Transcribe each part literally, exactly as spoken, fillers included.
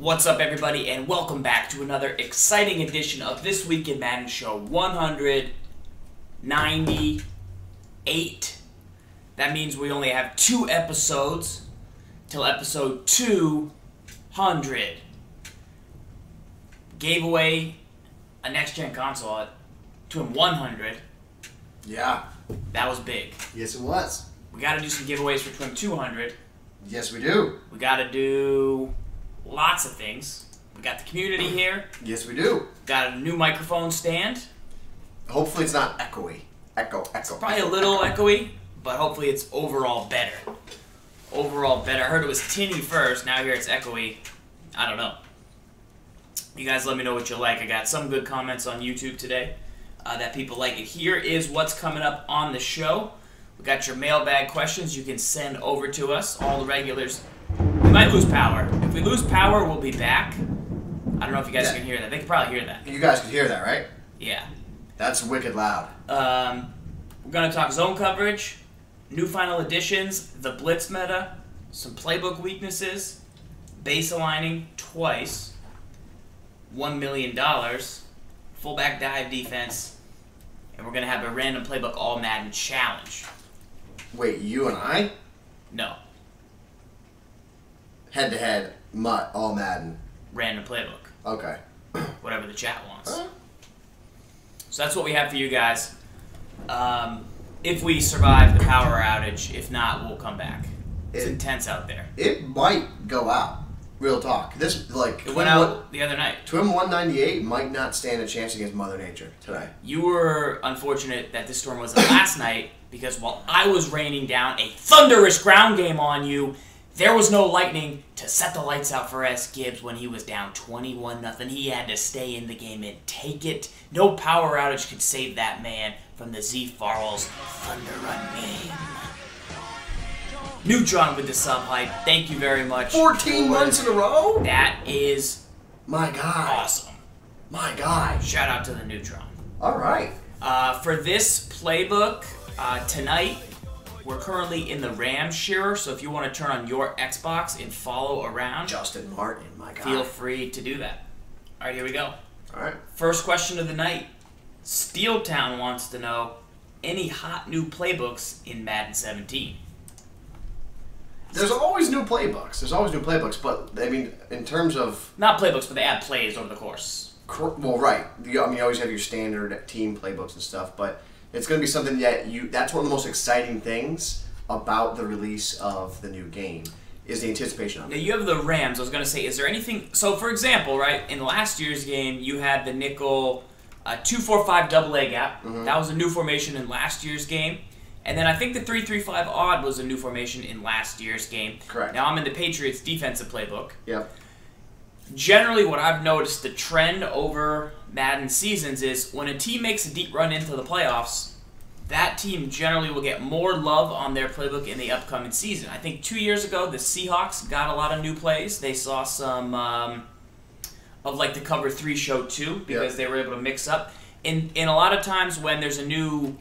What's up, everybody, and welcome back to another exciting edition of This Week in Madden Show one hundred ninety-eight. That means we only have two episodes till episode two hundred. Gave away a next-gen console at TWIM one hundred. Yeah. That was big. Yes, it was. We got to do some giveaways for TWIM two hundred. Yes, we do. We got to do lots of things. We got the community here. Yes, we do. Got a new microphone stand. Hopefully it's not echoey. Echo, echo. It's probably a little echoey, but hopefully it's overall better. Overall better. I heard it was tinny first, now here it's echoey. I don't know. You guys let me know what you like. I got some good comments on YouTube today uh, that people like it. Here is what's coming up on the show. We got your mailbag questions you can send over to us. All the regulars. We might lose power. If we lose power, we'll be back. I don't know if you guys yeah. can hear that. They can probably hear that. You guys can hear that, right? Yeah. That's wicked loud. Um, we're going to talk zone coverage, new final additions, the Blitz meta, some playbook weaknesses, base aligning twice, one million dollars, fullback dive defense, and we're going to have a random playbook all Madden challenge. Wait, you and I? No. Head-to-head, mutt, all Madden. Random playbook. Okay. Whatever the chat wants. Huh? So that's what we have for you guys. Um, if we survive the power outage, if not, we'll come back. It's it, intense out there. It might go out. Real talk. This like it went out the other night. TWIM one ninety-eight might not stand a chance against Mother Nature today. You were unfortunate that this storm wasn't last night because while I was raining down a thunderous ground game on you, there was no lightning to set the lights out for S. Gibbs when he was down twenty-one nothing. He had to stay in the game and take it. No power outage could save that man from the Z Farwell's Thunder Run game. Neutron with the sub hype. Thank you very much. fourteen months in a row? That is my God. Awesome. My God. Shout out to the Neutron. All right. Uh, for this playbook uh, tonight, we're currently in the Ram shearer, so if you want to turn on your Xbox and follow around, Justin Martin, my God. Feel free to do that. All right, here we go. All right. First question of the night. Steeltown wants to know any hot new playbooks in Madden seventeen. There's always new playbooks. There's always new playbooks, but I mean, in terms of not playbooks, but they add plays over the course. Well, right. You, I mean, you always have your standard team playbooks and stuff, but it's going to be something that you. That's one of the most exciting things about the release of the new game is the anticipation of it. Now you have the Rams. I was going to say, is there anything? So, for example, right in last year's game, you had the nickel uh, two four five double A gap. Mm-hmm. That was a new formation in last year's game. And then I think the three three five odd was a new formation in last year's game. Correct. Now I'm in the Patriots defensive playbook. Yep. Generally, what I've noticed the trend over Madden seasons is when a team makes a deep run into the playoffs, that team generally will get more love on their playbook in the upcoming season. I think two years ago, the Seahawks got a lot of new plays. They saw some um, of like the cover three show two because yep. they were able to mix up. And, and a lot of times when there's a new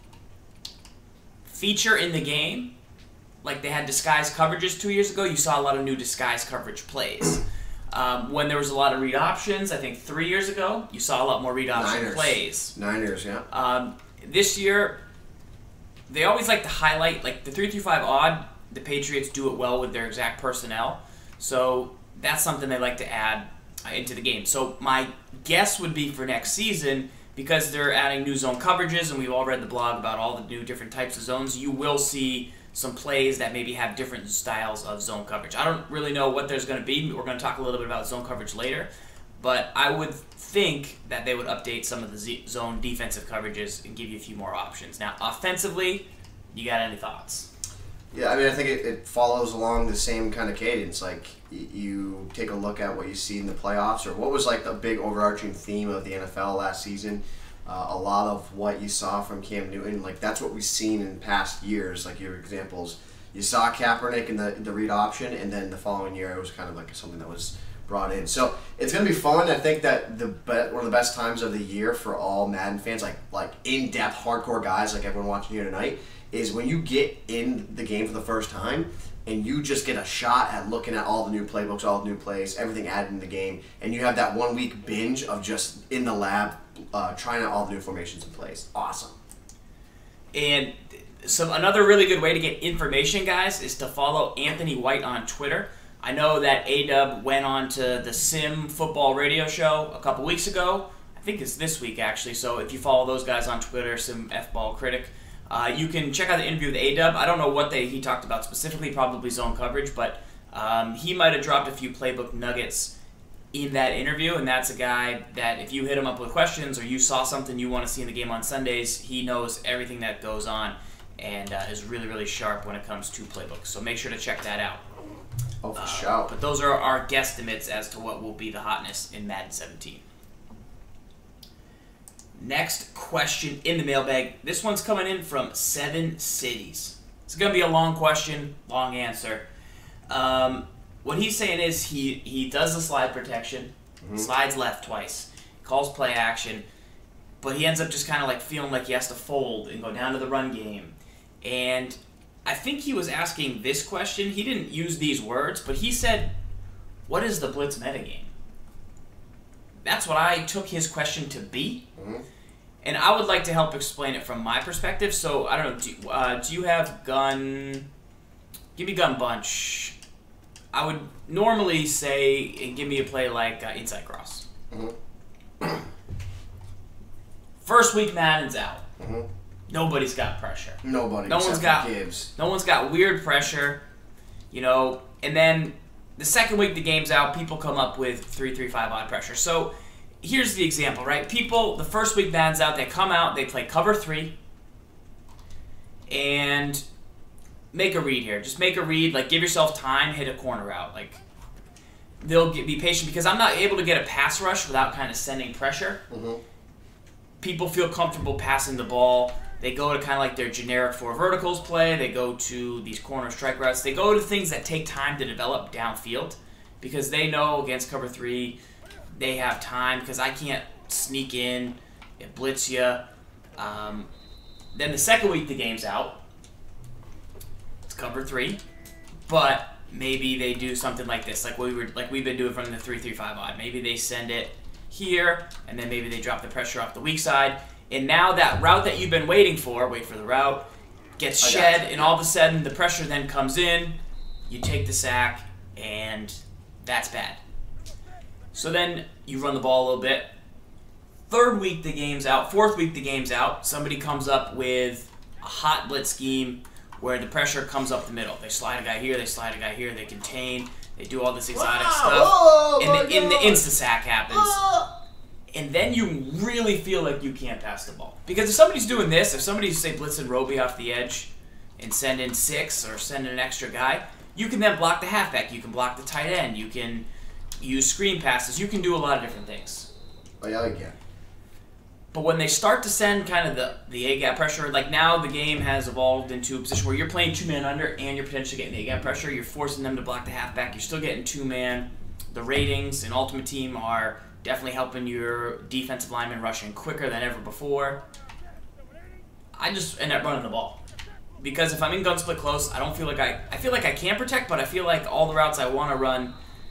feature in the game, like they had disguise coverages two years ago, you saw a lot of new disguise coverage plays. Um, when there was a lot of read options, I think three years ago, you saw a lot more read option Niners. plays. Niners, yeah. Um, this year, they always like to highlight, like the three three five odd, the Patriots do it well with their exact personnel. So that's something they like to add uh, into the game. So my guess would be for next season, because they're adding new zone coverages, and we've all read the blog about all the new different types of zones, you will see some plays that maybe have different styles of zone coverage. I don't really know what there's going to be. We're going to talk a little bit about zone coverage later. But I would think that they would update some of the Z zone defensive coverages and give you a few more options. Now, offensively, you got any thoughts? Yeah, I mean, I think it, it follows along the same kind of cadence. Like, y you take a look at what you see in the playoffs, or what was like the big overarching theme of the N F L last season. Uh, a lot of what you saw from Cam Newton, like that's what we've seen in past years. Like your examples, you saw Kaepernick in the the read option, and then the following year it was kind of like something that was brought in. So it's gonna be fun. I think that the be one of the best times of the year for all Madden fans, like like in depth hardcore guys, like everyone watching here tonight, is when you get in the game for the first time. and you just get a shot at looking at all the new playbooks, all the new plays, everything added in the game, and you have that one week binge of just in the lab uh, trying out all the new formations and plays. Awesome. And so another really good way to get information, guys, is to follow Anthony White on Twitter. I know that A-Dub went on to the Sim Football Radio Show a couple weeks ago. I think it's this week, actually. So if you follow those guys on Twitter, Sim F-Ball Critic, uh, you can check out the interview with A-Dub. I don't know what they, he talked about specifically, probably zone coverage, but um, he might have dropped a few playbook nuggets in that interview, and that's a guy that if you hit him up with questions or you saw something you want to see in the game on Sundays, he knows everything that goes on and uh, is really, really sharp when it comes to playbooks. So make sure to check that out. Oh, for uh, sure. But those are our guesstimates as to what will be the hotness in Madden seventeen. Next question in the mailbag. This one's coming in from Seven Cities. It's going to be a long question, long answer. Um, what he's saying is he, he does the slide protection, mm-hmm. slides left twice, calls play action, but he ends up just kind of like feeling like he has to fold and go down to the run game. And I think he was asking this question. He didn't use these words, but he said, what is the Blitz metagame? That's what I took his question to be. Mm-hmm. And I would like to help explain it from my perspective. So, I don't know, do, uh, do you have gun... Give me gun bunch. I would normally say, give me a play like uh, inside cross. Mm-hmm. First week Madden's out. Mm-hmm. Nobody's got pressure. Nobody. No one's got Gibbs. No one's got weird pressure, you know. And then the second week the game's out, people come up with three three five odd pressure. So here's the example, right? People, the first week Madden's out, they come out, they play cover three, and make a read here. Just make a read. Like give yourself time, hit a corner out. Like they'll get, be patient because I'm not able to get a pass rush without kind of sending pressure. Mm-hmm. People feel comfortable passing the ball. They go to kind of like their generic four verticals play. They go to these corner strike routes. They go to things that take time to develop downfield because they know against cover three, they have time because I can't sneak in and blitz you. Um, then the second week the game's out. It's cover three, but maybe they do something like this, like we were, like we've been doing from the three three five odd. Maybe they send it here, and then maybe they drop the pressure off the weak side. And now that route that you've been waiting for, wait for the route, gets shed, and all of a sudden the pressure then comes in, you take the sack, and that's bad. So then you run the ball a little bit. Third week the game's out. Fourth week the game's out. Somebody comes up with a hot blitz scheme where the pressure comes up the middle. They slide a guy here, they slide a guy here, they contain, they do all this exotic wow, stuff, whoa, and the, in the insta-sack happens. Whoa. And then you really feel like you can't pass the ball. Because if somebody's doing this, if somebody's, say, blitzing Roby off the edge and send in six or send in an extra guy, you can then block the halfback. You can block the tight end. You can use screen passes. You can do a lot of different things. Oh, yeah, yeah. But when they start to send kind of the, the A-gap pressure, like now the game has evolved into a position where you're playing two-man under and you're potentially getting the A-gap pressure. You're forcing them to block the halfback. You're still getting two-man. The ratings in Ultimate Team are definitely helping your defensive linemen rushing quicker than ever before. I just end up running the ball. Because if I'm in gun split close, I don't feel like I... I feel like I can protect, but I feel like all the routes I want to run,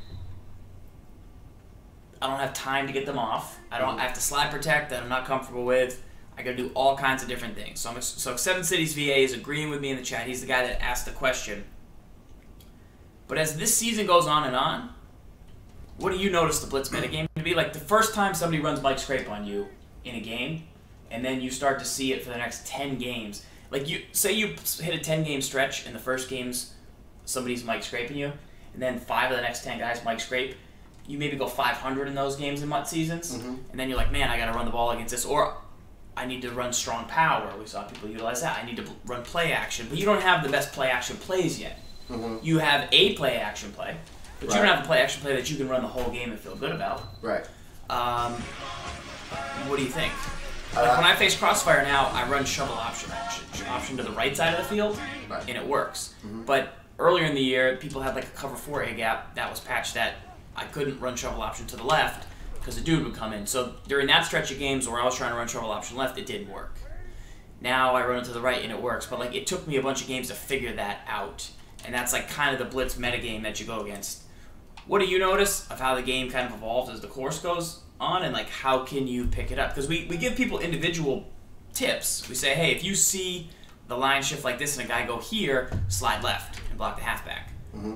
I don't have time to get them off. I don't. I have to slide protect that I'm not comfortable with. I got to do all kinds of different things. So, I'm, so Seven Cities V A is agreeing with me in the chat. He's the guy that asked the question. But as this season goes on and on, what do you notice the blitz metagame to be? Like the first time somebody runs Mike Scrape on you in a game, and then you start to see it for the next ten games. Like you say you hit a ten game stretch, and the first game's somebody's Mike Scraping you, and then five of the next ten guys Mike Scrape. You maybe go five hundred in those games in MUT seasons, mm-hmm. and then you're like, man, I got to run the ball against this, or I need to run strong power. We saw people utilize that. I need to run play action, but you don't have the best play action plays yet. Mm-hmm. You have a play action play, but right. you don't have a play action play that you can run the whole game and feel good about. Right. Um, what do you think? Like uh, when I face Crossfire now, I run shovel option action, option to the right side of the field, right. and it works. Mm-hmm. But earlier in the year, people had like a cover four A gap that was patched that I couldn't run shovel option to the left because the dude would come in. So during that stretch of games where I was trying to run shovel option left, it didn't work. Now I run it to the right and it works, but like it took me a bunch of games to figure that out. and that's like kind of the blitz metagame that you go against. What do you notice of how the game kind of evolves as the course goes on, and like how can you pick it up? Because we, we give people individual tips. We say, hey, if you see the line shift like this and a guy go here, slide left and block the halfback. Mm-hmm.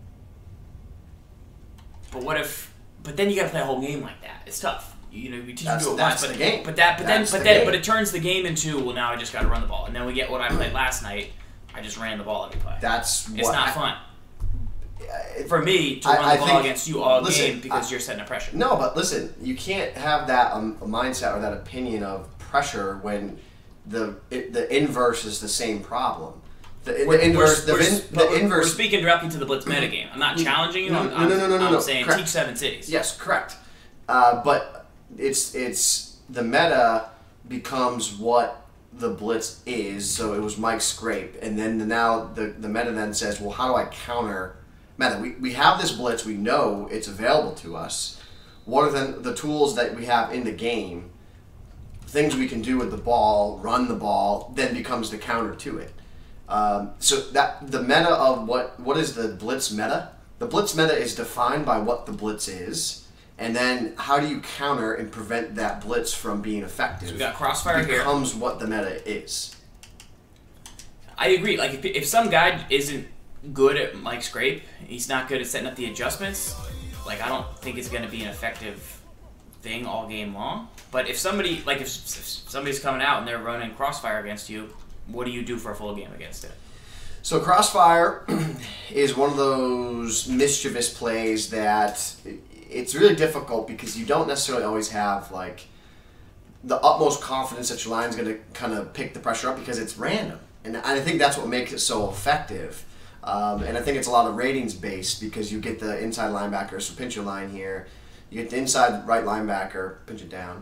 But what if? But then you got to play a whole game like that. It's tough. You know, we teach That's, you to do it that's once, the but game. but that but that's then but the then game. but it turns the game into, well, now I just got to run the ball, and then we get what I played last night. I just ran the ball every play. That's it's what not I, fun. I, For me, to I, run the I ball think, against you all listen, game because I, you're setting a pressure. No, but listen, you can't have that um, mindset or that opinion of pressure when the it, the inverse is the same problem. The, We're, the inverse, we're, the, we're, in, but the we're, inverse. we're speaking directly to the blitz metagame. I'm not challenging you. No, I'm, no, I'm, no, no, no, no, I'm no, saying correct. teach seven cities. Yes, correct. Uh, but it's it's the meta becomes what the blitz is. So it was Mike's scrape, and then the, now the the meta then says, well, how do I counter meta? We we have this blitz. We know it's available to us. What are the the tools that we have in the game? Things we can do with the ball, run the ball, then becomes the counter to it. Um, so that the meta of what what is the blitz meta? The blitz meta is defined by what the blitz is, and then how do you counter and prevent that blitz from being effective? So we got crossfire becomes here. Becomes what the meta is. I agree. Like if, if some guy isn't good at Mike Scrape, he's not good at setting up the adjustments. Like I don't think it's going to be an effective thing all game long. But if somebody like if, if somebody's coming out and they're running crossfire against you, what do you do for a full game against it? So crossfire is one of those mischievous plays that it's really difficult because you don't necessarily always have like the utmost confidence that your line's going to kind of pick the pressure up because it's random, and I think that's what makes it so effective. Um, and I think it's a lot of ratings based because you get the inside linebacker, so pinch your line here. You get the inside right linebacker, pinch it down.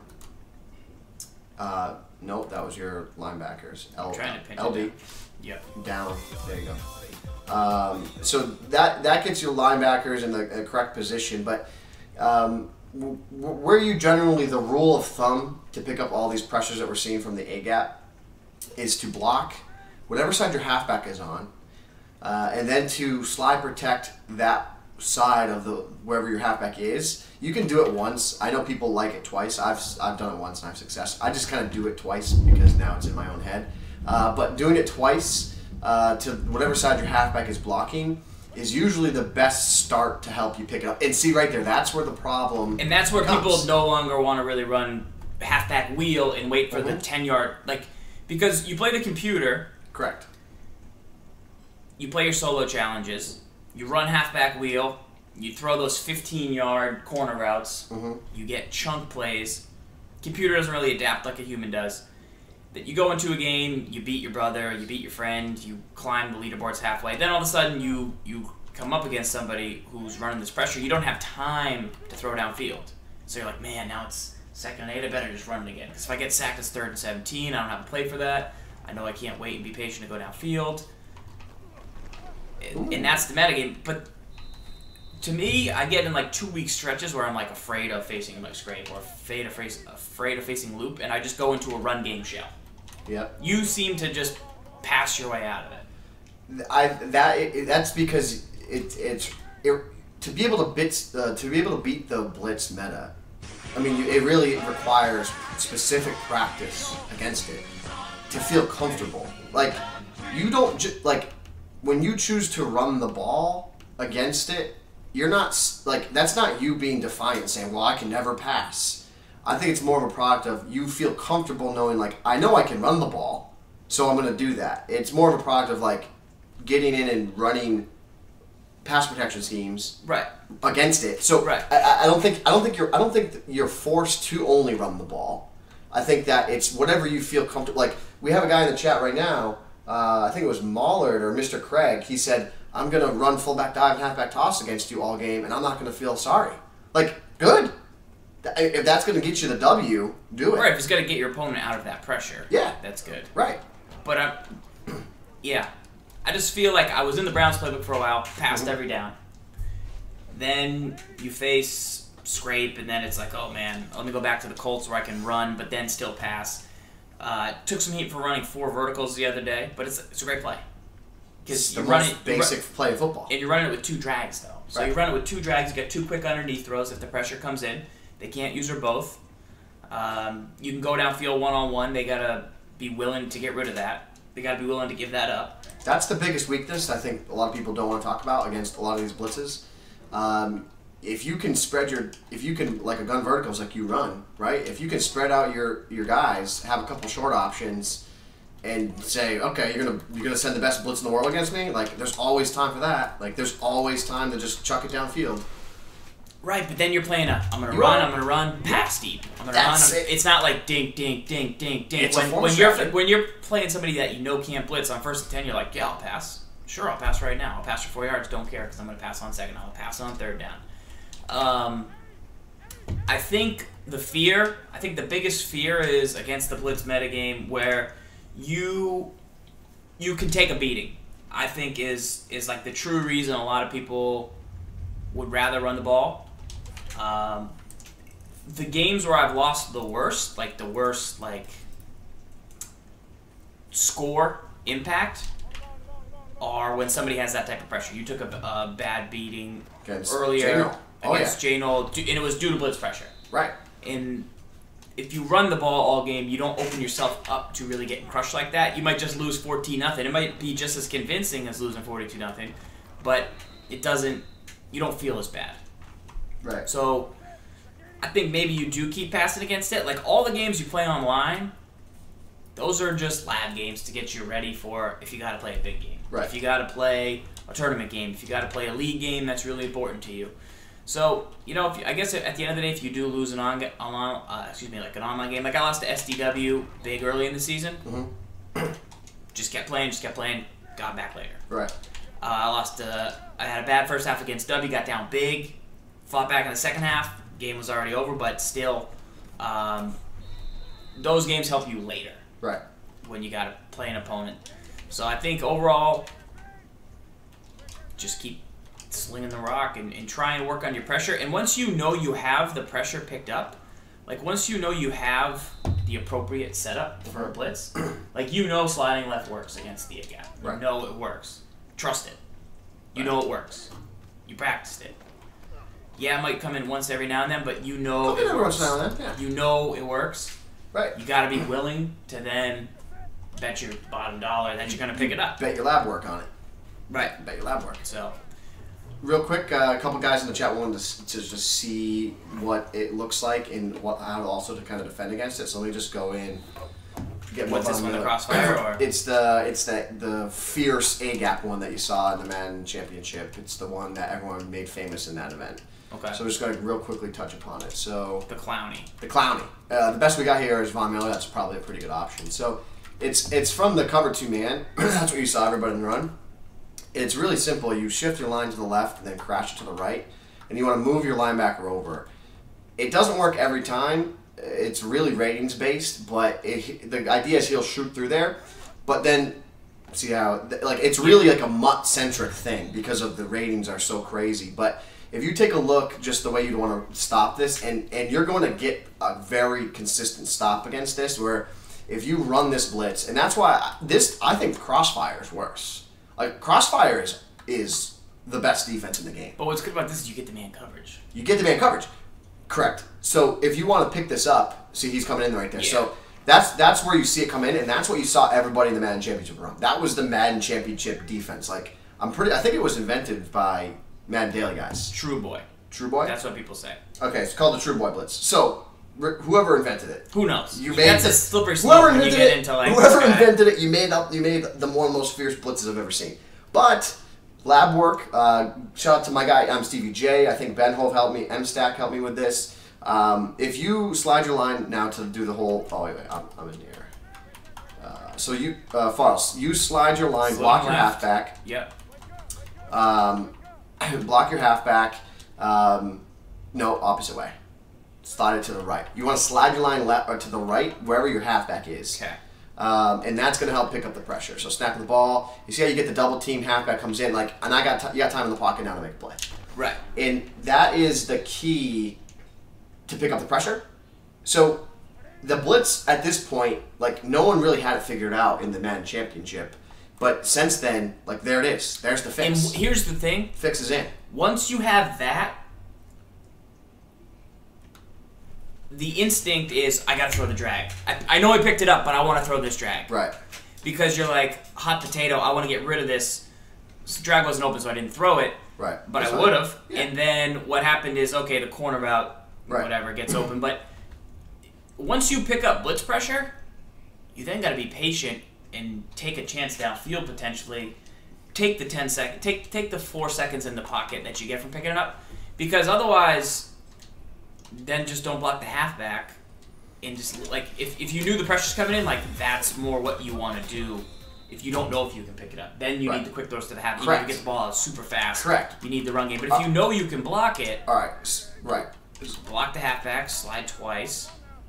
Uh, nope, that was your linebackers. L, Trying to pinch L B. it down. Yep. Down. There you go. Um, so that that gets your linebackers in the uh, correct position. But um, w- w- where you generally, the rule of thumb to pick up all these pressures that we're seeing from the A-gap is to block whatever side your halfback is on, uh, and then to slide protect that side of the wherever your halfback is. You can do it once. I know people like it twice. I've I've done it once and I've success. I just kind of do it twice because now it's in my own head. Uh, but doing it twice uh, to whatever side your halfback is blocking is usually the best start to help you pick it up. And see right there, that's where the problem And that's where comes. people no longer want to really run halfback wheel and wait for Mm-hmm. the ten yard, like, because you play the computer, Correct. you play your solo challenges, you run halfback wheel, you throw those fifteen yard corner routes, Mm-hmm. you get chunk plays. Computer doesn't really adapt like a human does. That you go into a game, you beat your brother, you beat your friend, you climb the leaderboards halfway. Then all of a sudden you you come up against somebody who's running this pressure. You don't have time to throw downfield. So you're like, man, now it's second and eight. I better just run it again. Because if I get sacked, it's third and seventeen. I don't have to play for that. I know I can't wait and be patient to go downfield. And, and that's the metagame. But to me, I get in like two week stretches where I'm like afraid of facing like scrape or afraid of, face, afraid of facing loop, and I just go into a run game shell. Yep. You seem to just pass your way out of it. I that it, that's because it, it's it, to be able to beat uh, to be able to beat the blitz meta. I mean, you, it really requires specific practice against it to feel comfortable. Like you don't ju- like when you choose to run the ball against it. You're not s- like that's not you being defiant, saying, "Well, I can never pass." I think it's more of a product of you feel comfortable knowing, like, I know I can run the ball, so I'm going to do that. It's more of a product of like getting in and running pass protection schemes Right. against it. So Right. I, I don't think I don't think you're I don't think that you're forced to only run the ball. I think that it's whatever you feel comfortable. Like we have a guy in the chat right now. Uh, I think it was Maulard or Mister Craig. He said, I'm going to run fullback dive and halfback toss against you all game, and I'm not going to feel sorry. Like, good. If that's going to get you the W, do it. Right, if it's going to get your opponent out of that pressure. Yeah. That's good. Right. But, I'm, yeah. I just feel like I was in the Browns playbook for a while, passed Mhm. every down. Then you face scrape, and then it's like, oh, man, let me go back to the Colts where I can run, but then still pass. Uh, took some heat for running four verticals the other day, but it's, it's a great play. Because the you most run it, basic you run, play of football. and you're running it with two drags though. So Right. you run it with two drags. You get two quick underneath throws if the pressure comes in. They can't use her both. Um, you can go downfield one on one. They gotta be willing to get rid of that. They gotta be willing to give that up. That's the biggest weakness I think a lot of people don't want to talk about against a lot of these blitzes. Um, if you can spread your, if you can, like a gun verticals like you run, right? If you can spread out your, your guys, have a couple short options, and say, okay, you're gonna you're gonna send the best blitz in the world against me. Like, there's always time for that. Like, there's always time to just chuck it downfield. Right, but then you're playing a, I'm gonna You run, are. I'm gonna run, pass deep. I'm gonna That's run. I'm, it. It's not like dink, dink, dink, dink, dink. It's a when form when you're strategy. when you're playing somebody that you know can't blitz on first and ten, you're like, yeah, I'll pass. Sure, I'll pass right now. I'll pass for four yards. Don't care because I'm gonna pass on second. I'll pass on third down. Um, I think the fear. I think the biggest fear is against the blitz metagame where you you can take a beating. I think is is like the true reason a lot of people would rather run the ball. Um, the games where I've lost the worst, like the worst, like score impact, are when somebody has that type of pressure. You took a, a bad beating Against earlier J-Noel. Oh, against yeah. J-Noel, and it was due to blitz pressure. Right. And if you run the ball all game, you don't open yourself up to really getting crushed like that. You might just lose fourteen nothing. It might be just as convincing as losing forty-two nothing, but it doesn't. You don't feel as bad. Right. So I think maybe you do keep passing against it. Like all the games you play online, those are just lab games to get you ready for if you got to play a big game. Right. If you got to play a tournament game, if you got to play a league game, that's really important to you. So, you know, if you, I guess at the end of the day, if you do lose an on, online, uh, excuse me, like an online game, like I lost to S D W big early in the season, Mm-hmm. just kept playing, just kept playing, got back later. Right. Uh, I lost. Uh, I had a bad first half against W, got down big, fought back in the second half. Game was already over, but still, um, those games help you later. Right. When you got to play an opponent. So I think overall, just keep slinging the rock and, and try and work on your pressure. And once you know you have the pressure picked up, like once you know you have the appropriate setup for a blitz, like you know sliding left works against the gap. You Right. know it works. Trust it. You know it works. You practiced it. Yeah, it might come in once every now and then, but you know Come in it every works. once in a while, yeah. You know it works. Right. You got to be willing to then bet your bottom dollar that you're going to pick it up. Bet your lab work on it. Right. Bet your lab work. So, Real quick, uh, a couple guys in the chat wanted to, s- to just see what it looks like and what how to also to kind of defend against it. So let me just go in. Get what's this on one, the the- crossfire? Or? It's the it's the the fierce A gap one that you saw in the Madden Championship. It's the one that everyone made famous in that event. Okay. So we're just going to real quickly touch upon it. So The Clowny. the Clowny. Uh, the best we got here is Von Miller. That's probably a pretty good option. So it's it's from the cover two man. That's what you saw everybody run. It's really simple. You shift your line to the left and then crash it to the right, and you want to move your linebacker over. It doesn't work every time. It's really ratings based, but it, the idea is he'll shoot through there. But then, see how like it's really like a mutt centric thing because of the ratings are so crazy. But if you take a look, just the way you'd want to stop this, and and you're going to get a very consistent stop against this, where if you run this blitz, and that's why I- this I think Crossfire is worse. Like Crossfire is is the best defense in the game. But what's good about this is you get the man coverage. You get the man coverage. Correct. So if you want to pick this up, see he's coming in right there. Yeah. So that's that's where you see it come in, and that's what you saw everybody in the Madden Championship run. That was the Madden Championship defense. Like I'm pretty. I think it was invented by Madden Daily guys. True boy. True Boy. That's what people say. Okay, it's called the True Boy Blitz. So r- whoever invented it, Who knows? You made That's a the- slippery whoever slope when you invented get it, into like whoever this guy. invented it, you made up. You made the one of the most fierce blitzes I've ever seen. But lab work. Uh, shout out to my guy. I'm Stevie J. I think Ben Hove helped me. M Stack helped me with this. Um, if you slide your line now to do the whole. Oh wait, wait. I'm, I'm in here. Uh, so you, uh, Farls, you slide your line, Slide block your left. halfback. Yep. Um, block your halfback. Um, no, opposite way. Slide it to the right. You want to slide your line left or to the right, wherever your halfback is. Okay. Um, and that's going to help pick up the pressure. So snap the ball. You see how you get the double team, halfback comes in, like, and I got t- you got time in the pocket now to make a play. Right. And that is the key to pick up the pressure. So the blitz at this point, like no one really had it figured out in the Madden Championship. But since then, like, there it is. There's the fix. And here's the thing. Fix is in. Once you have that, the instinct is, I gotta throw the drag. I, I know I picked it up, but I want to throw this drag. Right. Because you're like, hot potato, I want to get rid of this. This drag wasn't open, so I didn't throw it. Right. But That's I fine. would have. Yeah. And then what happened is, okay, the corner route, right. whatever, gets open. But once you pick up blitz pressure, you then got to be patient and take a chance downfield potentially. Take the ten second, take take the four seconds in the pocket that you get from picking it up, because otherwise, then just don't block the halfback, and just like if, if you knew the pressure's coming in, like that's more what you want to do. If you don't know if you can pick it up, then you right. need the quick throws to the half. You Correct. need to get the ball out super fast. Correct. You need the run game, but if uh, you know you can block it, all right, right, just block the halfback, slide twice,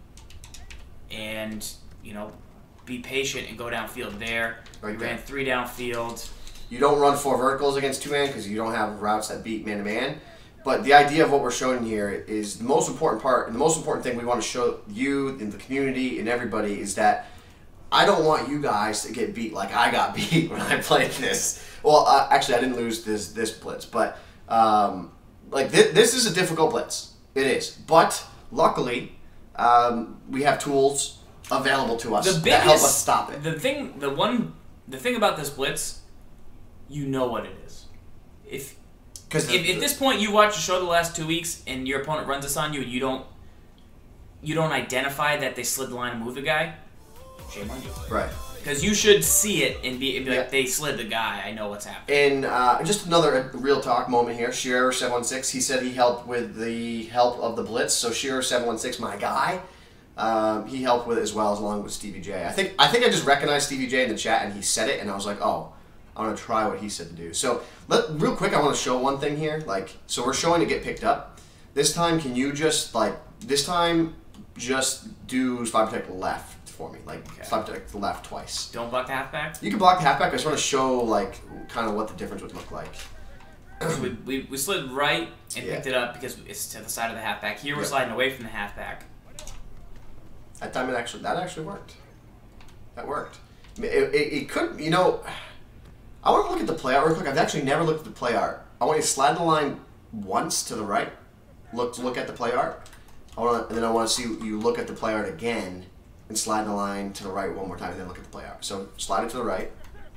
and you know, be patient and go downfield there. Right you there. ran three downfield. You don't run four verticals against two man because you don't have routes that beat man to man. But the idea of what we're showing here is the most important part, and the most important thing we want to show you and the community and everybody is that I don't want you guys to get beat like I got beat when I played this. Well, uh, actually, I didn't lose this this blitz, but um, like th this is a difficult blitz. It is, but luckily um, we have tools available to us the biggest, that help us stop it. The thing, the one, the thing about this blitz, you know what it is. If Because if at this point you watch the show the last two weeks and your opponent runs this on you and you don't you don't identify that they slid the line and moved the guy, shame on you. Right. Because you should see it and be, and be like, yeah. they slid the guy. I know what's happening. And uh, just another real talk moment here. Shearer seven one six. He said he helped with the help of the blitz. So Shearer seven one six, my guy, um, he helped with it as well, as along with Stevie J. I think I think I just recognized Stevie J in the chat and he said it, and I was like, oh. I want to try what he said to do. So, let, real quick, I want to show one thing here. Like, so we're showing to get picked up. This time, can you just like this time just do slide protect left for me, like okay. slide protect the left twice. Don't block the halfback. You can block the halfback. I just want to show like kind of what the difference would look like. So we, we we slid right and yeah. picked it up because it's to the side of the halfback. Here we're yep. sliding away from the halfback. That time it actually that actually worked. That worked. It, it, it could, you know. I want to look at the play art real quick. I've actually never looked at the play art. I want you to slide the line once to the right. Look look at the play art. I want to, and then I want to see you look at the play art again and slide the line to the right one more time and then look at the play art. So slide it to the right.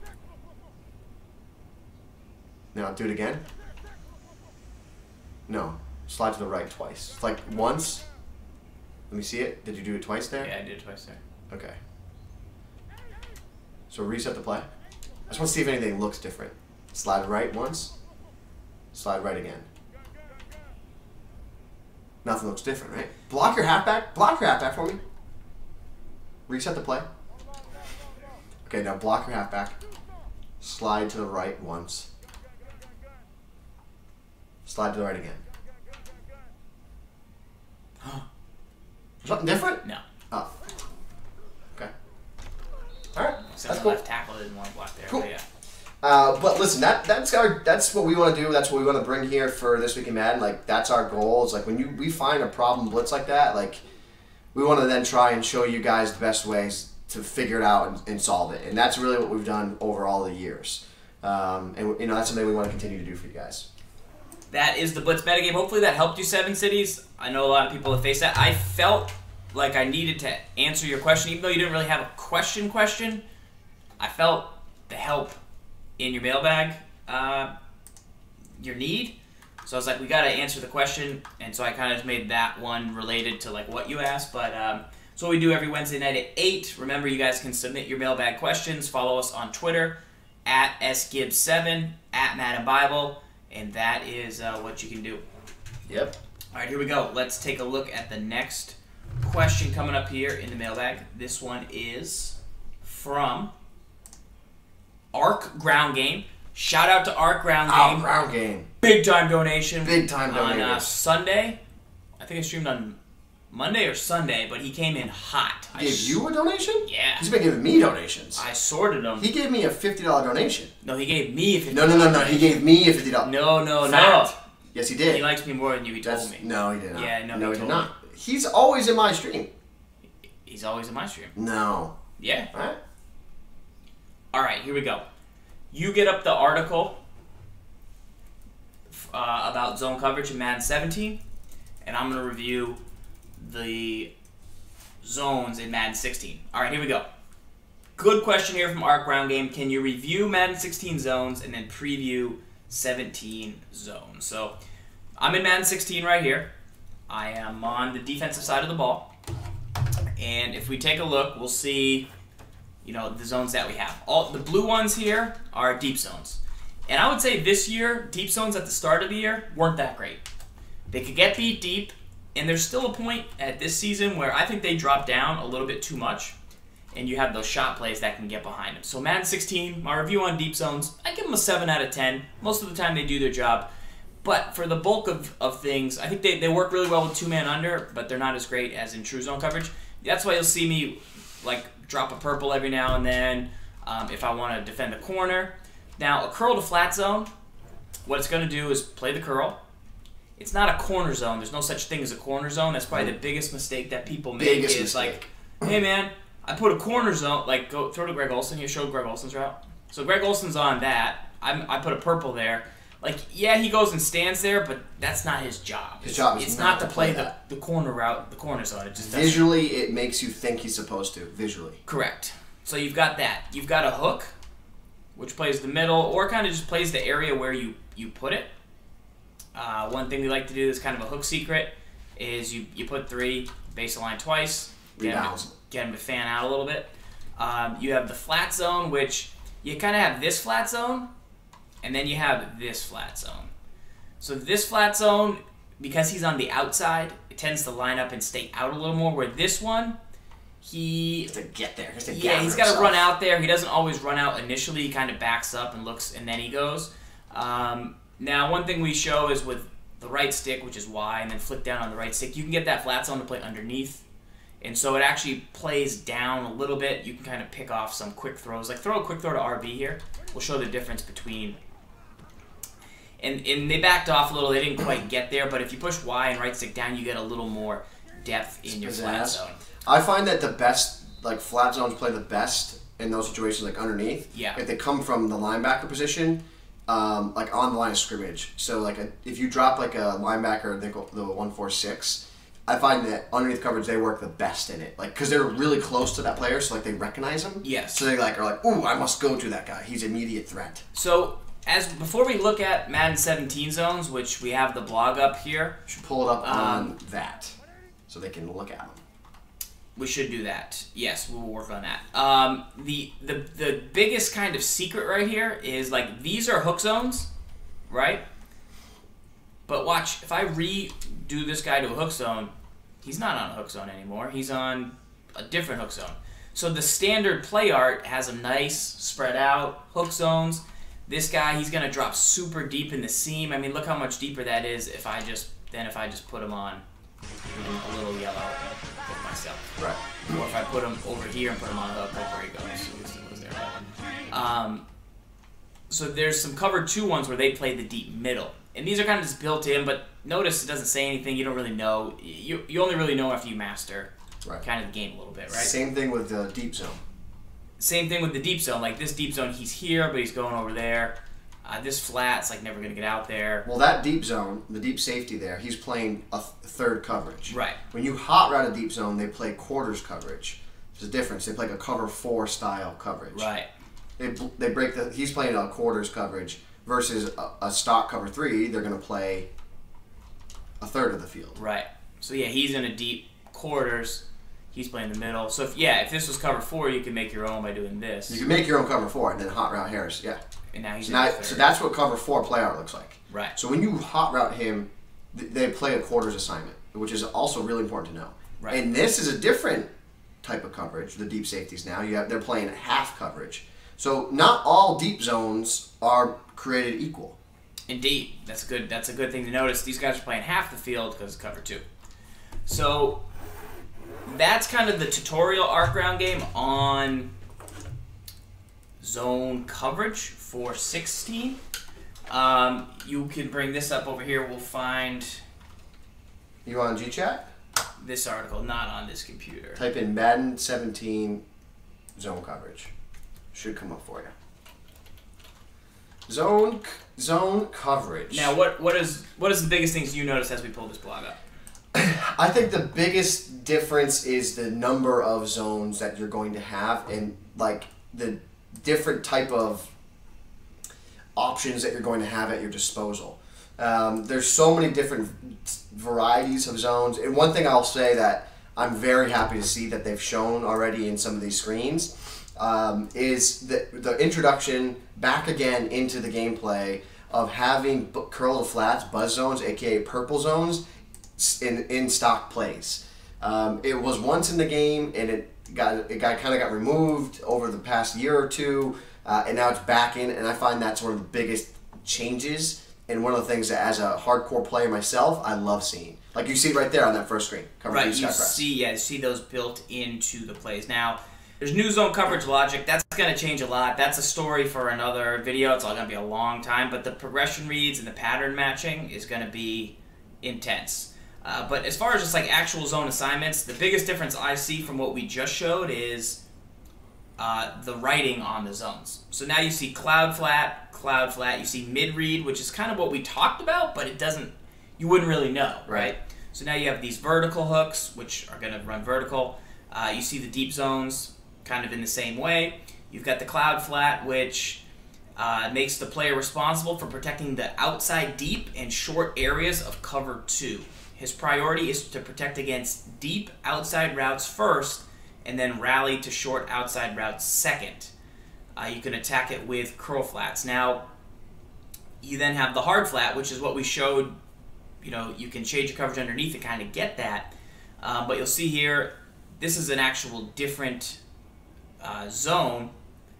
Now do it again. No. Slide to the right twice. It's like once. Let me see it. Did you do it twice there? Yeah, I did it twice there. Okay. So reset the play. I just want to see if anything looks different. Slide right once. Slide right again. Nothing looks different, right? Block your halfback. Block your halfback for me. Reset the play. Okay, now block your halfback. Slide to the right once. Slide to the right again. Something different? No. Oh. Okay. All right. Except That's the cool. left tackle didn't want to block there. Cool. But yeah. Uh, but listen, that that's our that's what we want to do. That's what we want to bring here for This Week in Madden. Like that's our goal. It's like when you we find a problem blitz like that, like we want to then try and show you guys the best ways to figure it out and, and solve it. And that's really what we've done over all the years. Um, and you know that's something we want to continue to do for you guys. That is the Blitz metagame. Hopefully that helped you, Seven Cities. I know a lot of people have faced that. I felt like I needed to answer your question, even though you didn't really have a question question. I felt the help in your mailbag, uh, your need. So I was like, we got to answer the question, and so I kind of just made that one related to like what you asked. But um, so what we do every Wednesday night at eight. Remember, you guys can submit your mailbag questions. Follow us on Twitter, at S Gibbs seven, at Madden Bible. And that is uh, what you can do. Yep. All right, here we go. Let's take a look at the next question coming up here in the mailbag. This one is from Arc Ground Game. Shout out to Arc Ground Game. Oh, Ground Game. Big time donation. Big time donation. On uh, Sunday. I think I streamed on Monday or Sunday, but he came in hot. He gave you a donation? Yeah. He's been giving me donations. I sorted them. He gave me a fifty dollar donation. No, he gave me a fifty dollar dollars. No, no, no, no. He gave me a fifty dollars. No, no, Fact. no. Yes, he did. He likes me more than you, he That's, told me. No, he did not. Yeah, no, no he, he told did not. me. He's always in my stream. He's always in my stream. No. Yeah. All right. All right, here we go. you get up the article uh, about zone coverage in Madden seventeen, and I'm going to review the zones in Madden sixteen. All right, here we go. Good question here from Arc Ground Game. Can you review Madden sixteen zones and then preview seventeen zones? So I'm in Madden sixteen right here. I am on the defensive side of the ball. And if we take a look, we'll see, you know, the zones that we have. All the blue ones here are deep zones. And I would say this year, deep zones at the start of the year weren't that great. They could get beat deep, and there's still a point at this season where I think they drop down a little bit too much, and you have those shot plays that can get behind them. So Madden sixteen, my review on deep zones, I give them a seven out of ten. Most of the time they do their job. But for the bulk of, of things, I think they, they work really well with two-man under, but they're not as great as in true zone coverage. That's why you'll see me like drop a purple every now and then um, if I want to defend the corner. Now, a curl to flat zone, what it's going to do is play the curl. It's not a corner zone. There's no such thing as a corner zone. That's probably the biggest mistake that people make. Biggest is mistake. Like, hey man, I put a corner zone, like go throw to Greg Olsen. You showed Greg Olsen's route. So Greg Olsen's on that. I'm, I put a purple there. Like, yeah, he goes and stands there, but that's not his job. His job is it's not not to to play, play the, the corner route, the corner zone. It just doesn't. Visually, it makes you think he's supposed to. Visually. Correct. So you've got that. You've got a hook, which plays the middle, or kind of just plays the area where you, you put it. Uh, one thing we like to do is kind of a hook secret is you, you put three, base the line twice, get him, to, get him to fan out a little bit. Um, you have the flat zone, which you kind of have this flat zone, and then you have this flat zone. So this flat zone, because he's on the outside, it tends to line up and stay out a little more, where this one, he... He has to get there. He has to yeah, he's got to run out there. He doesn't always run out initially. He kind of backs up and looks, and then he goes. Um, now, one thing we show is with the right stick, which is Y, and then flick down on the right stick, you can get that flat zone to play underneath. And so it actually plays down a little bit. You can kind of pick off some quick throws. Like throw a quick throw to R B here. We'll show the difference between... And, and they backed off a little. They didn't quite get there. But if you push Y and right stick down, you get a little more depth in your flat zone. I find that the best, like, flat zones play the best in those situations, like, underneath. Yeah. If they come from the linebacker position, um, like, on the line of scrimmage. So, like, a, if you drop, like, a linebacker, they go the one four six, I find that underneath coverage, they work the best in it. Like, because they're really close to that player, so, like, they recognize him. Yes. So they, like, are like, ooh, I must go to that guy. He's an immediate threat. So... As before we look at Madden seventeen zones, which we have the blog up here. You should pull it up um, on that so they can look at them. We should do that. Yes, we will work on that. Um, the, the, the biggest kind of secret right here is, like, these are hook zones, right? But watch, if I redo this guy to a hook zone, he's not on a hook zone anymore. He's on a different hook zone. So the standard play art has a nice spread out hook zones. This guy, he's going to drop super deep in the seam. I mean, look how much deeper that is if I just, than if I just put him on a little yellow hook myself. Right. Or if I put him over here and put him on a hook, look where he goes. At least it was there. Um, so there's some cover two ones where they play the deep middle. And these are kind of just built in, but notice it doesn't say anything. You don't really know. You, you only really know after you master right. kind of the game a little bit, right? Same thing with the deep zone. Same thing with the deep zone. Like this deep zone, he's here, but he's going over there. Uh, this flat's like never going to get out there. Well, that deep zone, the deep safety there, he's playing a th third coverage. Right. When you hot route a deep zone, they play quarters coverage. There's a difference. They play like a cover four style coverage. Right. They they break the. He's playing a quarters coverage versus a, a stock cover three. They're going to play a third of the field. Right. So yeah, he's in a deep quarters. He's playing the middle. So if yeah, if this was cover four, you could make your own by doing this. You can make your own cover four and then hot route Harris. Yeah. And now he's so, now, so that's what cover four play art looks like. Right. So when you hot route him, th they play a quarters assignment, which is also really important to know. Right. And this is a different type of coverage. The deep safeties now you have they're playing half coverage. So not all deep zones are created equal. Indeed, that's good. That's a good thing to notice. These guys are playing half the field because it's cover two. So that's kind of the tutorial arc round game on zone coverage for sixteen. Um, you can bring this up over here. We'll find. You on G chat? This article, not on this computer. Type in Madden seventeen zone coverage. Should come up for you. Zone zone coverage. Now, what what is what is the biggest things you notice as we pull this blog up? I think the biggest difference is the number of zones that you're going to have, and like the different type of options that you're going to have at your disposal. Um, there's so many different varieties of zones, and one thing I'll say that I'm very happy to see that they've shown already in some of these screens um, is the, the introduction back again into the gameplay of having b- curl to flats, buzz zones, aka purple zones, in in stock plays. Um, it was once in the game, and it got it got kind of got removed over the past year or two, uh, and now it's back in. And I find that's one of the biggest changes, and one of the things that, as a hardcore player myself, I love seeing. Like you see right there on that first screen. Right, you see, yeah, you see those built into the plays. Now, there's new zone coverage logic. That's going to change a lot. That's a story for another video. It's all going to be a long time, but the progression reads and the pattern matching is going to be intense. Uh, but as far as just like actual zone assignments, the biggest difference I see from what we just showed is uh, the writing on the zones. So now you see cloud flat, cloud flat. You see mid read, which is kind of what we talked about, but it doesn't. You wouldn't really know, right? So now you have these vertical hooks, which are going to run vertical. Uh, you see the deep zones kind of in the same way. You've got the cloud flat, which uh, makes the player responsible for protecting the outside deep and short areas of cover two. His priority is to protect against deep outside routes first, and then rally to short outside routes second. Uh, you can attack it with curl flats. Now, you then have the hard flat, which is what we showed. You know, you can change your coverage underneath to kind of get that. Uh, but you'll see here, this is an actual different uh, zone.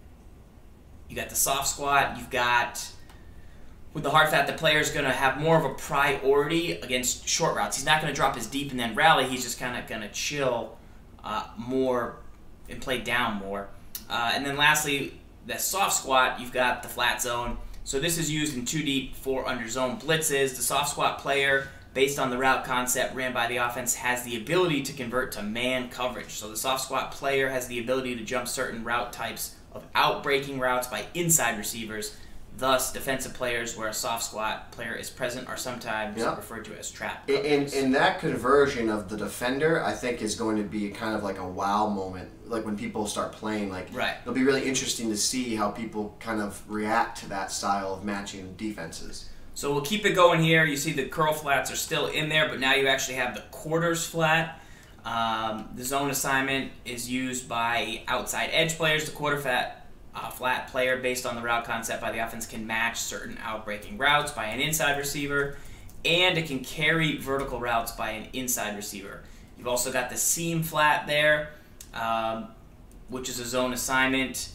You got the soft squat. You've got, with the hard flat, the player's going to have more of a priority against short routes. He's not going to drop his deep and then rally. He's just kind of going to chill uh, more and play down more. Uh, and then lastly, the soft squat, you've got the flat zone. So this is used in two deep, four under zone blitzes. The soft squat player, based on the route concept ran by the offense, has the ability to convert to man coverage. So the soft squat player has the ability to jump certain route types of out-breaking routes by inside receivers. Thus, defensive players where a soft squat player is present are sometimes yep. referred to as trap covers. And, and that conversion of the defender, I think, is going to be kind of like a wow moment. Like when people start playing, like right. it'll be really interesting to see how people kind of react to that style of matching defenses. So we'll keep it going here. You see the curl flats are still in there, but now you actually have the quarters flat. Um, the zone assignment is used by outside edge players. The quarter flat uh, flat player, based on the route concept by the offense, can match certain out-breaking routes by an inside receiver, and it can carry vertical routes by an inside receiver. You've also got the seam flat there, um, which is a zone assignment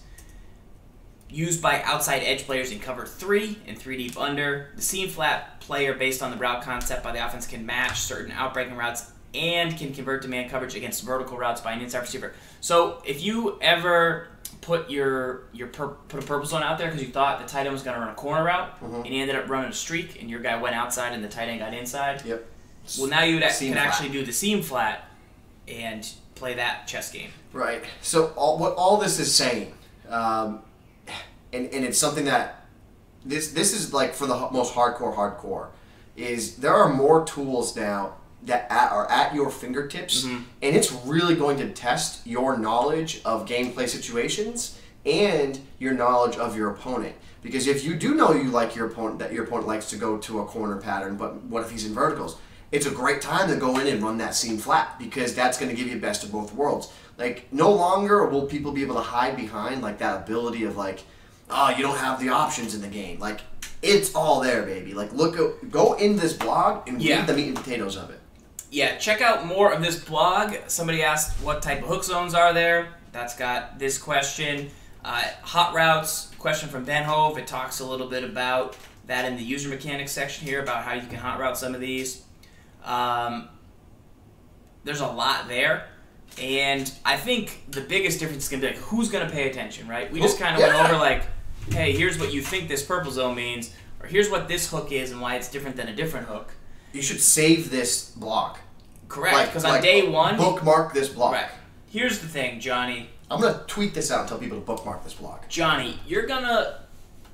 used by outside edge players in cover three and three deep under. The seam flat player, based on the route concept by the offense, can match certain out-breaking routes and can convert to man coverage against vertical routes by an inside receiver. So if you ever put your your pur put a purple zone out there because you thought the tight end was going to run a corner route, mm-hmm. and he ended up running a streak, and your guy went outside and the tight end got inside. Yep. Well, now you can flat. actually do the seam flat and play that chess game. Right. So all, what all this is saying, um, and and it's something that this this is like for the most hardcore hardcore, is there are more tools now that at, are at your fingertips, mm-hmm. and it's really going to test your knowledge of gameplay situations and your knowledge of your opponent. Because if you do know you like your opponent, that your opponent likes to go to a corner pattern, but what if he's in verticals? It's a great time to go in and run that seam flat, because that's going to give you best of both worlds. Like, no longer will people be able to hide behind like that ability of like, oh, you don't have the options in the game. Like, it's all there, baby. Like, look, go in this blog and yeah. read the meat and potatoes of it. Yeah, check out more of this blog. Somebody asked what type of hook zones are there. That's got this question. Uh, hot routes, question from Ben Hove. It talks a little bit about that in the user mechanics section here, about how you can hot route some of these. Um, there's a lot there. And I think the biggest difference is going to be like, who's going to pay attention, right? We just kind of yeah. went over like, hey, here's what you think this purple zone means, or here's what this hook is and why it's different than a different hook. You should save this block. Correct, because like, on day one... bookmark this block. Correct. Here's the thing, Johnny. I'm going to tweet this out and tell people to bookmark this block. Johnny, you're going to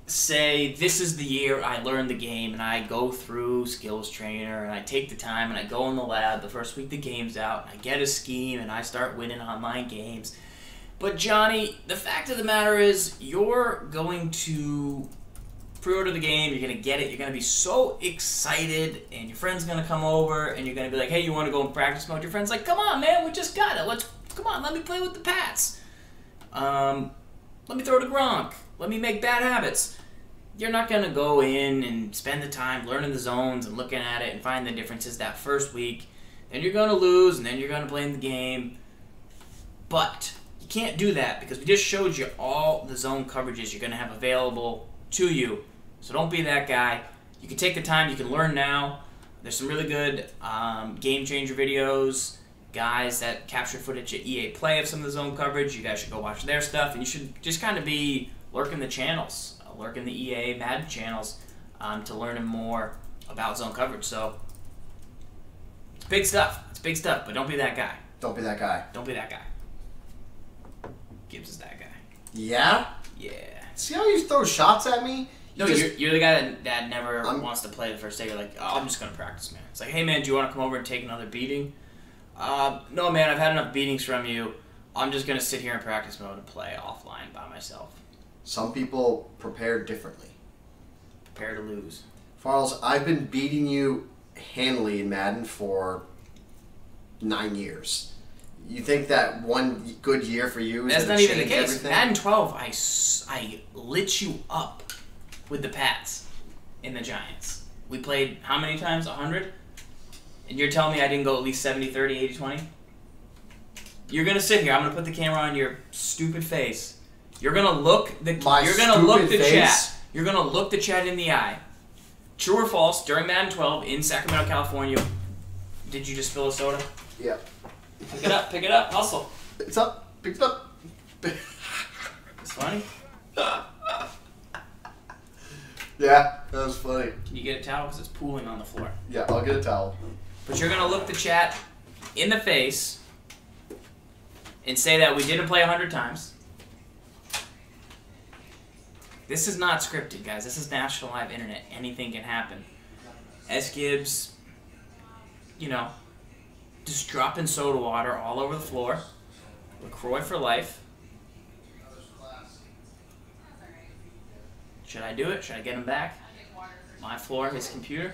say this is the year I learn the game and I go through skills trainer and I take the time and I go in the lab the first week the game's out and I get a scheme and I start winning online games. But Johnny, the fact of the matter is you're going to pre-order the game, you're going to get it, you're going to be so excited and your friend's going to come over and you're going to be like, hey, you want to go in practice mode? Your friend's like, come on, man, we just got it. Let's, come on, let me play with the Pats. Um, let me throw to Gronk. Let me make bad habits. You're not going to go in and spend the time learning the zones and looking at it and find the differences that first week. Then you're going to lose, and then you're going to blame the game. But you can't do that because we just showed you all the zone coverages you're going to have available to you. So don't be that guy. You can take the time. You can learn now. There's some really good um, game changer videos, guys that capture footage at E A Play of some of the zone coverage. You guys should go watch their stuff, and you should just kind of be lurking the channels, uh, lurking the E A Madden channels um, to learn more about zone coverage. So it's big stuff. It's big stuff, but don't be that guy. Don't be that guy. Don't be that guy. Gibbs is that guy. Yeah? Yeah. See how you throw shots at me? You No, just, you're, you're the guy that, that never I'm, wants to play the first day. You're like, oh, I'm just going to practice, man. It's like, hey, man, do you want to come over and take another beating? Uh, no, man, I've had enough beatings from you. I'm just going to sit here in practice mode and play offline by myself. Some people prepare differently. Prepare to lose. Farles, I've been beating you handily in Madden for nine years. You think that one good year for you is That's going not to even the change case. everything? Madden twelve, I, s- I lit you up with the Pats in the Giants. We played how many times? one hundred? And you're telling me I didn't go at least seventy thirty, eighty twenty? You're going to sit here. I'm going to put the camera on your stupid face. You're going to look the My you're going to look the stupid chat. face? You're going to look the chat in the eye. True or false, during Madden twelve in Sacramento, California, did you just fill a soda? Yeah. Pick it up, pick it up, hustle. It's up. Pick it up. It's funny. Yeah, that was funny. Can you get a towel? Because it's pooling on the floor. Yeah, I'll get a towel. But you're going to look the chat in the face and say that we didn't play one hundred times. This is not scripted, guys. This is National Live Internet. Anything can happen. S. Gibbs, you know, just dropping soda water all over the floor. LaCroix for life. Should I do it? Should I get him back? My floor, his computer?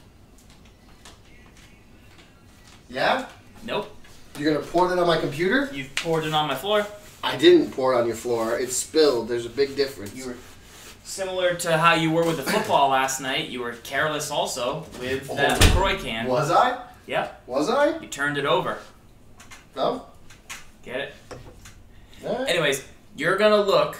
Yeah? Nope. You're going to pour that on my computer? You've poured it on my floor. I didn't pour it on your floor. It spilled. There's a big difference. You were similar to how you were with the football last night. You were careless also with that Oh. LaCroix can. Was I? Yep. Was I? You turned it over. No? Get it? All right. Anyways, you're going to look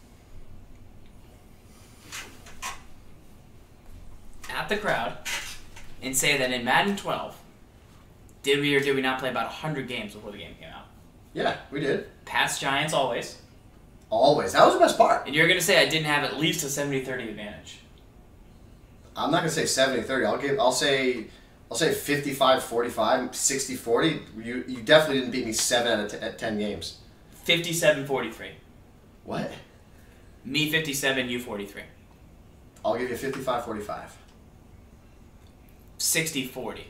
at the crowd and say that in Madden twelve, did we or did we not play about one hundred games before the game came out? Yeah, we did. Pats Giants always. Always. That was the best part. And you're going to say I didn't have at least a seventy thirty advantage. I'm not going to say seventy thirty. I'll give I'll say I'll say fifty-five forty-five, sixty forty. You you definitely didn't beat me seven out of t- at ten games. fifty-seven forty-three. What? Me fifty-seven, you forty-three. I'll give you fifty-five forty-five. sixty forty.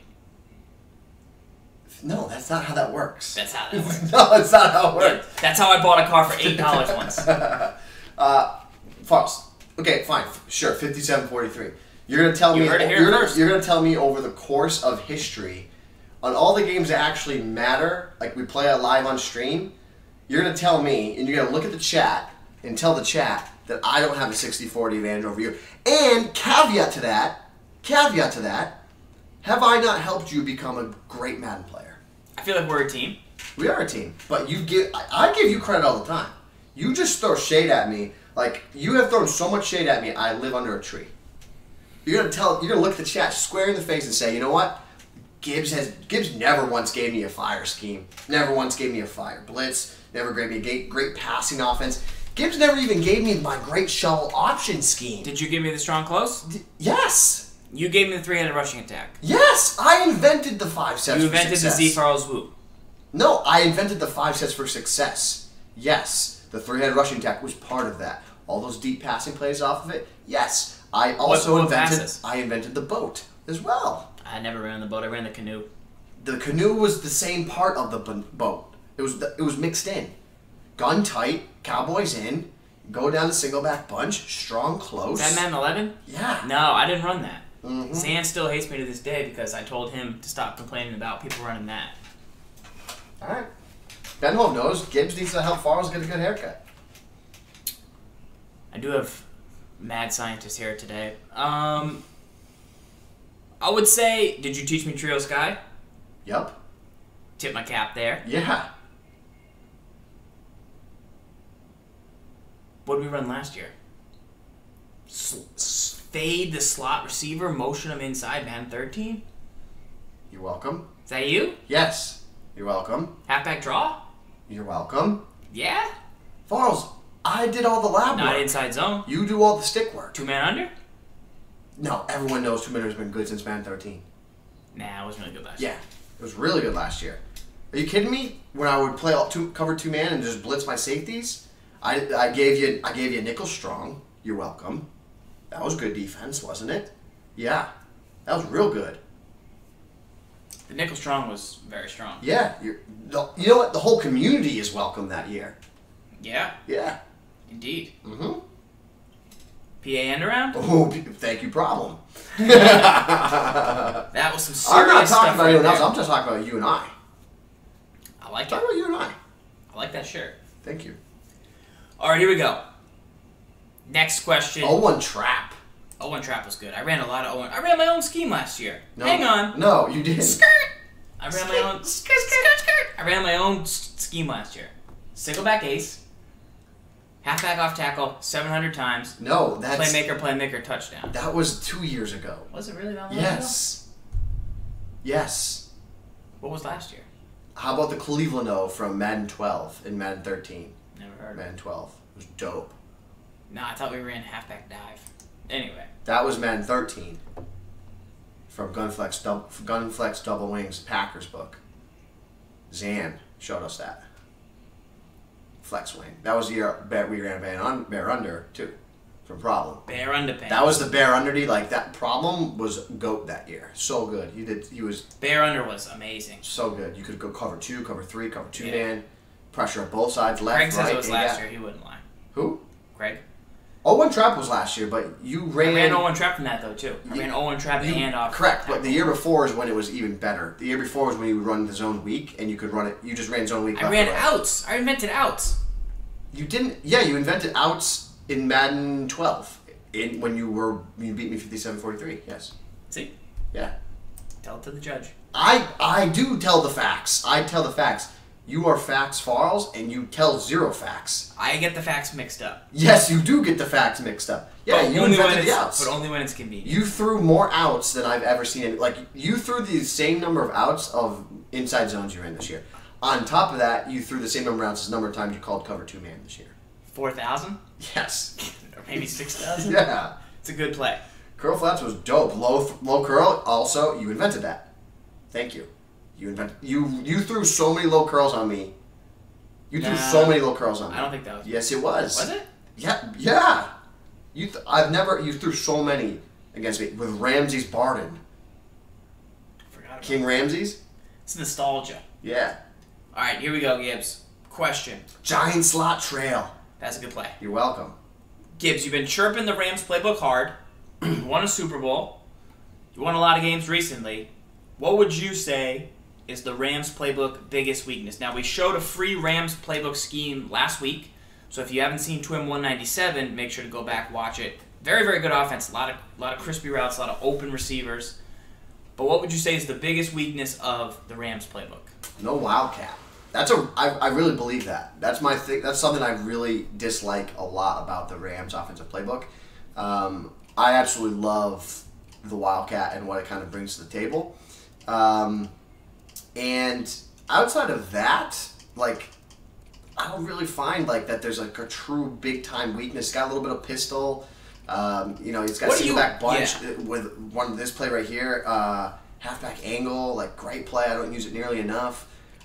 No, that's not how that works. That's how that works. No, that's not how it works. That's how I bought a car for eight dollars once. uh, false. Okay, fine. Sure, fifty-seven forty-three. You're gonna tell You me. heard it here you're, gonna, first. you're gonna tell me over the course of history, on all the games that actually matter, like we play it live on stream. You're gonna tell me, and you're gonna look at the chat and tell the chat that I don't have a sixty forty advantage over you. And caveat to that, caveat to that, have I not helped you become a great Madden player? I feel like we're a team. We are a team, but you give I, I give you credit all the time. You just throw shade at me like you have thrown so much shade at me. I live under a tree. You're gonna tell. You're gonna look at the chat square in the face and say, you know what? Gibbs has Gibbs never once gave me a fire scheme. Never once gave me a fire blitz. Never gave me a great, great passing offense. Gibbs never even gave me my great shovel option scheme. Did you give me the strong close? D- yes. You gave me the three-headed rushing attack. Yes, I invented the five sets You for invented success. the Z Farrell's Woo. No, I invented the five sets for success. Yes, the three-headed rushing attack was part of that. all those deep passing plays off of it. Yes, I also what, what invented. passes? I invented the boat as well. I never ran the boat. I ran the canoe. The canoe was the same part of the b- boat. It was the, it was mixed in. Gun tight, cowboys in, go down the single back bunch, strong close. Is that Madden eleven? Yeah. No, I didn't run that. Mm-hmm. Zan still hates me to this day because I told him to stop complaining about people running that. All right. Ben Hove knows Gibbs needs to help Farrell's get a good haircut. I do have mad scientist here today. Um, I would say, did you teach me Trio Sky? Yup. Tip my cap there. Yeah. What did we run last year? S- s- fade the slot receiver, motion him inside, man. thirteen? You're welcome. Is that you? Yes. You're welcome. Halfback draw? You're welcome. Yeah? Farrell's, I did all the lab Not work. inside zone. You do all the stick work. Two man under? No, everyone knows two minutes has been good since Man thirteen. Nah, it wasn't really good last year. Yeah, it was really good last year. Are you kidding me? When I would play all two, cover two man and just blitz my safeties, I, I gave you I gave you nickel strong. You're welcome. That was good defense, wasn't it? Yeah, that was real good. The nickel strong was very strong. Yeah, you're, the, you know what? The whole community is welcome that year. Yeah, Yeah. indeed. Mm-hmm. P A end around? Oh, thank you, problem. That was some serious I'm not stuff talking about right anyone else. there. I'm just talking about you and I. I like Talk it. about you and I. I like that shirt. Thank you. All right, here we go. Next question. oh one trap. oh one trap was good. I ran a lot of oh one. I ran my own scheme last year. No, Hang on. No, you didn't. Skirt. I ran my own skirt, skirt, skirt. I ran my own s- scheme last year. Single back ace. Halfback off tackle seven hundred times. No, that's Playmaker, playmaker, touchdown. that was two years ago. Was it really that long ago? Yes. Yes. What was last year? How about the Cleveland O from Madden twelve and Madden thirteen? Never heard of it. Madden twelve. It was dope. No, I thought we ran halfback dive. Anyway. That was Madden thirteen. From Gunflex, Dub- Gunflex Double Wings Packers book. Zan showed us that. Flex wing. That was the year bet we ran bear, un- bear under too, from Problem. Bear underpants. That was the bear under D. Like that Problem was goat that year. So good. He did. He was Bear under was amazing. so good. You could go cover two, cover three, cover two Yeah. man, pressure on both sides, left, Craig right. says it was and last yeah. year. He wouldn't lie. Who? Craig? oh one trap was last year, but you ran. I ran oh one trap from that though too. I You- ran oh one trap You- and off. Correct, tackle. but the year before is when it was even better. The year before was when you would run the zone weak, and you could run it. You just ran zone weak. I left ran to right. outs. I invented outs. You didn't. Yeah, you invented outs in Madden twelve. In when you were you beat me fifty-seven forty-three. Yes. See? Yeah. Tell it to the judge. I I do tell the facts. I tell the facts. You are facts Farls, and you tell zero facts. I get the facts mixed up. Yes, you do get the facts mixed up. Yeah, But you only when invented it's, the outs. But only when it's convenient. You threw more outs than I've ever seen. Like you threw the same number of outs of inside zones you ran this year. On top of that, you threw the same number of outs as the number of times you called cover two man this year. four thousand? Yes. Or maybe six thousand? Yeah. It's a good play. Curl flats was dope. Low low curl. Also, you invented that. Thank you. You invented. You you threw so many low curls on me. You threw Nah, so many low curls on me. I don't think that was. Yes, it was. Was it? Yeah. Yeah. You. Th- I've never. You threw so many against me with Ramses Barden. Forgot about King it. Ramses. It's nostalgia. Yeah. All right, here we go, Gibbs. Question. Giant slot trail. That's a good play. You're welcome. Gibbs, you've been chirping the Rams playbook hard. You won a Super Bowl. You won a lot of games recently. What would you say is the Rams playbook biggest weakness? Now, we showed a free Rams playbook scheme last week, so if you haven't seen TWIM one ninety-seven, make sure to go back, watch it. Very, very good offense. A lot of, a lot of crispy routes, a lot of open receivers. But what would you say is the biggest weakness of the Rams playbook? No wildcat. That's a. I, I really believe that. That's my thing. That's something I really dislike a lot about the Rams offensive playbook. Um, I absolutely love the wildcat and what it kind of brings to the table. Um, and outside of that, like, I don't really find like that. There's like a true big time weakness. It's got a little bit of pistol. Um, you know, he's got What do single you- back bunch yeah. with one this play right here. Uh, halfback angle, like great play. I don't use it nearly enough.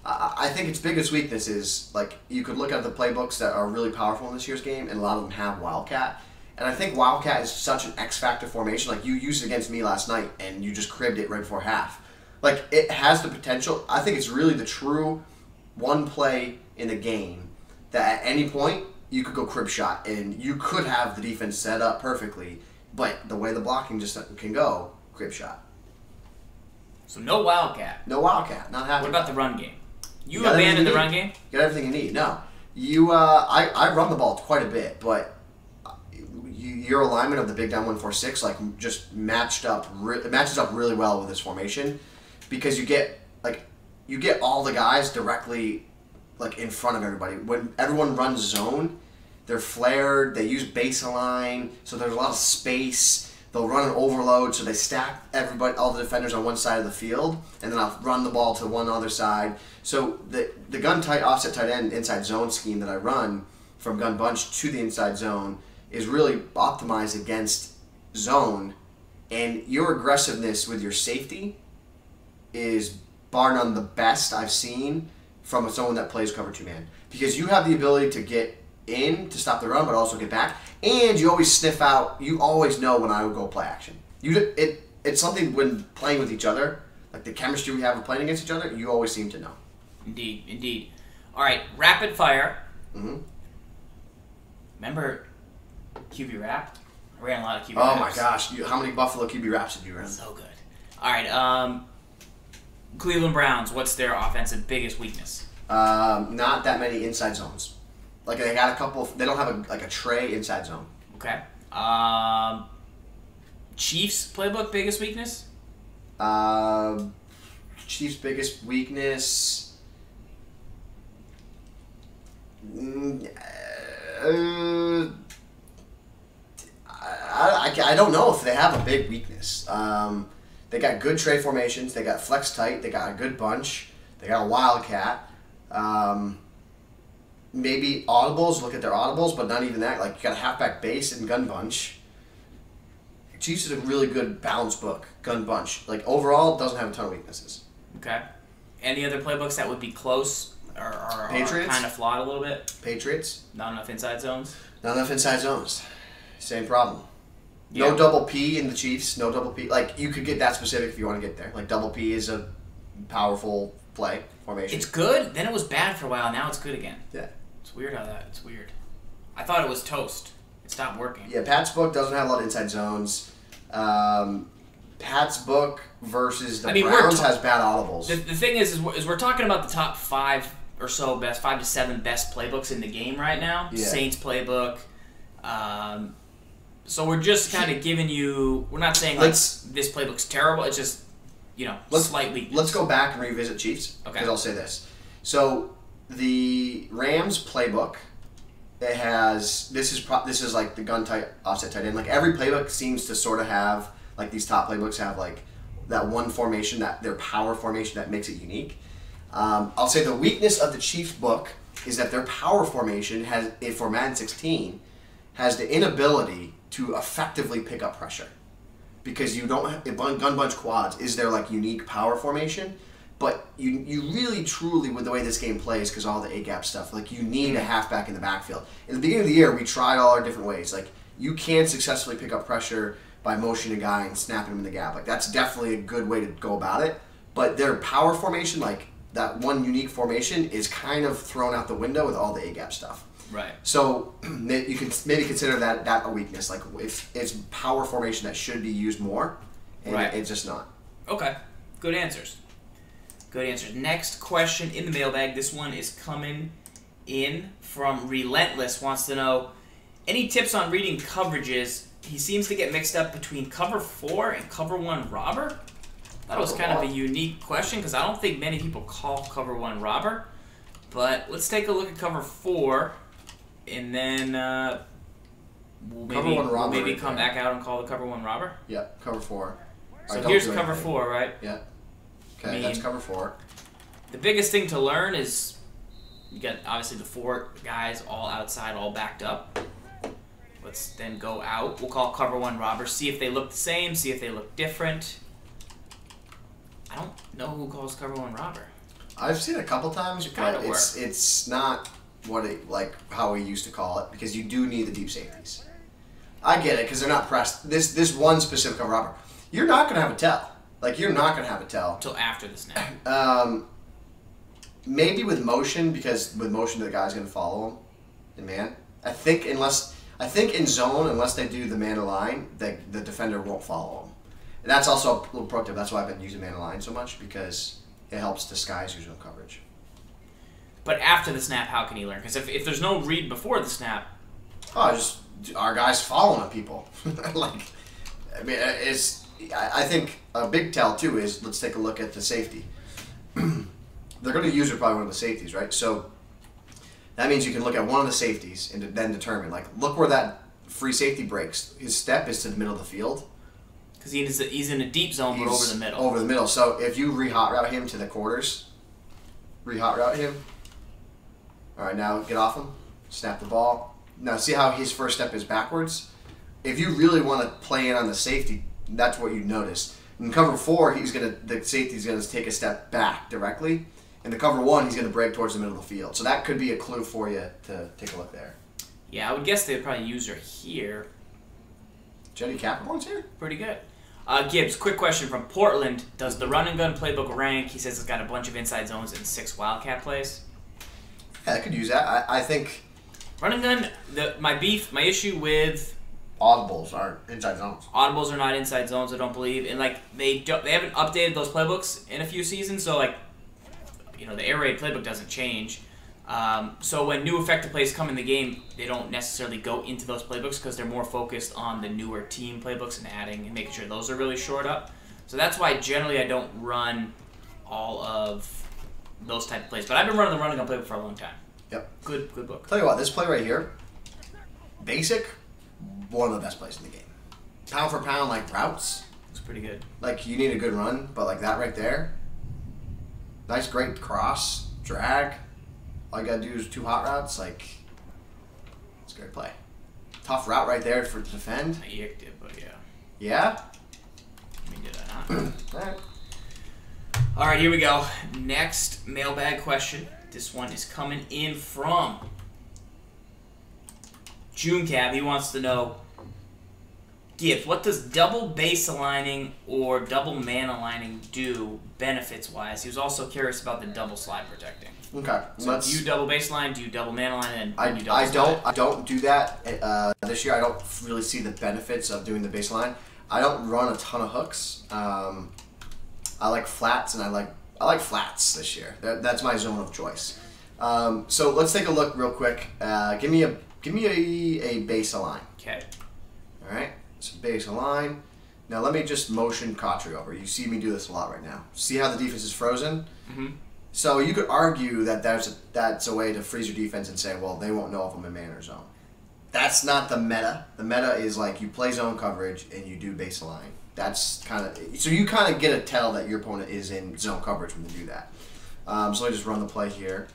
I, I think its biggest weakness is, like, you could look at the playbooks that are really powerful in this year's game, and a lot of them have Wildcat. And I think Wildcat is such an X-factor formation. Like, you used it against me last night, and you just cribbed it right before half. Like, it has the potential. I think it's really the true one play in the game that at any point you could go crib shot, and you could have the defense set up perfectly, but the way the blocking just can go, crib shot. So no Wildcat. No Wildcat. Not happening. What about the run game? You, you abandoned the run game? You got everything you need. No. You, uh, I, I run the ball quite a bit, but you, your alignment of the big down one four six like just matched up. Re- it matches up really well with this formation because you get like you get all the guys directly like in front of everybody. When everyone runs zone, they're flared. They use base align, so there's a lot of space. They'll run an overload, so they stack everybody, all the defenders on one side of the field, and then I'll run the ball to one other side. So the the gun tight offset tight end inside zone scheme that I run from gun bunch to the inside zone is really optimized against zone, and your aggressiveness with your safety is bar none the best I've seen from someone that plays cover two man, because you have the ability to get in to stop the run, but also get back. And you always sniff out. You always know when I would go play action. You it it's something when playing with each other, like the chemistry we have of playing against each other. You always seem to know. Indeed, indeed. All right, rapid fire. Mm-hmm. Remember Q B Wrapped? I ran a lot of Q B Oh Wraps. my gosh! You, how many Buffalo Q B Wraps did you run? So good. All right, um, Cleveland Browns. What's their offensive biggest weakness? Um, not that many inside zones. Like they got a couple. They don't have a like a tray inside zone. Okay. Um, Chiefs playbook biggest weakness? Uh, Chiefs biggest weakness. Mm, uh, I, I, I don't know if they have a big weakness. Um, they got good tray formations. They got flex tight. They got a good bunch. They got a wildcat. Um, Maybe audibles, look at their audibles, but not even that. Like, you got a halfback base and gun bunch. Chiefs is a really good balance book, gun bunch. Like, overall, it doesn't have a ton of weaknesses. Okay. Any other playbooks that would be close or, or, or kind of flawed a little bit? Patriots. Not enough inside zones? Not enough inside zones. Same problem. Yeah. No double P in the Chiefs. No double P. Like, you could get that specific if you want to get there. Like, double P is a powerful play formation. It's good. Then it was bad for a while. Now it's good again. Yeah. It's weird how that. It's weird. I thought it was toast. It stopped working. Yeah, Pat's book doesn't have a lot of inside zones. Um, Pat's book versus the I mean, Browns ta- has bad audibles. The, the thing is, is we're, is we're talking about the top five or so best, five to seven best playbooks in the game right now. Yeah. Saints playbook. Um, so we're just kind of giving you. We're not saying like Let's- this playbook's terrible. It's just you know Let's- slight weakness. Let's go back and revisit Chiefs. Okay. Because I'll say this. So the Rams playbook, it has this is pro, this is like the gun tight offset tight end. Like every playbook seems to sort of have like these top playbooks have like that one formation, that their power formation that makes it unique. Um, I'll say the weakness of the Chiefs book is that their power formation has, for Madden sixteen, has the inability to effectively pick up pressure. Because you don't have, gun bunch quads is their like unique power formation, but you you really truly with the way this game plays, because all the A gap stuff, like you need a halfback in the backfield. In the beginning of the year, we tried all our different ways. Like you can successfully pick up pressure by motioning a guy and snapping him in the gap. Like that's definitely a good way to go about it. But their power formation, like that one unique formation, is kind of thrown out the window with all the A gap stuff. Right. So you can maybe consider that that a weakness. Like it's it's power formation that should be used more, and Right. it's just not. Okay. Good answers. Good answers. Next question in the mailbag. This one is coming in from Relentless. Wants to know any tips on reading coverages. He seems to get mixed up between cover four and cover one robber. That was kind of a unique question because I don't think many people call cover one robber. But let's take a look at cover four, and then uh, we'll maybe, Cover one we'll robber maybe right come there. back out and call the cover one robber. Yep, cover four. So Alright, don't here's do cover anything. four, right? Yeah. Okay, I mean- that's cover four. The biggest thing to learn is you got obviously the four guys all outside, all backed up. Let's then go out. We'll call cover one robber. See if they look the same. See if they look different. I don't know who calls cover one robber. I've seen it a couple times, It but kinda it's work. it's not what it like how we used to call it because you do need the deep safeties. I get it because they're not pressed. This this one specific cover upper, you're not gonna have a tell. Like you're not gonna have a tell Until after the snap. Um, maybe with motion because with motion the guy's gonna follow him in man. I think unless I think in zone unless they do the man align, the the defender won't follow him. And that's also a little pro tip. That's why I've been using man align so much because it helps disguise your zone coverage. But after the snap, how can he learn? Because if, if there's no read before the snap, Oh, just our guys following people. Like, I mean, it's. I I think a big tell too is let's take a look at the safety. They're going to use it probably one of the safeties, right? So that means you can look at one of the safeties and then determine, like, look where that free safety breaks. His step is to the middle of the field. because he is, he's in a deep zone, but over He's the middle. Over the middle. So if you re-hot route him to the quarters, re-hot route him. All right, now get off him. Snap the ball. Now see how his first step is backwards? If you really want to play in on the safety, that's what you notice. In cover four, he's gonna the safety's gonna take a step back directly. In the cover one, he's gonna break towards the middle of the field. So that could be a clue for you to take a look there. Yeah, I would guess they'd probably use her here. Jenny Capricorn's here? Pretty good. Uh, Gibbs, quick question from Portland. Does the run and gun playbook rank? He says it's got a bunch of inside zones and six wildcat plays. Yeah, I could use that. I, I think Run and gun, the, my beef, my issue with audibles are inside zones. audibles are not inside zones, I don't believe. And, like, they don't, they haven't updated those playbooks in a few seasons, so, like, you know, the air raid playbook doesn't change. Um, so when new effective plays come in the game, they don't necessarily go into those playbooks because they're more focused on the newer team playbooks and adding and making sure those are really shored up. So that's why generally I don't run all of those type of plays. But I've been running the run and gun playbook for a long time. Yep. Good, good book. Tell you what, this play right here, basic, one of the best plays in the game. Pound for pound, like routes. It's pretty good. Like you need a good run, but like that right there, nice, great cross, drag. All you gotta do is two hot routes. Like, it's a great play. Tough route right there for to defend. I yicked it, but yeah. Yeah. I mean, did I not? All right. All right, here we go. Next mailbag question. This one is coming in from June Cab. He wants to know, Gibbs, what does double base aligning or double man aligning do benefits-wise? He was also curious about the double slide protecting. Okay. So let's, do you double baseline? Do you double man align? And I, you double I don't slide? I don't do that uh, this year. I don't really see the benefits of doing the baseline. I don't run a ton of hooks. Um, I like flats and I like I like flats this year. That, that's my zone of choice. Um, so let's take a look real quick. Uh, give me a give me a, a base align. Okay. All right. So base align. Now let me just motion Kotri over. You see me do this a lot right now. See how the defense is frozen? Mm-hmm. So you could argue that that's a, that's a way to freeze your defense and say, well, they won't know if I'm in man or zone. That's not the meta. The meta is like you play zone coverage and you do base align. That's kind of so you kind of get a tell that your opponent is in zone coverage when you do that. Um, so I just run the play here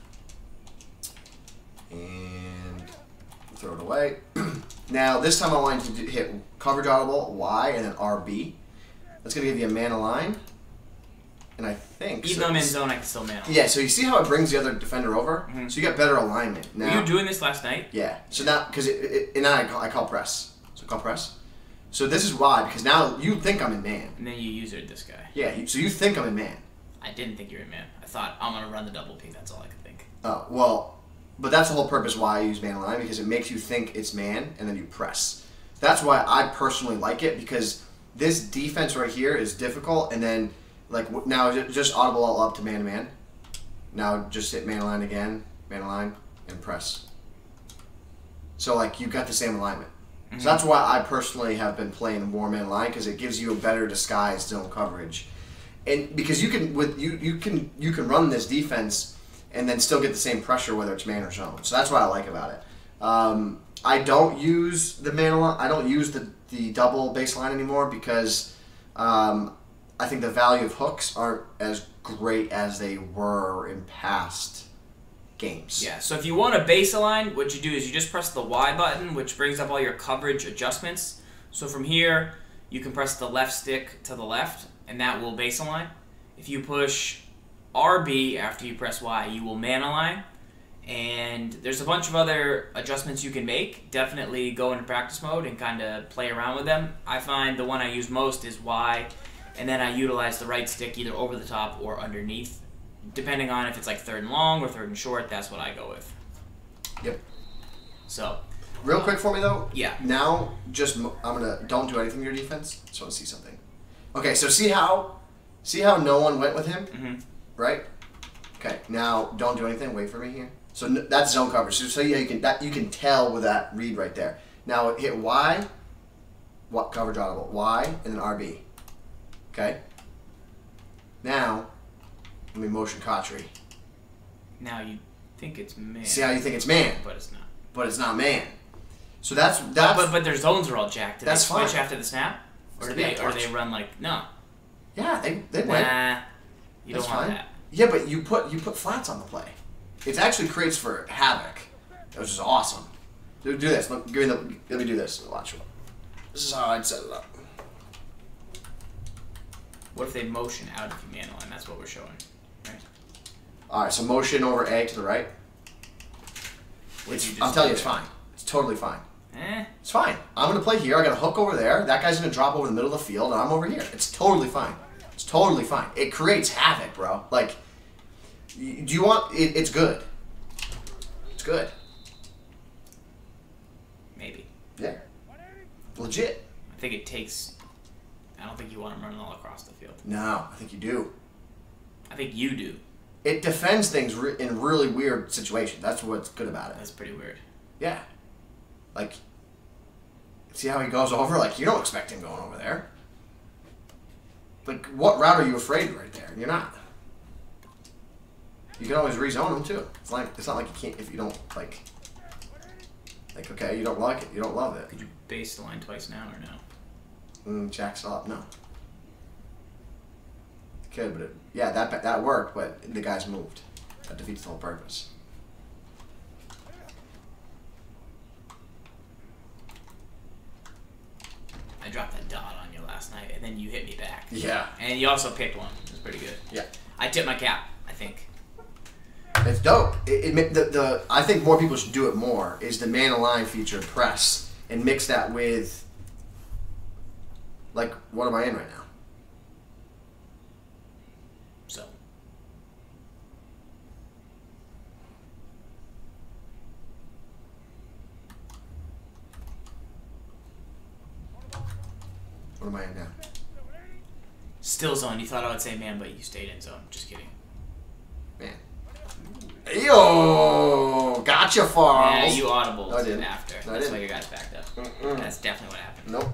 and throw it away. Now this time I want you to hit coverage audible Y and then R B. That's gonna give you a man align, and I think Even so. though I'm in zone, I can still man align. Yeah. So you see how it brings the other defender over. Mm-hmm. So you get better alignment now. Were you doing this last night? Yeah. So now, because it, it, and now I call, I call press. So call press. So this is why, because now you think I'm in man. And then you use it this guy. Yeah. You, so you think I'm in man. I didn't think you were in man. I thought I'm gonna run the double P. That's all I could think. Oh well, but that's the whole purpose why I use man align, because it makes you think it's man and then you press. That's why I personally like it, because this defense right here is difficult, and then like w- now ju- just audible all up to man to man. Now just hit man align again, man align, and press. So like you got the same alignment. Mm-hmm. So that's why I personally have been playing more man align, because it gives you a better disguised zone coverage, and because you can with you you can you can run this defense and then still get the same pressure whether it's man or zone. So that's what I like about it. Um, I don't use the man align. I don't use the the double baseline anymore because um, I think the value of hooks aren't as great as they were in past games. Yeah, so if you want a base align, what you do is you just press the Y button, which brings up all your coverage adjustments. So from here, you can press the left stick to the left, and that will base align. If you push R B, after you press Y, you will man align. And there's a bunch of other adjustments you can make. Definitely go into practice mode and kind of play around with them. I find the one I use most is Y, and then I utilize the right stick either over the top or underneath. Depending on if it's like third and long or third and short, that's what I go with. Yep. So. Real quick for me though. Yeah. Now, just I'm gonna don't do anything to your defense. Just want to see something. Okay, so see how, see how no one went with him, Mm-hmm. right? Okay. Now don't do anything. Wait for me here. So n that's zone coverage. So, so yeah, you can that you can tell with that read right there. Now hit Y, what coverage audible Y, and then R B. Okay. Now, let me motion Cotchery. Now you think it's man. See how you think it's man, But it's not. but it's not man. So that's that's. But but their zones are all jacked. Do That's they switch fine. after the snap, or do Yeah, they or watch. they run like no? Yeah, they they went. Nah, you That's don't want fine. that. Yeah, but you put you put flats on the play. It actually creates for havoc, which is awesome. Do, do this. Look, give me the. Let me do this. Watch. This is how I'd set it up. What if they motion out of the man line? That's what we're showing, right? All right. So motion over A to the right. What It's, you just I'm telling you, did it's there. fine. It's totally fine. Eh. It's fine. I'm gonna play here. I got a hook over there. That guy's gonna drop over the middle of the field, and I'm over here. It's totally fine. It's totally fine. It creates havoc, bro. Like, y- do you want? It, it's good. It's good. Maybe. Yeah. Legit. I think it takes. I don't think you want them running all across the field. No, I think you do. I think you do. It defends things re- in really weird situations. That's what's good about it. That's pretty weird. Yeah. Like, see how he goes over? Like, you don't expect him going over there. Like, what route are you afraid of right there? You're not. You can always rezone him too. It's like it's not like you can't if you don't like. Like, okay, you don't like it. You don't love it. Could you base the line twice now or no? Mm, jacks up. No. Could, but it, yeah, that that worked, but the guys moved. That defeats the whole purpose. I dropped that dot on you last night, and then you hit me back. Yeah. And you also picked one. It was pretty good. Yeah. I tipped my cap, I think. It's dope. It, it ma- the, the I think more people should do it more. Is the man align feature in press and mix that with like what am I in right now? So. What am I in now? Still zone. You thought I would say man, but you stayed in zone. Just kidding. Man. Yo, gotcha, Farls. Yeah, you audible No, I didn't. after. No, I That's didn't. why your guys backed up. Mm-mm. That's definitely what happened. Nope.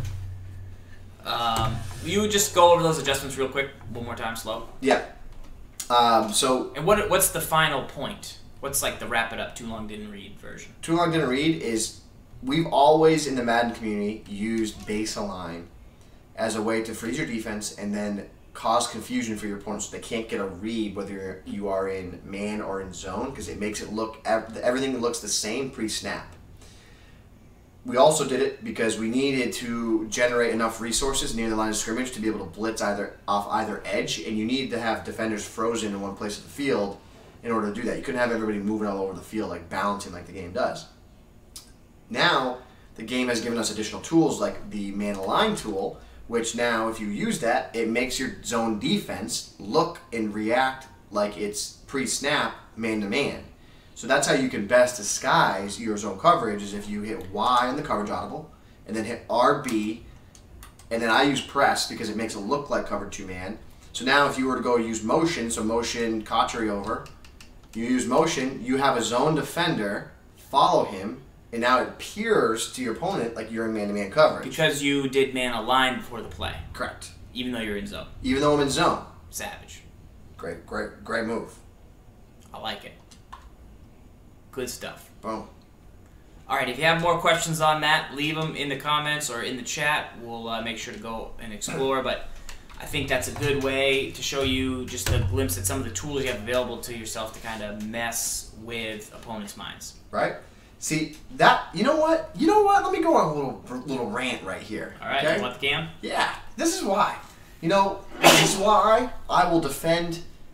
Um, you just go over those adjustments real quick, one more time, slow. Yeah. Um, so And what what's the final point? What's like the wrap it up, too long didn't read version? too long didn't read is we've always in the Madden community used base align as a way to freeze your defense and then cause confusion for your opponents so they can't get a read whether you're, you are in man or in zone because it makes it look everything looks the same pre-snap. We also did it because we needed to generate enough resources near the line of scrimmage to be able to blitz either off either edge, and you need to have defenders frozen in one place of the field in order to do that. You couldn't have everybody moving all over the field like balancing like the game does. Now the game has given us additional tools like the man align tool, which now if you use that, it makes your zone defense look and react like it's pre-snap man-to-man. So that's how you can best disguise your zone coverage is if you hit Y on the coverage audible and then hit R B and then I use press because it makes it look like cover two man. So now if you were to go use motion, so motion Cotchery over, you use motion, you have a zone defender, follow him, and now it appears to your opponent like you're in man-to-man coverage. Because you did man align before the play, Correct. even though you're in zone. Even though I'm in zone. Savage. Great, great, great move. I like it. Good stuff. Boom. All right, if you have more questions on that, leave them in the comments or in the chat. We'll uh, make sure to go and explore, but I think that's a good way to show you just a glimpse at some of the tools you have available to yourself to kind of mess with opponents' minds. Right? See, that, you know what? You know what? Let me go on a little little rant right here. All right, okay? you want the cam? Yeah, this is why. You know, this is why I will defend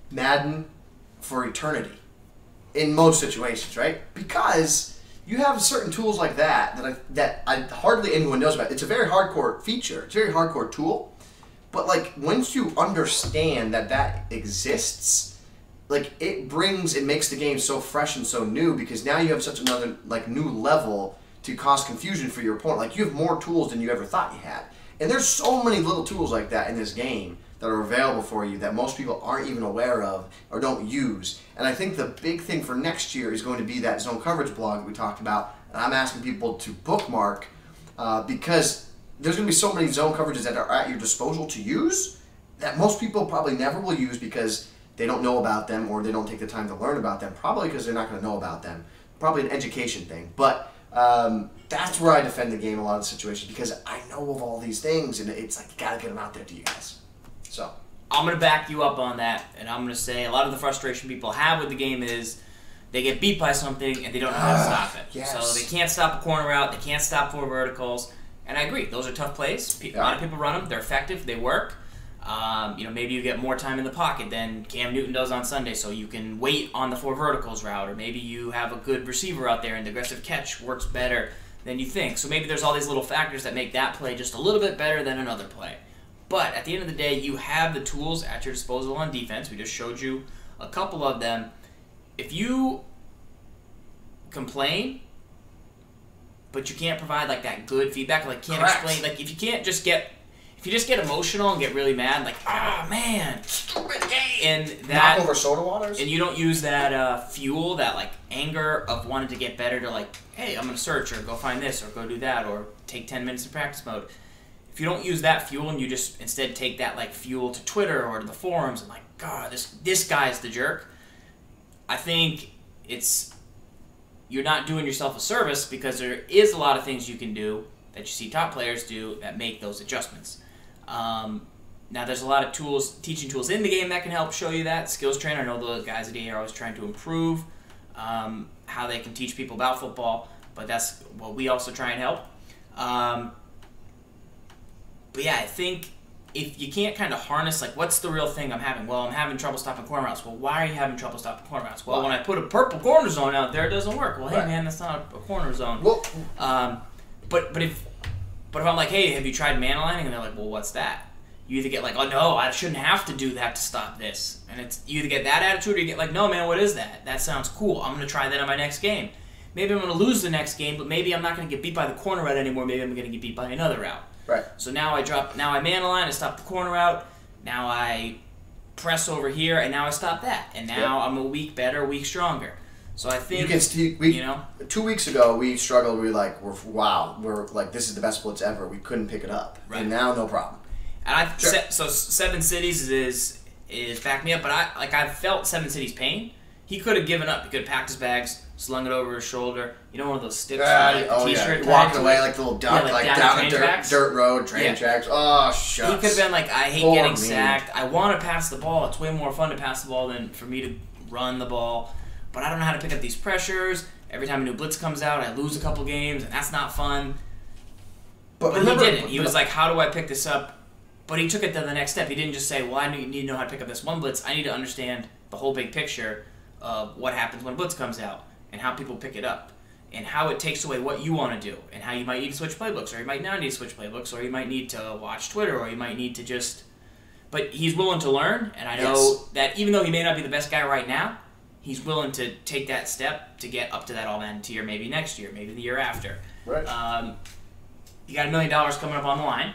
Madden for eternity in most situations, right? Because you have certain tools like that that I, that I, hardly anyone knows about. It's a very hardcore feature. It's a very hardcore tool. But like once you understand that that exists, like it brings, it makes the game so fresh and so new because now you have such another like new level to cause confusion for your opponent. Like you have more tools than you ever thought you had. And there's so many little tools like that in this game that are available for you that most people aren't even aware of or don't use. And I think the big thing for next year is going to be that zone coverage blog that we talked about. And I'm asking people to bookmark uh, because there's going to be so many zone coverages that are at your disposal to use that most people probably never will use because they don't know about them or they don't take the time to learn about them. Probably because they're not going to know about them. Probably an education thing. But um, that's where I defend the game a lot of situations because I know of all these things and it's like you got to get them out there to you guys. So I'm going to back you up on that, and I'm going to say a lot of the frustration people have with the game is they get beat by something and they don't know how to stop it. Yes. So they can't stop a corner route, they can't stop four verticals, and I agree, those are tough plays. A lot of people run them, they're effective, they work. Um, you know, maybe you get more time in the pocket than Cam Newton does on Sunday, so you can wait on the four verticals route, or maybe you have a good receiver out there and the aggressive catch works better than you think. So maybe there's all these little factors that make that play just a little bit better than another play. But at the end of the day, you have the tools at your disposal on defense. We just showed you a couple of them. If you complain, but you can't provide like that good feedback, like can't Correct. explain, like if you can't just get, if you just get emotional and get really mad, like ah oh, man, and that knock over soda waters, and you don't use that uh, fuel, that like anger of wanting to get better to like, hey, I'm gonna search or go find this or go do that or take ten minutes in practice mode. If you don't use that fuel and you just instead take that like fuel to Twitter or to the forums and like, God, this this guy's the jerk, I think it's you're not doing yourself a service because there is a lot of things you can do that you see top players do that make those adjustments. Um, now there's a lot of tools, teaching tools in the game that can help show you that. Skills Trainer, I know those guys at E A are always trying to improve um, how they can teach people about football, but that's what we also try and help. Um, But yeah, I think if you can't kind of harness, like, what's the real thing I'm having? Well, I'm having trouble stopping corner routes. Well, why are you having trouble stopping corner routes? Well, Why? when I put a purple corner zone out there, it doesn't work. Well, hey, Right. man, that's not a corner zone. Well, Um, but but if but if I'm like, hey, have you tried man aligning? And they're like, well, what's that? You either get like, oh no, I shouldn't have to do that to stop this, and it's you either get that attitude or you get like, no, man, what is that? That sounds cool. I'm gonna try that in my next game. Maybe I'm gonna lose the next game, but maybe I'm not gonna get beat by the corner route anymore. Maybe I'm gonna get beat by another route. right. So now I drop, now I man align, I stop the corner out, now I press over here, and now I stop that. And now Yep. I'm a week better, a week stronger. So I think, You can st- we, you know, two weeks ago we struggled. We were like, we're wow, we're like this is the best blitz ever. We couldn't pick it up, Right. and now no problem. and I Sure. se- so Seven Cities is is back me up, but I like I've felt Seven Cities pain. He could have given up. He could have packed his bags, slung it over his shoulder. You know, one of those sticks, Uh, from, like, the oh t-shirt yeah, tagged walking to away it. like the little Yeah, duck, like like, down the down a train dirt, tracks. dirt road, train Yeah. tracks. Oh shucks. He could have been like, I hate Poor getting me. sacked. I want to pass the ball. It's way more fun to pass the ball than for me to run the ball. But I don't know how to pick up these pressures. Every time a new blitz comes out, I lose a couple games, and that's not fun. But, But remember, he didn't. He but- was like, how do I pick this up? But he took it to the next step. He didn't just say, well, I need to know how to pick up this one blitz. I need to understand the whole big picture of what happens when a blitz comes out and how people pick it up and how it takes away what you want to do and how you might need to switch playbooks or you might not need to switch playbooks or you might need to watch Twitter or you might need to just... But he's willing to learn, and I know Yes. that even though he may not be the best guy right now, he's willing to take that step to get up to that all-man tier maybe next year, maybe the year after. Right. Um, you got a million dollars coming up on the line.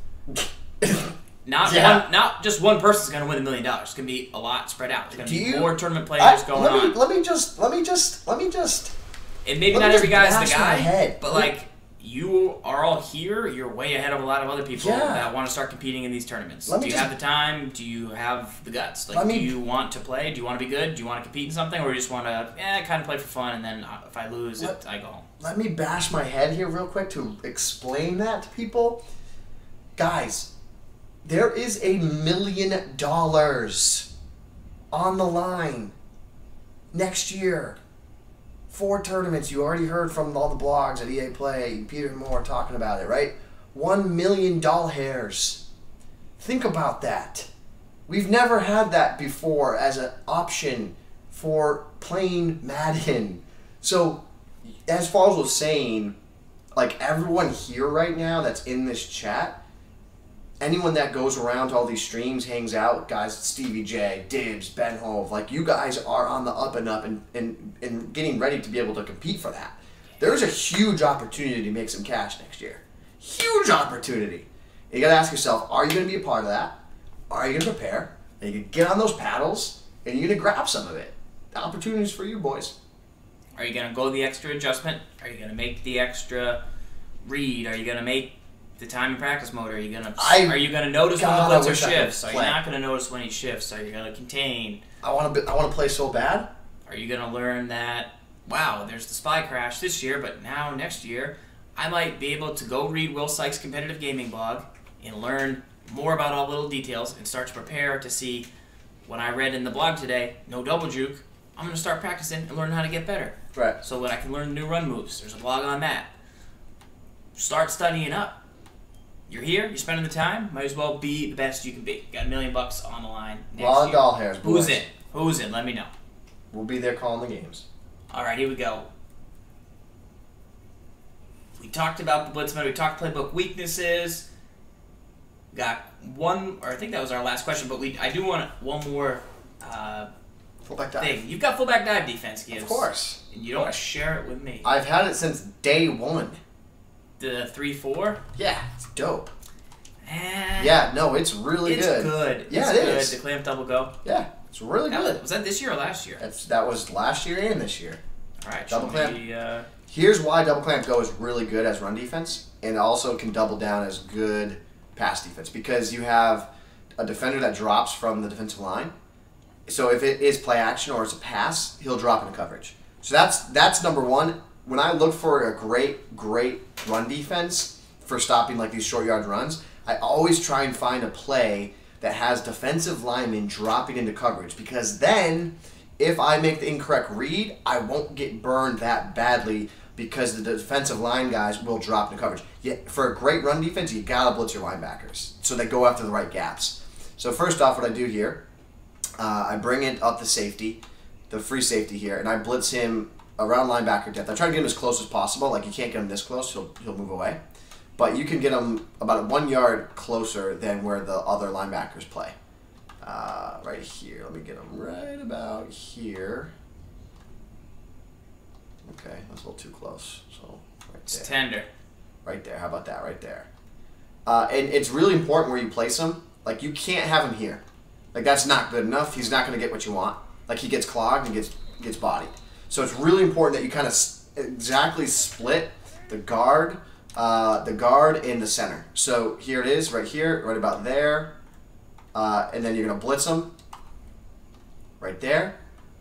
Not Yeah. one, not just one person's going to win a million dollars. It's going to be a lot spread out. There's going to Do be you- more tournament players I, going let me, on. Let me just, let me just, let me just. And maybe let me not every just guy's bash the my guy, head. but Let- like you are all here. You're way ahead of a lot of other people Yeah. that want to start competing in these tournaments. Let Do me you just- have the time? Do you have the guts? Like, Let me- do you want to play? Do you want to be good? Do you want to compete in something, or you just want to, eh, kind of play for fun, and then uh, if I lose, it, Let- I go home. Let me bash my head here real quick to explain that to people. Guys, there is a million dollars on the line next year. Four tournaments. You already heard from all the blogs at E A Play, Peter and Moore talking about it, right? One million doll hairs. Think about that. We've never had that before as an option for playing Madden. So, as Falls was saying, like everyone here right now that's in this chat, anyone that goes around to all these streams, hangs out, guys, Stevie J, Dibs, Ben Hove, like you guys are on the up and up and, and, and getting ready to be able to compete for that. There's a huge opportunity to make some cash next year. Huge opportunity. You got to ask yourself, are you going to be a part of that? Are you going to prepare? And you can get on those paddles and you're going to grab some of it. The opportunity's for you, boys. Are you going to go the extra adjustment? Are you going to make the extra read? Are you going to make the time in practice mode? Are you going to Are you going to notice God, when the blitzer shifts? Are you play. not going to notice when he shifts? Are you going to contain? I want to. I want to play so bad. Are you going to learn that? Wow, there's the spy crash this year, but now next year, I might be able to go read Will Sykes' competitive gaming blog and learn more about all the little details and start to prepare to see what I read in the blog today. No double juke. I'm going to start practicing and learn how to get better. Right. So when I can learn new run moves, there's a blog on that. Start studying up. You're here, you're spending the time, might as well be the best you can be. Got a million bucks on the line next Raw year. doll hairs, boys. Who's in? Who's in? Let me know. We'll be there calling the games. All right, here we go. We talked about the Blitz mode. We talked playbook weaknesses. Got one, or I think that was our last question, but we I do want one more uh, Fullback dive. thing. You've got fullback dive defense, Gibbs. Of course. And you don't want to share it with me. I've had it since day one. The three four? Yeah, it's dope. Eh, Yeah, no, it's really it's good. good. Yeah, it's it good. is. The clamp double go. Yeah, it's really That good. was, was that this year or last year? That's that was last year and this year. All right, double show clamp. me, uh, Here's why double clamp go is really good as run defense, and also can double down as good pass defense because you have a defender that drops from the defensive line. So if it is play action or it's a pass, he'll drop into coverage. So that's that's number one. When I look for a great, great run defense for stopping like these short yard runs, I always try and find a play that has defensive linemen dropping into coverage because then if I make the incorrect read, I won't get burned that badly because the defensive line guys will drop into coverage. Yet for a great run defense, you gotta blitz your linebackers so they go after the right gaps. So first off, what I do here, uh, I bring it up the safety, the free safety here, and I blitz him around linebacker depth. I try to get him as close as possible. Like you can't get him this close, he'll he'll move away. But you can get him about one yard closer than where the other linebackers play. Uh, right here. Let me get him right about here. Okay, that's a little too close. So right it's there. tender. Right there. How about that? Right there. Uh, and it's really important where you place him. Like you can't have him here. Like that's not good enough. He's not going to get what you want. Like he gets clogged and gets gets bodied. So it's really important that you kind of s exactly split the guard, uh, the guard and the center. So here it is, right here, right about there, uh, and then you're gonna blitz him. Right there.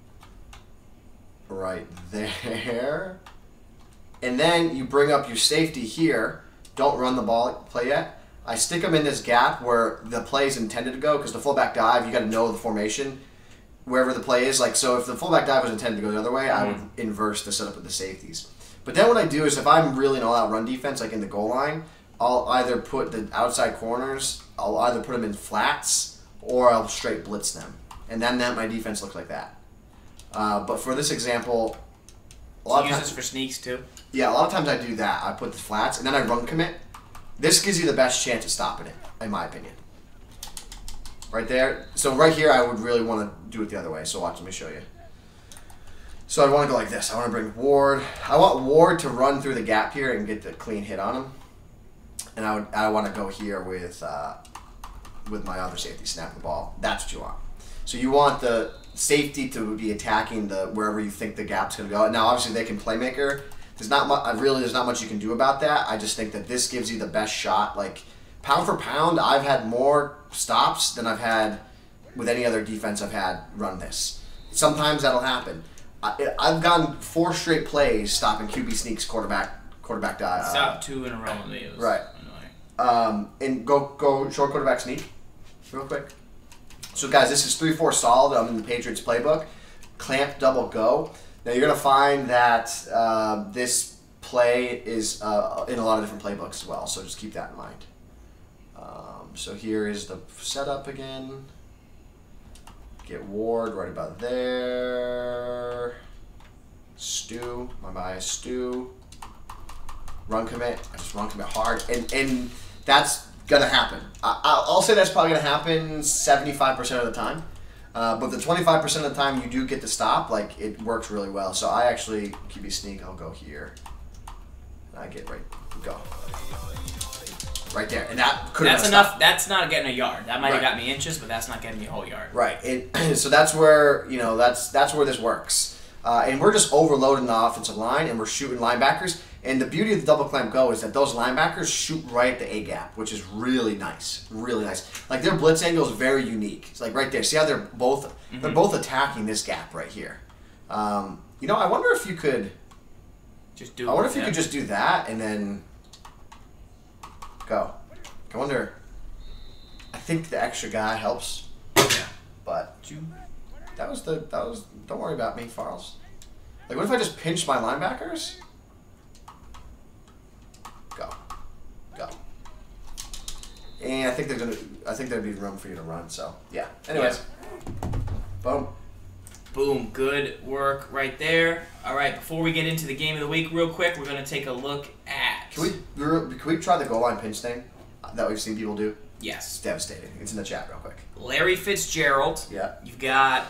Right there. And then you bring up your safety here. Don't run the ball play yet. I stick them in this gap where the play is intended to go because the fullback dive, you got to know the formation wherever the play is. Like so, if the fullback dive was intended to go the other way, mm-hmm. I would inverse the setup of the safeties. But then what I do is if I'm really an all-out run defense, like in the goal line, I'll either put the outside corners, I'll either put them in flats, or I'll straight blitz them. And then that my defense looks like that. Uh, but for this example, a lot Do you of use times, this for sneaks too? yeah, a lot of times I do that. I put the flats, and then I run commit. This gives you the best chance of stopping it, in my opinion. Right there. So right here, I would really want to do it the other way. So watch, let me show you. So I want to go like this. I want to bring Ward. I want Ward to run through the gap here and get the clean hit on him. And I would I want to go here with uh, with my other safety, snap the ball. That's what you want. So you want the safety to be attacking the wherever you think the gap's going to go. Now, obviously, they can playmaker. There's not much. Really, there's not much you can do about that. I just think that this gives you the best shot. Like pound for pound, I've had more stops than I've had with any other defense I've had run this. Sometimes that'll happen. I, I've gotten four straight plays stopping Q B sneaks quarterback quarterback dive. Stopped two in a row with me. It was right. Annoying. Um, and go go short quarterback sneak, real quick. So guys, this is three four solid. I'm in the Patriots playbook. Clamp double go. Now you're gonna find that uh, this play is uh, in a lot of different playbooks as well. So just keep that in mind. Um, so here is the setup again. Get Ward right about there. Stu, my bias Stu. Run commit, I just run commit hard, and and that's gonna happen. I, I'll say that's probably gonna happen seventy-five percent of the time, uh, but the twenty-five percent of the time you do get to stop, like it works really well. So I actually keep you sneak. I'll go here. I get right, go right there, and that could. That's enough. That's not getting a yard. That might have Right. got me inches, but that's not getting me a whole yard. Right, and so that's where you know that's that's where this works, uh, and we're just overloading the offensive line, and we're shooting linebackers. And the beauty of the double clamp go is that those linebackers shoot right at the A gap, which is really nice, really nice. Like their blitz angle is very unique. It's like right there. See how they're both mm-hmm. they're both attacking this gap right here. Um, you know, I wonder if you could just do. I wonder if yeah. you could just do that and then go. I wonder. I think the extra guy helps. Yeah. But that was the that was. Don't worry about me, Farles. Like, what if I just pinch my linebackers? Go, go. And I think they're gonna. I think there'd be room for you to run. So yeah. Anyways, yeah. Boom. Boom. Good work right there. All right. Before we get into the game of the week, real quick, we're gonna take a look at. Can we can we try the goal line pinch thing that we've seen people do? Yes. It's devastating. It's in the chat real quick. Larry Fitzgerald. Yeah. You've got.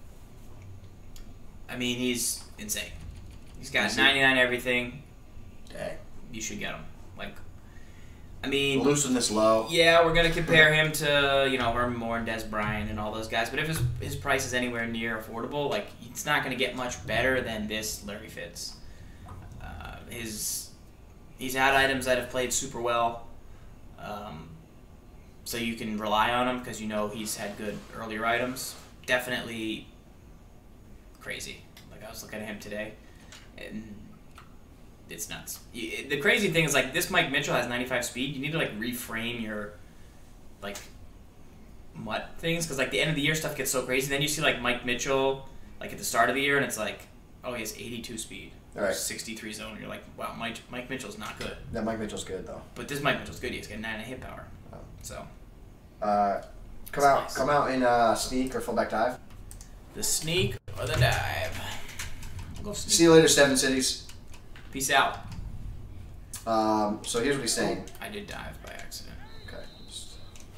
I mean, he's insane. He's got ninety-nine everything. Dang. You should get him. Like, I mean, looseness low. Yeah, we're gonna compare him to you know Herman Moore and Des Bryant and all those guys. But if his his price is anywhere near affordable, like it's not gonna get much better than this Larry Fitz. Uh, his he's had items that have played super well, um, so you can rely on him because you know he's had good earlier items. Definitely crazy. Like I was looking at him today, and. It's nuts. The crazy thing is, like, this Mike Mitchell has ninety-five speed. You need to, like, reframe your, like, mutt things. Because, like, the end of the year stuff gets so crazy. Then you see, like, Mike Mitchell, like, at the start of the year, and it's like, oh, he has eighty-two speed. All right. sixty-three zone. You're like, wow, Mike Mike Mitchell's not good. Yeah, Mike Mitchell's good, though. But this Mike Mitchell's good. He's got nine hit power. Oh. So. Uh, come That's out nice. Come out in uh, sneak or fullback dive. The sneak or the dive. We'll go sneak. See you later, Seven Cities. Peace out. Um, so here's what he's saying. I did dive by accident. Okay. Just...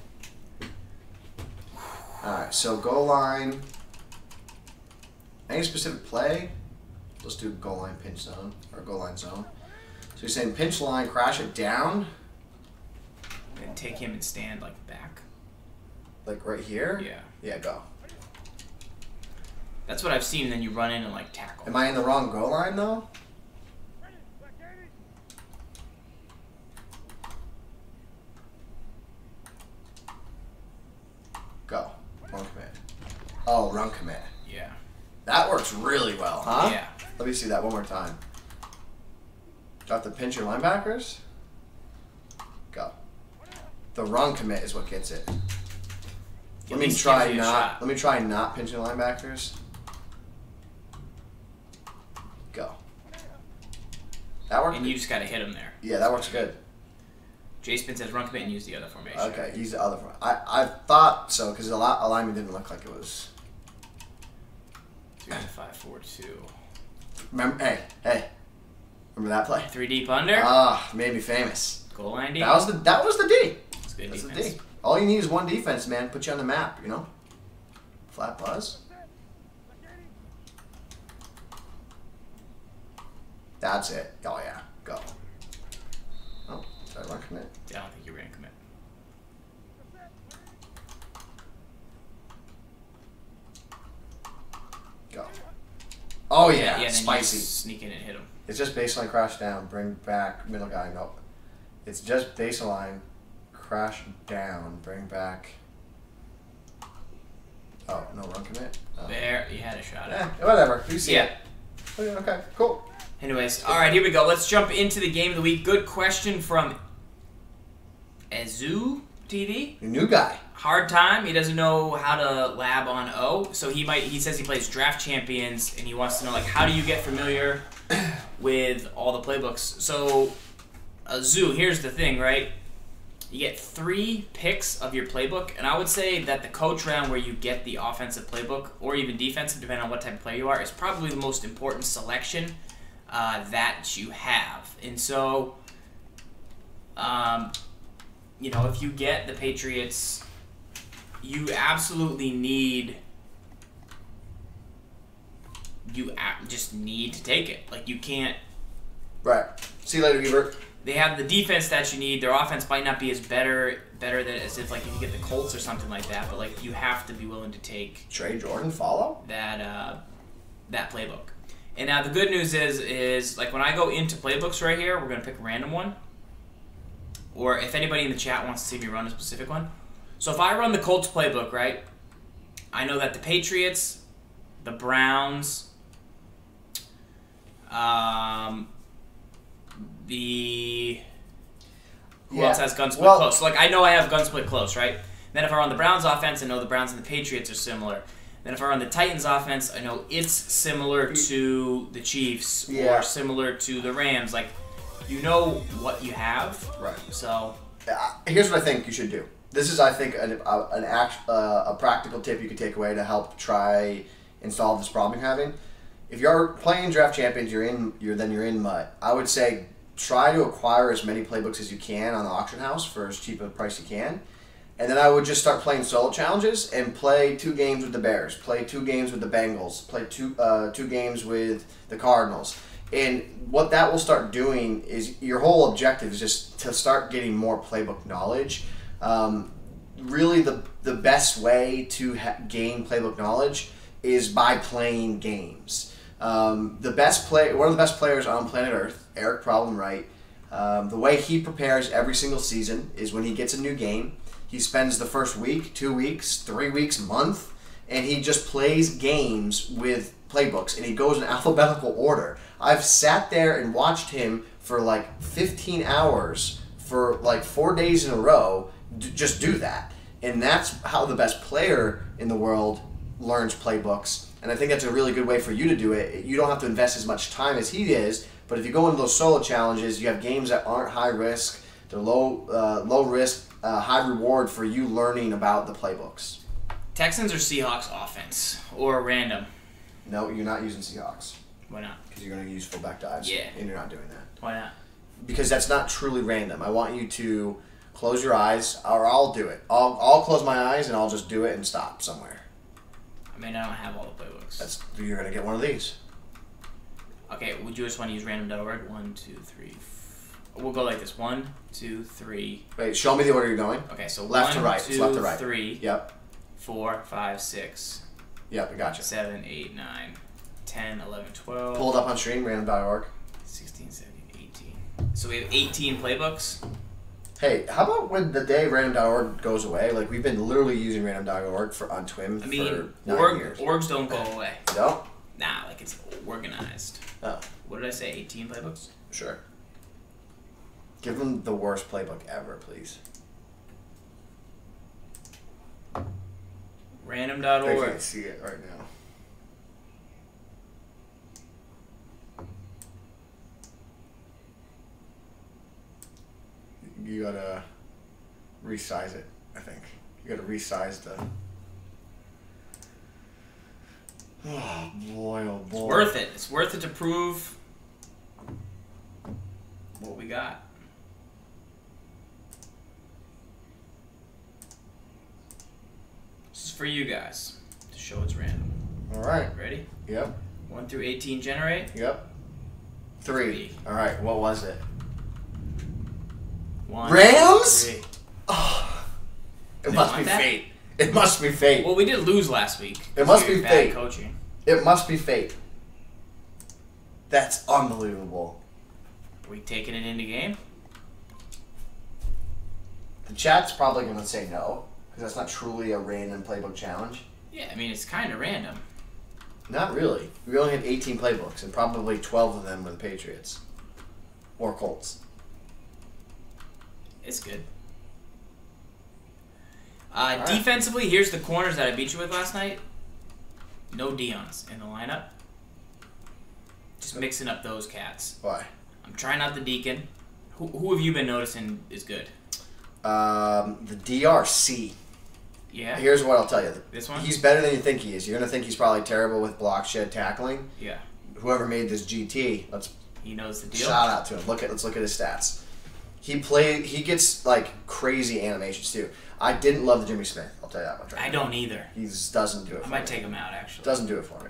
Alright, so goal line. Any specific play? Let's do goal line pinch zone, or goal line zone. So he's saying pinch line, crash it down. And take him and stand, like, back. Like right here? Yeah. Yeah, go. That's what I've seen, and then you run in and, like, tackle. Am I in the wrong goal line, though? Go. Run commit. Oh, run commit. Yeah. That works really well, huh? Yeah. Let me see that one more time. Do I have to pinch your linebackers? Go. The run commit is what gets it. Let me least try gives you a not. shot. Let me try not pinching linebackers. Go. That worked. And you just got to hit him there. Yeah, that works good. J Spin says run commit and use the other formation. Okay, use the other one. I I thought so because the li- alignment didn't look like it was. Three, five, four, two. Remember? Hey, hey. Remember that play? Three deep under. Ah, made me famous. Goal line D. That was the that was the D. That's good That's defense. the D. All you need is one defense, man. Put you on the map, you know? Flat buzz. That's it. Oh, yeah. Go. Oh, did I run commit? Yeah, I don't think you're going to commit. Go. Oh, yeah. Yeah, yeah, then Spicy. you sneak in and hit him. It's just baseline crash down, bring back middle guy. Nope. It's just baseline crash down, bring back. Oh, no run commit? Oh. There, you had a shot at Eh, whatever. You see Yeah. it. Okay, okay, cool. Anyways, all right, here we go. Let's jump into the game of the week. Good question from Azu T V. Your new guy. Hard time. He doesn't know how to lab on O, so he might. He says he plays Draft Champions, and he wants to know like how do you get familiar with all the playbooks. So, Azu, here's the thing, right? You get three picks of your playbook, and I would say that the coach round where you get the offensive playbook, or even defensive, depending on what type of player you are, is probably the most important selection uh, that you have. And so, um, you know, if you get the Patriots, you absolutely need, you a- just need to take it. Like, you can't. Right. See you later, Hubert. They have the defense that you need. Their offense might not be as better better than as if like if you get the Colts or something like that. But like you have to be willing to take Trey Jordan follow that uh, that playbook. And now the good news is is like when I go into playbooks right here, we're gonna pick a random one. Or if anybody in the chat wants to see me run a specific one. So if I run the Colts playbook, right, I know that the Patriots, the Browns, um. The who yeah. else has gun split well, close? So like I know I have gun split close, right? Then if I run the Browns offense, I know the Browns and the Patriots are similar. Then if I run the Titans offense, I know it's similar to the Chiefs yeah. or similar to the Rams. Like you know what you have, right? So uh, here's what I think you should do. This is, I think, an an act, uh, a practical tip you could take away to help try and solve this problem you're having. If you're playing draft champions, you're in. You're then you're in mud. I would say try to acquire as many playbooks as you can on the auction house for as cheap a price you can, and then I would just start playing solo challenges and play two games with the Bears, play two games with the Bengals, play two uh, two games with the Cardinals. And what that will start doing is your whole objective is just to start getting more playbook knowledge. Um, really, the the best way to ha- gain playbook knowledge is by playing games. Um, the best play, one of the best players on planet Earth, Eric Problem Right. Um, the way he prepares every single season is when he gets a new game, he spends the first week, two weeks, three weeks, month, and he just plays games with playbooks, and he goes in alphabetical order. I've sat there and watched him for like fifteen hours for like four days in a row, d- just do that. And that's how the best player in the world learns playbooks. And I think that's a really good way for you to do it. You don't have to invest as much time as he is, but if you go into those solo challenges, you have games that aren't high risk, they're low, uh, low risk, uh, high reward for you learning about the playbooks. Texans or Seahawks offense or random? No, you're not using Seahawks. Why not? Because you're going to use fullback dives. Yeah. And you're not doing that. Why not? Because that's not truly random. I want you to close your eyes, or I'll do it. I'll, I'll close my eyes and I'll just do it and stop somewhere. I mean, I don't have all the playbooks. That's you're gonna get one of these. Okay, would you just want to use random dot org? One, two, three. F- we'll go like this. One, two, three. Wait, show me the order you're going. Okay, so left one, to right. two, It's left to right. three. Yep. Four, five, six. Yep, I gotcha. Seven, eight, nine, ten, eleven, twelve. Pull it up on stream, random dot org. sixteen, seventeen, eighteen. So we have eighteen playbooks. Hey, how about when the day random dot org goes away? Like we've been literally using random dot org for on T W I M I mean, for nine org, years. orgs don't go away. No. Nah, like it's organized. Oh. What did I say? eighteen playbooks? Sure. Give them the worst playbook ever, please. random dot org. I can't see it right now. You gotta resize it, I think. You gotta resize the... Oh boy, oh boy. It's worth it. It's worth it to prove what we got. This is for you guys to show it's random. Alright. Ready? Yep. one through eighteen generate. Yep. Three. Three. Alright, what was it? One, Rams? Three. Oh, it They must want be that? fate. It must be fate. Well, we did lose last week. It must We be had fate. bad coaching. It must be fate. That's unbelievable. Are we taking it into game? The chat's probably going to say no, because that's not truly a random playbook challenge. Yeah, I mean, it's kind of random. Not really. We only had eighteen playbooks, and probably twelve of them were the Patriots. Or Colts. It's good. Uh, right. Defensively, here's the corners that I beat you with last night. No Deons in the lineup. Just mixing up those cats. Why? I'm trying out the Deacon. Who, who have you been noticing is good? Um, the D R C. Yeah. Here's what I'll tell you. This one? He's better than you think he is. You're going to think he's probably terrible with block shed tackling. Yeah. Whoever made this G T, let's he knows the deal. shout out to him. Look at let's look at his stats. He play he gets like crazy animations too. I didn't love the Jimmy Smith. I'll tell you that much. Right I now. don't either. He just doesn't do it. I for might me. take him out actually. Doesn't do it for me.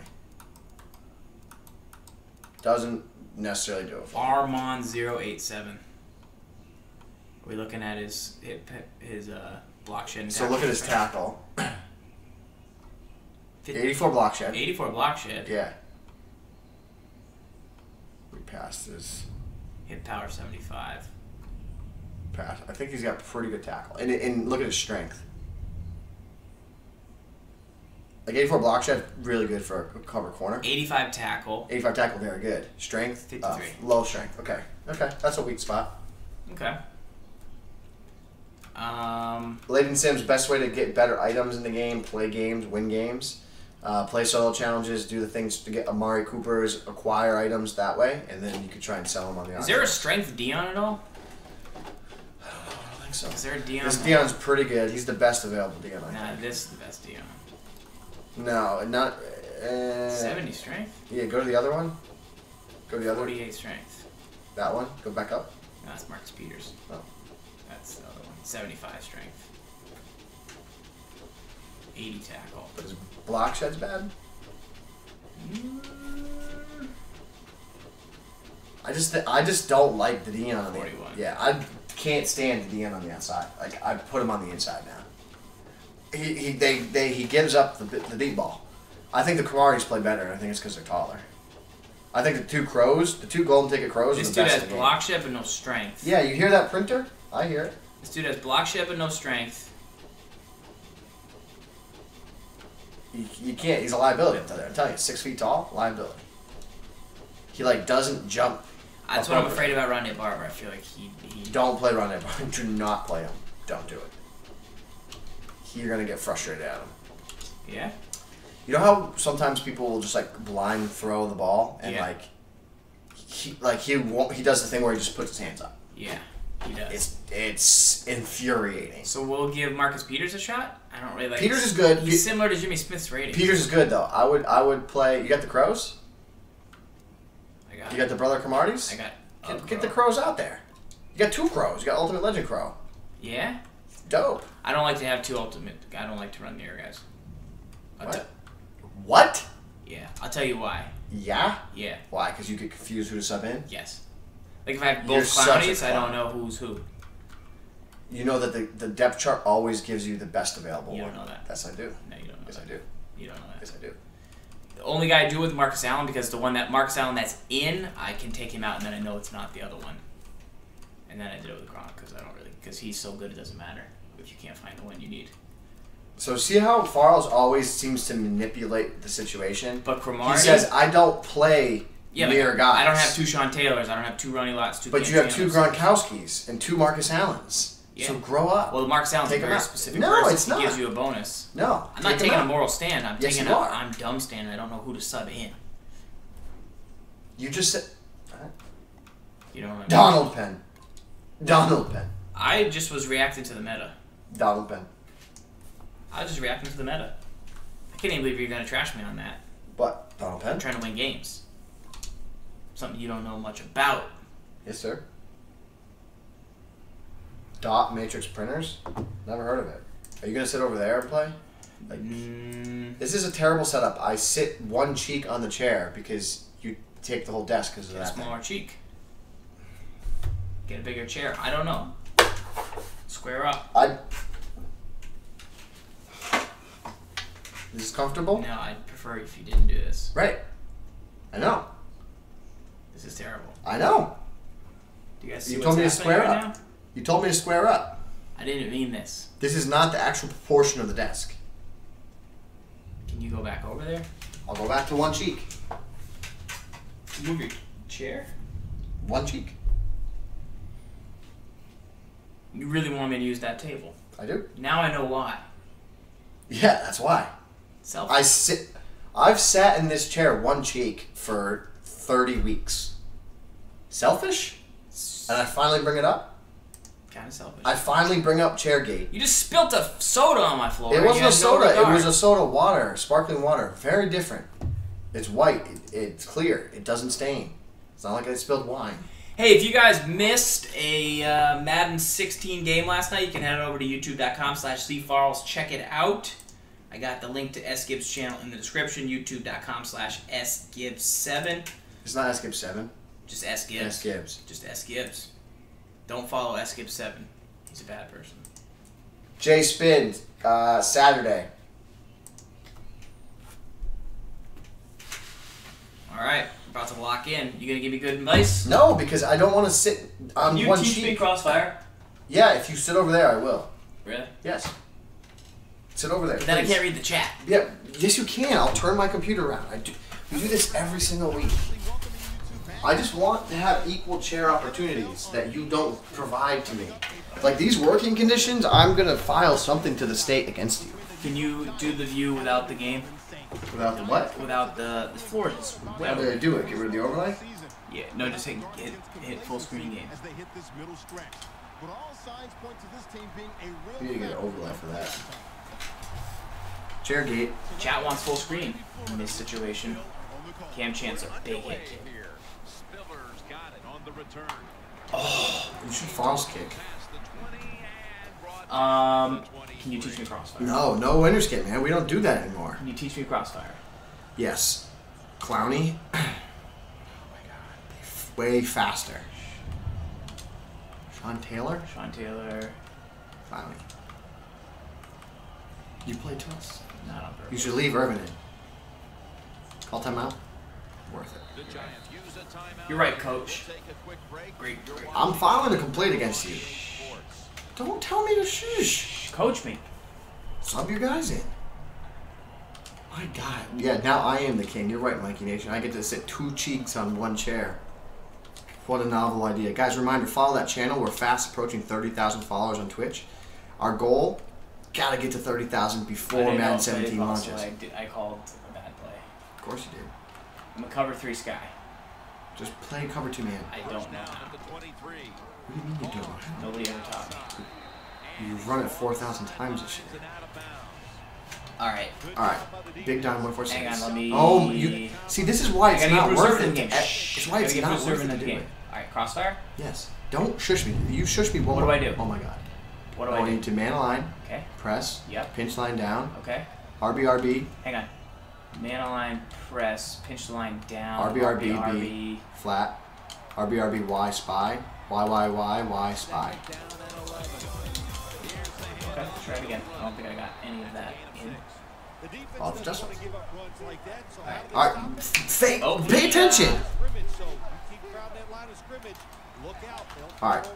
Doesn't necessarily do it for me. Armon zero eight seven. Are we looking at his hip, his uh, block shed? And So look at his tackle. eighty-four block shed. eighty-four block shed. Yeah. We passed his Hit power seventy-five. pass. I think he's got pretty good tackle. And and look at his strength. Like eighty-four block shed, really good for a cover corner. eighty-five tackle. eighty-five tackle, very good. Strength, fifty-three. Uh, low strength. Okay, okay, that's a weak spot. Okay. Um, Layden Sims, best way to get better items in the game, play games, win games, uh, play solo challenges, do the things to get Amari Cooper's, acquire items that way, and then you could try and sell them on the. Is there a strength Dion at all? I don't know. I don't think so. Is there a Dion? This Dion's pretty good. He's the best available Dion. I Nah, think. this is the best Dion. No, not. Uh, seventy strength. Yeah, go to the other one. Go to the other. forty-eight strength. That one. Go back up. No, that's Marcus Peters. Oh. That's the other one. seventy-five strength. eighty tackle. But his block shed's bad. Mm. I just th- I just don't like the Dion on the forty-one. Yeah, I can't stand the Dion on the outside. Like I put him on the inside now. He, he they, they he gives up the the deep ball. I think the Kamaris play better. And I think it's because they're taller. I think the two crows, the two golden ticket crows, This are the dude best has in the game. block shed but no strength. Yeah, you hear that printer? I hear it. This dude has block shed but no strength. You, you can't. He's a liability up there. I'm telling you, six feet tall, liability. He like doesn't jump. That's what I'm afraid about Rondé Barber. I feel like he. he Don't play Rondé Barber. Do not play him. Don't do it. You're gonna get frustrated at him. Yeah. You know how sometimes people will just like blind throw the ball and Yeah. like he like he won't he does the thing where he just puts his hands up. Yeah, he does. It's it's infuriating. So we'll give Marcus Peters a shot. I don't really like. Peters is good. He's Pe- similar to Jimmy Smith's rating. Peters is good though. I would I would play. You got the Crows? I got. You got the brother Cromarties? I got. Get, a get the crow. Crows out there. You got two Crows. You got Ultimate Legend Crow. Yeah. Dope. I don't like to have two ultimate. I don't like to run near guys. I'll What? t- What? yeah, I'll tell you why. Yeah? Yeah. Why? Because you get confused who to sub in? Yes. Like if I have You're both such a clownies, I don't clown. know who's who. You know that the, the depth chart always gives you the best available You one. don't know that. Yes, I do. No, you don't know Yes, that. I do. You don't know that. Yes, I do. The only guy I do with Marcus Allen because the one that Marcus Allen that's in, I can take him out and then I know it's not the other one. And then I did it with Gronk because I don't really because he's so good it doesn't matter if you can't find the one you need. So see how Farles always seems to manipulate the situation? But Cromartie, He says, I don't play yeah, near like, guys. I don't have two Sean Taylors. I don't have two Ronnie Lotts. Two But you have two Cantinos. Gronkowskis and two Marcus Allens. Yeah. So grow up. Well, Marcus Allen's Take a him very out. specific No, person. it's He not. gives you a bonus. no. I'm take not him taking a out. moral stand. I'm Yes, taking you a are. I'm dumb stand. I don't know who to sub in. You just said... You know what I mean? Donald Penn. Donald Penn. I just was reacting to the meta. Donald Penn. I was just reacting to the meta. I can't even believe you're gonna trash me on that. What? Donald Penn? I'm trying to win games. Something you don't know much about. Yes, sir. Dot matrix printers? Never heard of it. Are you going to sit over there and play? Like, Mm, this is a terrible setup. I sit one cheek on the chair because you take the whole desk because of get a that thing. smaller cheek. Get a bigger chair. I don't know. Square up. I. Is this comfortable? No, I'd prefer if you didn't do this. Right. I know. This is terrible. I know. Do you guys see You what's told me to happening square right up. now? You told me to square up. I didn't mean this. This is not the actual proportion of the desk. Can you go back over there? I'll go back to one cheek. Move your chair. One cheek. You really want me to use that table? I do. Now I know why. Yeah, that's why. Self. I sit. I've sat in this chair one cheek for thirty weeks. Selfish? And I finally bring it up? Kind of selfish. I finally bring up Chairgate. You just spilt a soda on my floor. It wasn't a soda. No it was a soda water, sparkling water. Very different. It's white. It, it's clear. It doesn't stain. It's not like I spilled wine. Hey, if you guys missed a uh, Madden sixteen game last night, you can head over to youtube dot com slash c farls. Check it out. I got the link to S Gibbs' channel in the description. youtube dot com slash S Gibbs seven. It's not S Gibbs seven. Just S Gibbs. S Gibbs. Just S Gibbs. Don't follow S Gibbs seven. He's a bad person. Jay Spin, uh, Saturday. All right, about to lock in. You gonna give me good advice? No, because I don't want to sit on Can you one teach cheek. me Crossfire? Yeah, if you sit over there, I will. Really? Yes. Sit over there. But then please. I can't read the chat. Yeah, yes you can. I'll turn my computer around. I do. We do this every single week. I just want to have equal chair opportunities that you don't provide to me. Like these working conditions, I'm gonna file something to the state against you. Can you do the view without the game? Without the what? Without the, the floor. Just How do I do it? Get rid of the overlay? Yeah, no, just hit, hit, hit full screen game. You need to get an overlay for that. Chairgate. Chat wants full screen in this situation. Cam Chance a big hit. Oh, you should false kick. Um, can you teach me Crossfire? No, no winner's kit, man. We don't do that anymore. Can you teach me Crossfire? Yes. Clowny. Oh my god. Way faster. Sean Taylor? Sean Taylor. Clowny. You played to us? Not on purpose. You should leave Irvin in. Call timeout? Worth it. You're right, coach. Great. I'm filing a complaint against you. Don't tell me to shush. Coach me. Sub your guys in. My god. Yeah, now I am the king. You're right, Mikey Nation. I get to sit two cheeks on one chair. What a novel idea. Guys, reminder, follow that channel. We're fast approaching thirty thousand followers on Twitch. Our goal, gotta get to thirty thousand before Madden seventeen launches. I, did, I called a bad play. Of course you did. I'm a cover three Sky. Just play cover two man. I don't know. What do you mean you don't? Nobody ever taught me. You've run it four thousand times this year. Alright. Alright. Big Dime one four six. Hang on, let me... Oh, you... See, this is why it's not worth it. Game. It's why it's not worth it to do it. Alright, Crossfire? Yes. Don't shush me. You shush me one What do I do? Oh my god. What do I I want do? you to man a line. Okay. Press. Yep. Pinch line down. Okay. R B R B. Hang on. Man a line, press, pinch the line down. R B R B, R B, B, flat. R B R B, Y, spy. Y, Y, Y, Y, spy. Okay, try it again. I don't think I got any of that in. Oh, it's just one. Alright. Alright. Say, Oh, pay yeah. attention. Alright.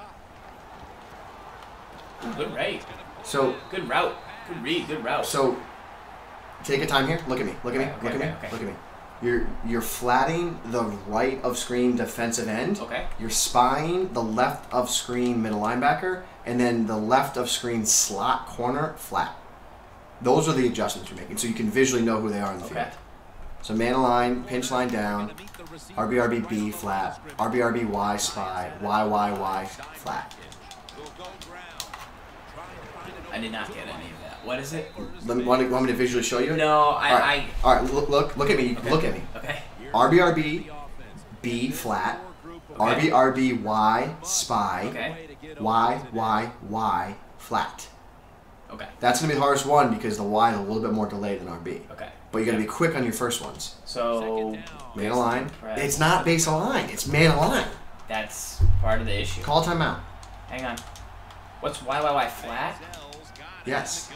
Good rate. So, Good route. Good read. Good route. so, take a time here. Look at me. Look at me. Okay, Look at okay, me. okay. Look at me. You're you're flatting the right of screen defensive end. Okay. You're spying the left of screen middle linebacker, and then the left of screen slot corner flat. Those are the adjustments you're making, so you can visually know who they are in the Okay. field. So man a line, pinch line down, R B R B B flat, R B R B Y spy, Y Y Y flat. I did not get any of that. What is it? Let me, want, to, want me to visually show you? No, I... All right. All right. Look, look, look at me. Okay. Look at me. Okay. R B R B B flat, R B R B Y spy, Okay. Y Y Y flat. Okay. That's gonna be the hardest one because the Y is a little bit more delayed than R B. Okay. But you gotta be quick on your first ones. So... Man a line. Press. It's not base a line. It's man a line. That's part of the issue. Call timeout. Hang on. What's Y Y Y flat? Yes.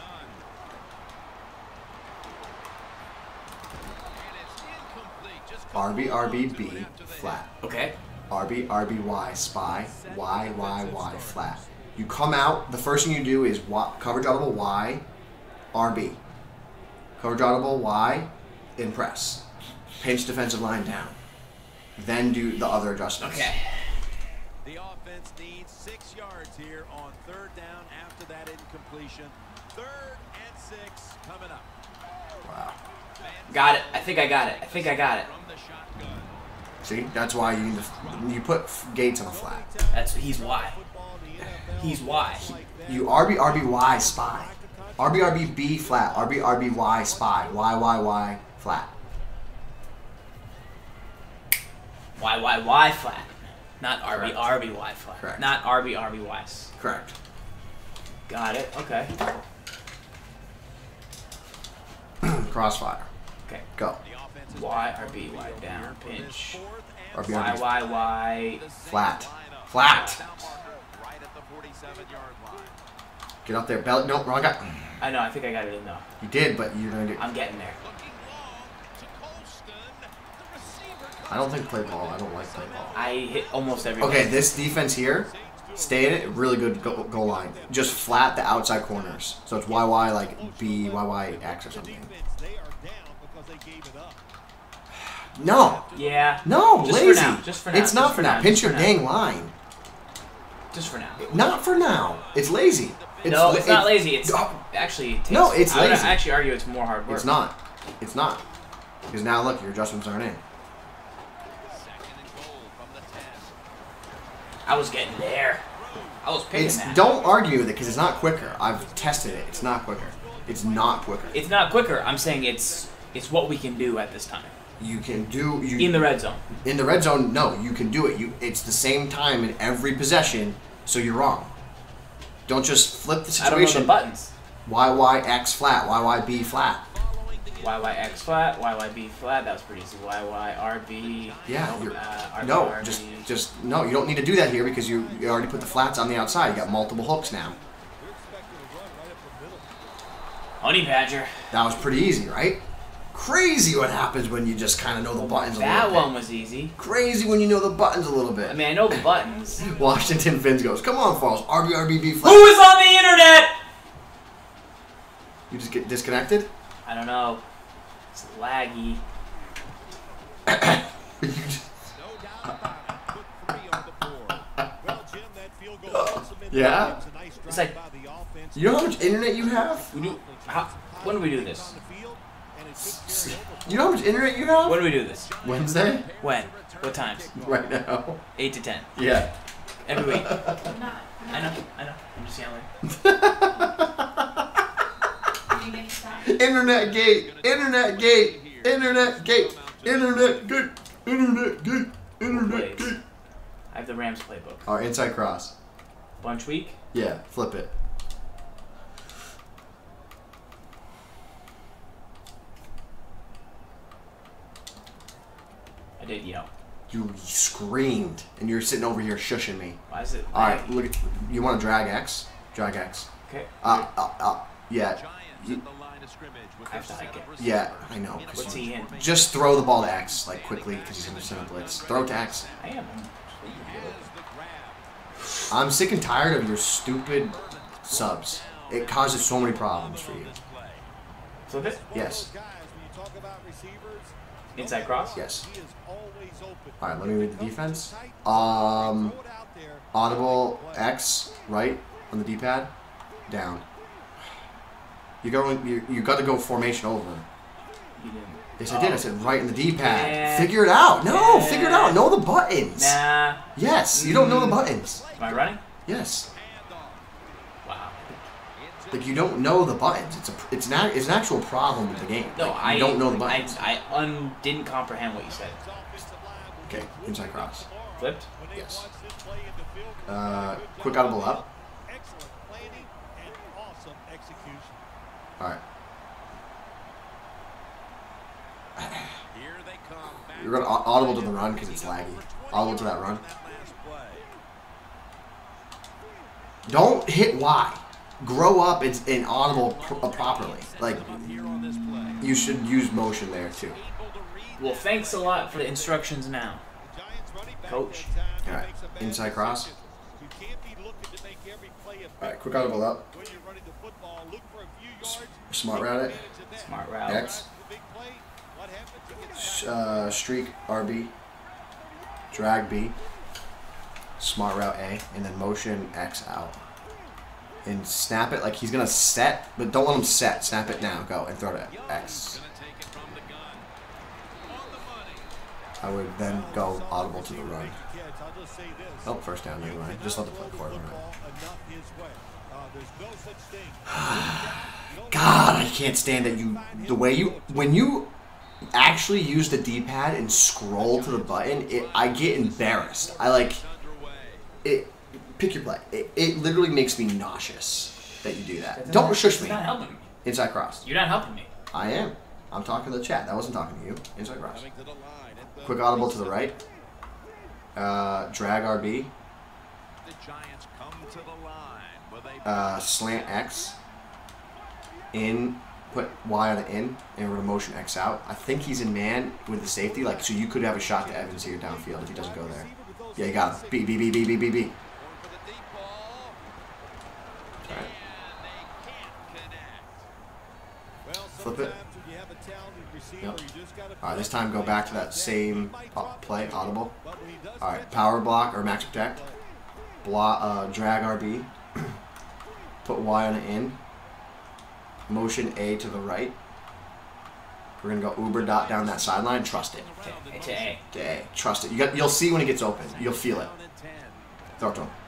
R B R B B flat. Okay. R B R B Y spy. Y Y Y flat. You come out. The first thing you do is y, coverage audible Y, R B. Coverage audible Y, in press. Pinch defensive line down. Then do the other adjustments. Okay. The offense needs six yards here on third down after that incompletion. Third and six coming up. Wow. Got it. I think I got it. I think I got it. From the shotgun. See, that's why you need to, you put Gates on a flat. That's he's Y. He's Y. You R B R B Y spy. R B R B B flat. R B R B Y spy. Y Y Y flat. Y Y Y flat. Not R B Correct. R B Y flat. Correct. Not R B R B Ys. Correct. Got it. Okay. Crossfire. Okay. Go. Y R B Y down pinch. R B Y R B Y Y flat. Flat. Get up there. Belly. No, wrong guy. I know. I think I got it in though. You did, but you're gonna do. I'm getting there. I don't think play ball. I don't like play ball. I hit almost every. Okay, this defense here, stay in it. Really good goal, goal line. Just flat the outside corners. So it's Y Y like B, Y Y X or something. No. Yeah. No, Just lazy. for now. Just for now. It's not Just for for now. now. Pinch Just your for dang line. Just for now. Not for now. It's lazy. It's no, la- it's not lazy. It's oh, actually. It takes, No, it's I would lazy. actually argue it's more hard work. It's not. It's not. Because now look, your adjustments aren't in. I was getting there. I was picking It's that. don't argue with it because it's not quicker. I've tested it. It's not quicker. It's not quicker. It's not quicker. I'm saying it's it's what we can do at this time You can do you in the red zone. in the red zone. No, you can do it. You it's the same time in every possession. So you're wrong. Don't just flip the I don't know situation. the buttons. Y Y X flat. Y Y B flat. Y Y X flat, Y Y B flat. That was pretty easy. Y Y R B. Yeah. nope, You're, uh, R B, no, R B. just just no. You don't need to do that here because you, you already put the flats on the outside. You got multiple hooks now. Honey Badger. That was pretty easy, right? Crazy what happens when you just kind of know the buttons a That little one bit. was easy. Crazy when you know the buttons a little bit. I mean, I know the buttons. Washington Finns goes, come on, Falls. R B R B B flat. Who is on the internet? You just get disconnected? I don't know. It's laggy. You just- yeah? It's like You know how much internet you have? we do. How, when do we do this? You know how much internet you have? When do we do this? Wednesday? When? What times? Right now. Eight to ten. Yeah. Every week. I know. I know. I'm just yelling. Internet gate, internet gate, internet gate, internet gate, internet gate, internet Plays. gate. I have the Rams playbook. Our inside cross. Bunch week. Yeah, flip it. I did yell. You screamed, and you're sitting over here shushing me. Why is it? All right, look. At, you want to drag X? Drag X. Okay. Uh, uh, uh, yeah. You- I have to hike it. yeah, I know. 'cause What's you- he in? Just throw the ball to X, like quickly, because he's gonna send a blitz. Throw it to X. I am. I'm sick and tired of your stupid subs. It causes so many problems for you. Flip it. Yes. Inside cross. Yes. All right, let me read the defense. Um, audible X right on the D-pad, down. You go. You, you got to go formation over. You didn't. Yes, I did. I said right in the D-pad. Yeah. Figure it out. No, Yeah. figure it out. Know the buttons. Nah. Yes, you don't know the buttons. Am I running? Yes, Wow. like you don't know the buttons. It's a. It's an. ac- It's an actual problem with the game. No, Like, I you don't know the buttons. I, I un, didn't comprehend what you said. Okay, inside cross. Flipped. Yes. Uh, quick audible up. All right. You're gonna au- audible to the run because it's laggy. Audible to that run. Don't hit Y. Grow up and, and audible pr- uh, properly. Like you should use motion there too. Well, thanks a lot for the instructions now, Coach. All right. Inside cross. All right. Quick audible up. S- Smart route it. Smart route. X. Sh- Uh, streak R B. Drag B. Smart route A, and then motion X out. And snap it like he's gonna set, but don't let him set. Snap it now. Go and throw it at X. I would then go audible to the run. Oh, first down, never mind. Just let the play forward run. God, I can't stand that you, the way you, when you actually use the D-pad and scroll to the button, it, I get embarrassed. I like, it, pick your play. It, it literally makes me nauseous that you do that. Don't shush me. You're not helping me. Inside cross. You're not helping me. I am. I'm talking to the chat. That wasn't talking to you. Inside cross. Quick audible to the right. Uh, drag R B. Uh, slant X. In. Put Y on the in. And we're going to motion X out. I think he's in man with the safety. Like, so you could have a shot to Evans here downfield if he doesn't go there. Yeah, you got him. B, B, B, B, B, B, B. Alright. Flip it. Yep. Alright, this time go back to that same uh, play, audible. Alright, power block or max protect. Block, uh, drag R B. Put Y on the in. Motion A to the right. We're gonna go uber dot down that sideline. Trust it. Okay, to A. To A. Trust it. You got. You'll see when it gets open. You'll feel it. Throw it to him.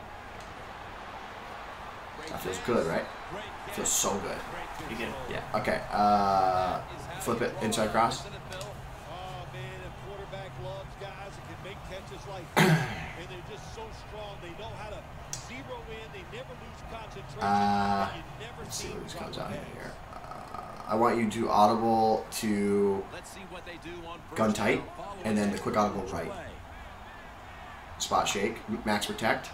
That feels good, right? It feels so good. You get it. Yeah. Okay. Uh, flip it inside cross. Uh, let's see what this comes out here. Uh, I want you to audible to gun tight, and then the quick audible right. Spot shake, max protect,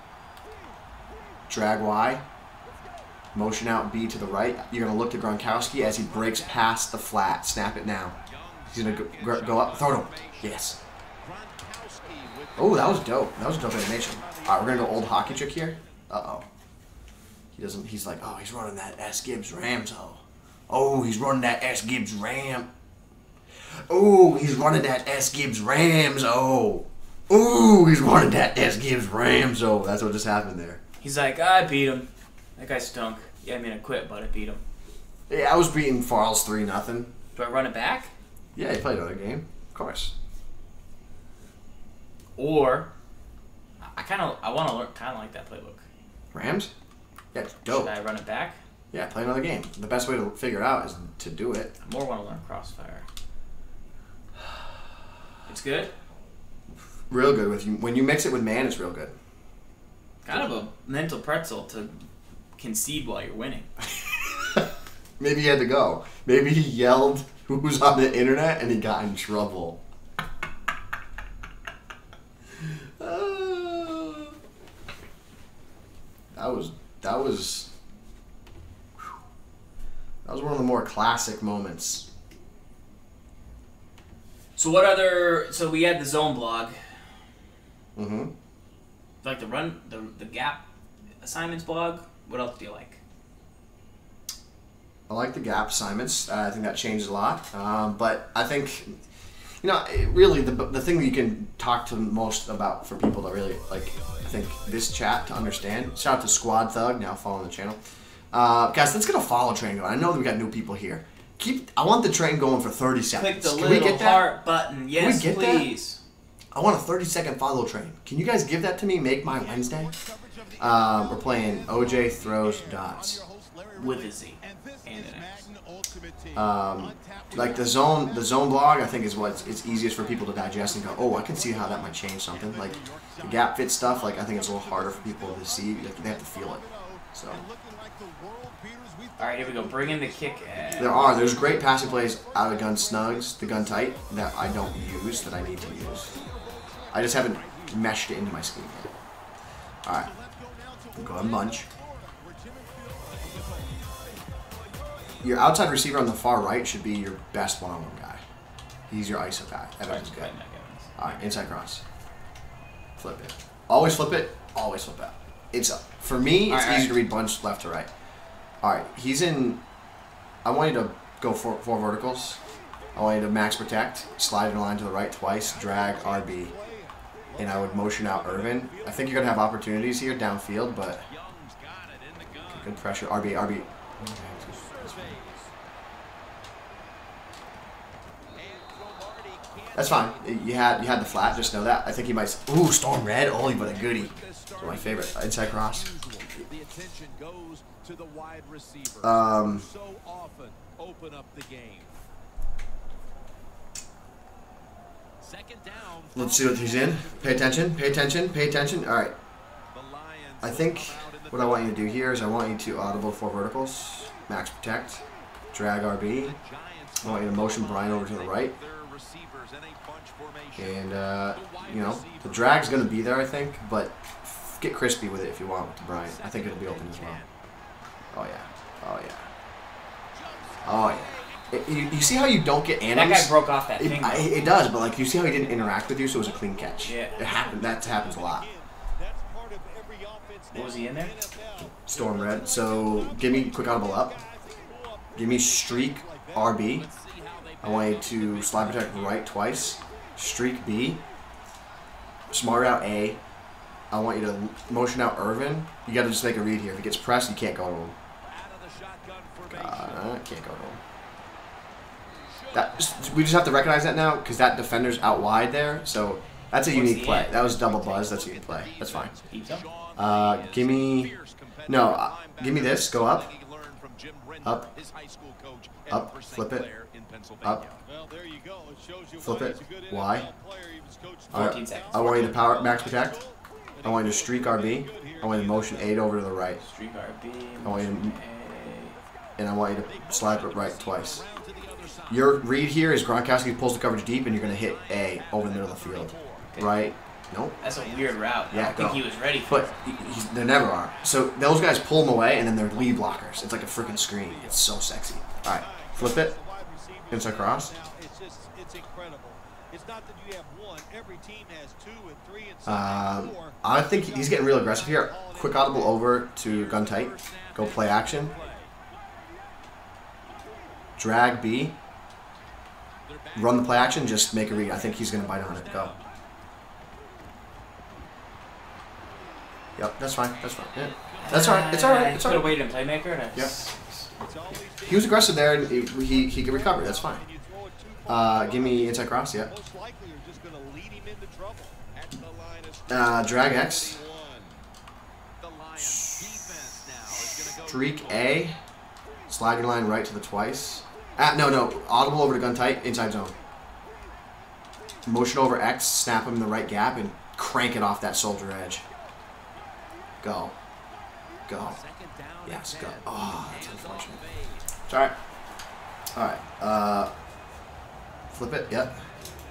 drag Y, motion out B to the right. You're gonna look to Gronkowski as he breaks past the flat. Snap it now. He's gonna go, go up, throw it him. Yes. Oh, that was dope. That was a dope animation. All right, we're gonna go old hockey trick here. Uh oh. He doesn't. He's like, oh, he's running that S Gibbs Rams. Oh, oh, he's running that S Gibbs Ram. Oh, he's running that S Gibbs Rams. Oh, oh, he's running that S Gibbs Rams. Oh, that's what just happened there. He's like, I beat him. That guy stunk. Yeah, I mean, I quit, but I beat him. Yeah, I was beating Farles three nothing. Do I run it back? Yeah, he played another game, of course. Or I kind of I want to learn kind of like that playbook. Rams? Yeah, it's dope. Should I run it back? Yeah, play another game. The best way to figure it out is to do it. I more want to learn crossfire. It's good? Real good with you. When you mix it with man, it's real good. Kind of a mental pretzel to concede while you're winning. Maybe he had to go. Maybe he yelled who's on the internet and he got in trouble. Uh, that was that was whew, that was one of the more classic moments. So what other? So we had the zone blog. Mm-hmm. Like the run, the the gap assignments blog. What else do you like? I like the gap assignments. Uh, I think that changed a lot. Um, but I think, you know, it really the the thing that you can talk to most about for people that really like, I think this chat to understand. Shout out to Squad Thug, now following the channel. Uh, guys, let's get a follow train going. I know that we got new people here. Keep. I want the train going for thirty seconds. Click the Can we little get that? heart button. Yes, Can we get please. That? I want a thirty second follow train. Can you guys give that to me? Make my Wednesday. Um, we're playing O J throws dots with a Z and an X. Um, like the zone, the zone blog, I think is what it's easiest for people to digest and go, oh, I can see how that might change something. Like the gap fit stuff, like I think it's a little harder for people to see. Like they have to feel it. So. All right, here we go. Bring in the kick. And there are. There's great passing plays out of gun snugs, the gun tight that I don't use that I need to use. I just haven't meshed it into my scheme yet. All right. Go ahead and bunch. Your outside receiver on the far right should be your best one-on-one guy. He's your I S O guy. Evans is good. All right, inside cross. Flip it. Always flip it. Always flip it. It's for me. It's right, easy right. to read bunch left to right. All right, he's in. I want you to go for four verticals. I want you to max protect, slide in line to the right twice, drag R B, and I would motion out Irvin. I think you're gonna have opportunities here downfield, but okay, good pressure. R B, R B. That's fine. You had you had the flat. Just know that. I think he might. Ooh, storm red. Oh, but a goodie. My favorite inside cross. The attention goes to the wide receiver. Um. So often open up the game. Second down. Let's see what he's in. Pay attention. Pay attention. Pay attention. All right. I think what I want you to do here is I want you to audible four verticals, max protect, drag R B. I want you to motion Brian over to the right. And, uh, you know, the drag's going to be there, I think, but get crispy with it if you want with the Brian. I think it'll be open as well. Oh, yeah. Oh, yeah. Oh, yeah. It, you, you see how you don't get anims? That guy broke off that it, thing. I, it does, but, like, you see how he didn't interact with you, so it was a clean catch. Yeah. It happened. That happens a lot. What was he in there? Storm red. So, give me quick audible up. Give me streak R B. I want you to slide protect right twice. Streak B. Smart route A. I want you to motion out Irvin. You got to just make a read here. If he gets pressed, you can't go to him. God, can't go to him. That, we just have to recognize that now because that defender's out wide there. So that's a unique play. That was double buzz. That's a unique play. That's fine. Uh, give me, no, uh, give me this. Go up, up, up, flip it, up, flip it, Y. Right. I want you to power max protect. I want you to streak R B. I want you to motion eight over to the right. Streak R B. I want you to, and I want you to slide it right twice. Your read here is Gronkowski pulls the coverage deep, and you're going to hit A over the middle of the field. Right? Nope. That's a weird route. Yeah, I don't go. think he was ready for But he's, they never are. So those guys pull him away, and then they're lead blockers. It's like a freaking screen. It's so sexy. All right, flip it. Inside cross. It's just, it's incredible. It's not that you have one. Every team has two and three and some Um, four. I think he's getting real aggressive here. Quick audible over to gun tight. Go play action. Drag B. Run the play action. Just make a read. I think he's going to bite on it. Go. Yep, that's fine. That's fine. Yeah. That's all right. It's all right. It's all Could have right. waited in playmaker. And Yeah. He was aggressive there, and he he, he could recover. That's fine. Uh, give me inside cross. Yeah. Most likely you're just going to lead him into trouble. At the line of Uh, drag X. The Lions defense now is going to go Streak A. Slide your line right to the twice. Ah, no, no. Audible over to gun tight. Inside zone. Motion over X. Snap him in the right gap and crank it off that soldier edge. Go. Go. Yes, go. Oh, that's unfortunate. It's alright. Alright. Uh, flip it. Yep.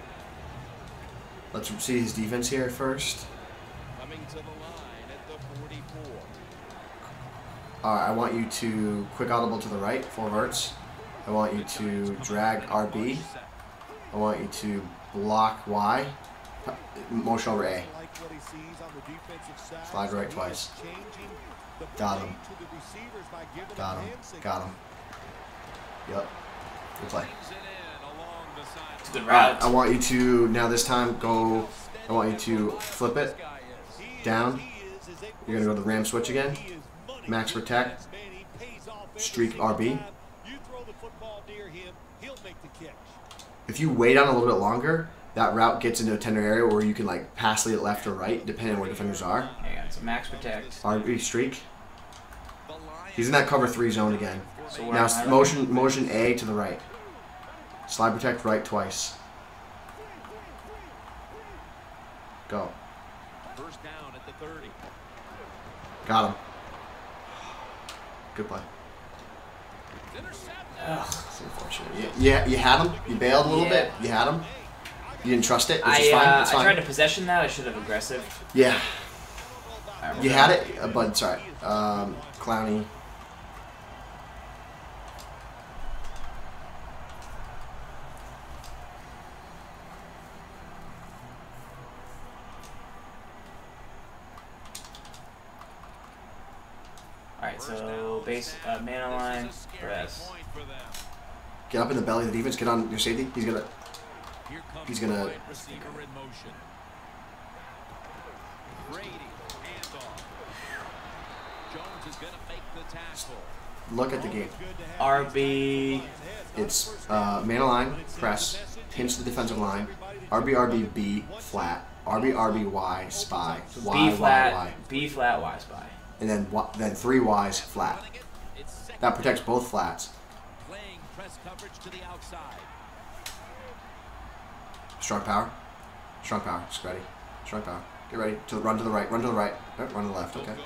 Let's see his defense here first. coming to the line at the forty-four. Alright, I want you to quick audible to the right, four verts. I want you to drag R B. I want you to block Y. Motion over A. Slide right twice. Got him. Got him. Got him. Yep. Good play. It's a good route. I want you to, now this time, go, I want you to flip it. Down. You're going to go to the ram switch again. Max protect. Streak R B. If you wait on a little bit longer, that route gets into a tender area where you can like pass it left or right, depending on where defenders are. Hang on, so max protect. R B streak. He's in that cover three zone again. So where Now am I? motion motion A to the right. Slide protect right twice. Go. first down at the thirty. Got him. Good play. Ugh. It's unfortunate. Yeah, yeah, you had him. You bailed a little Yeah. bit. You had him. You didn't trust it, which I, is fine. uh, It's I fine. tried to possession that. I should have aggressive. Yeah, Alright, you we're had done. it, uh, but sorry. Um, Clowney. Alright, so base uh, man on line, press. Get up in the belly of the defense. Get on your safety. He's gonna. Here comes He's gonna- the wide receiver in motion. Brady, handoff. Jones is going to make the tackle. look at the game. R B. It's uh, man line, press, pinch the defensive line, R B R B B flat, R B R B Y spy, Y B flat. Y Y, B flat Y spy. and then y, then three Ys flat. That protects both flats. Playing press coverage to the outside. Strong power, strong power. Just ready. Strong power. Get ready to run to the right. Run to the right. Oh, run to the left. Okay.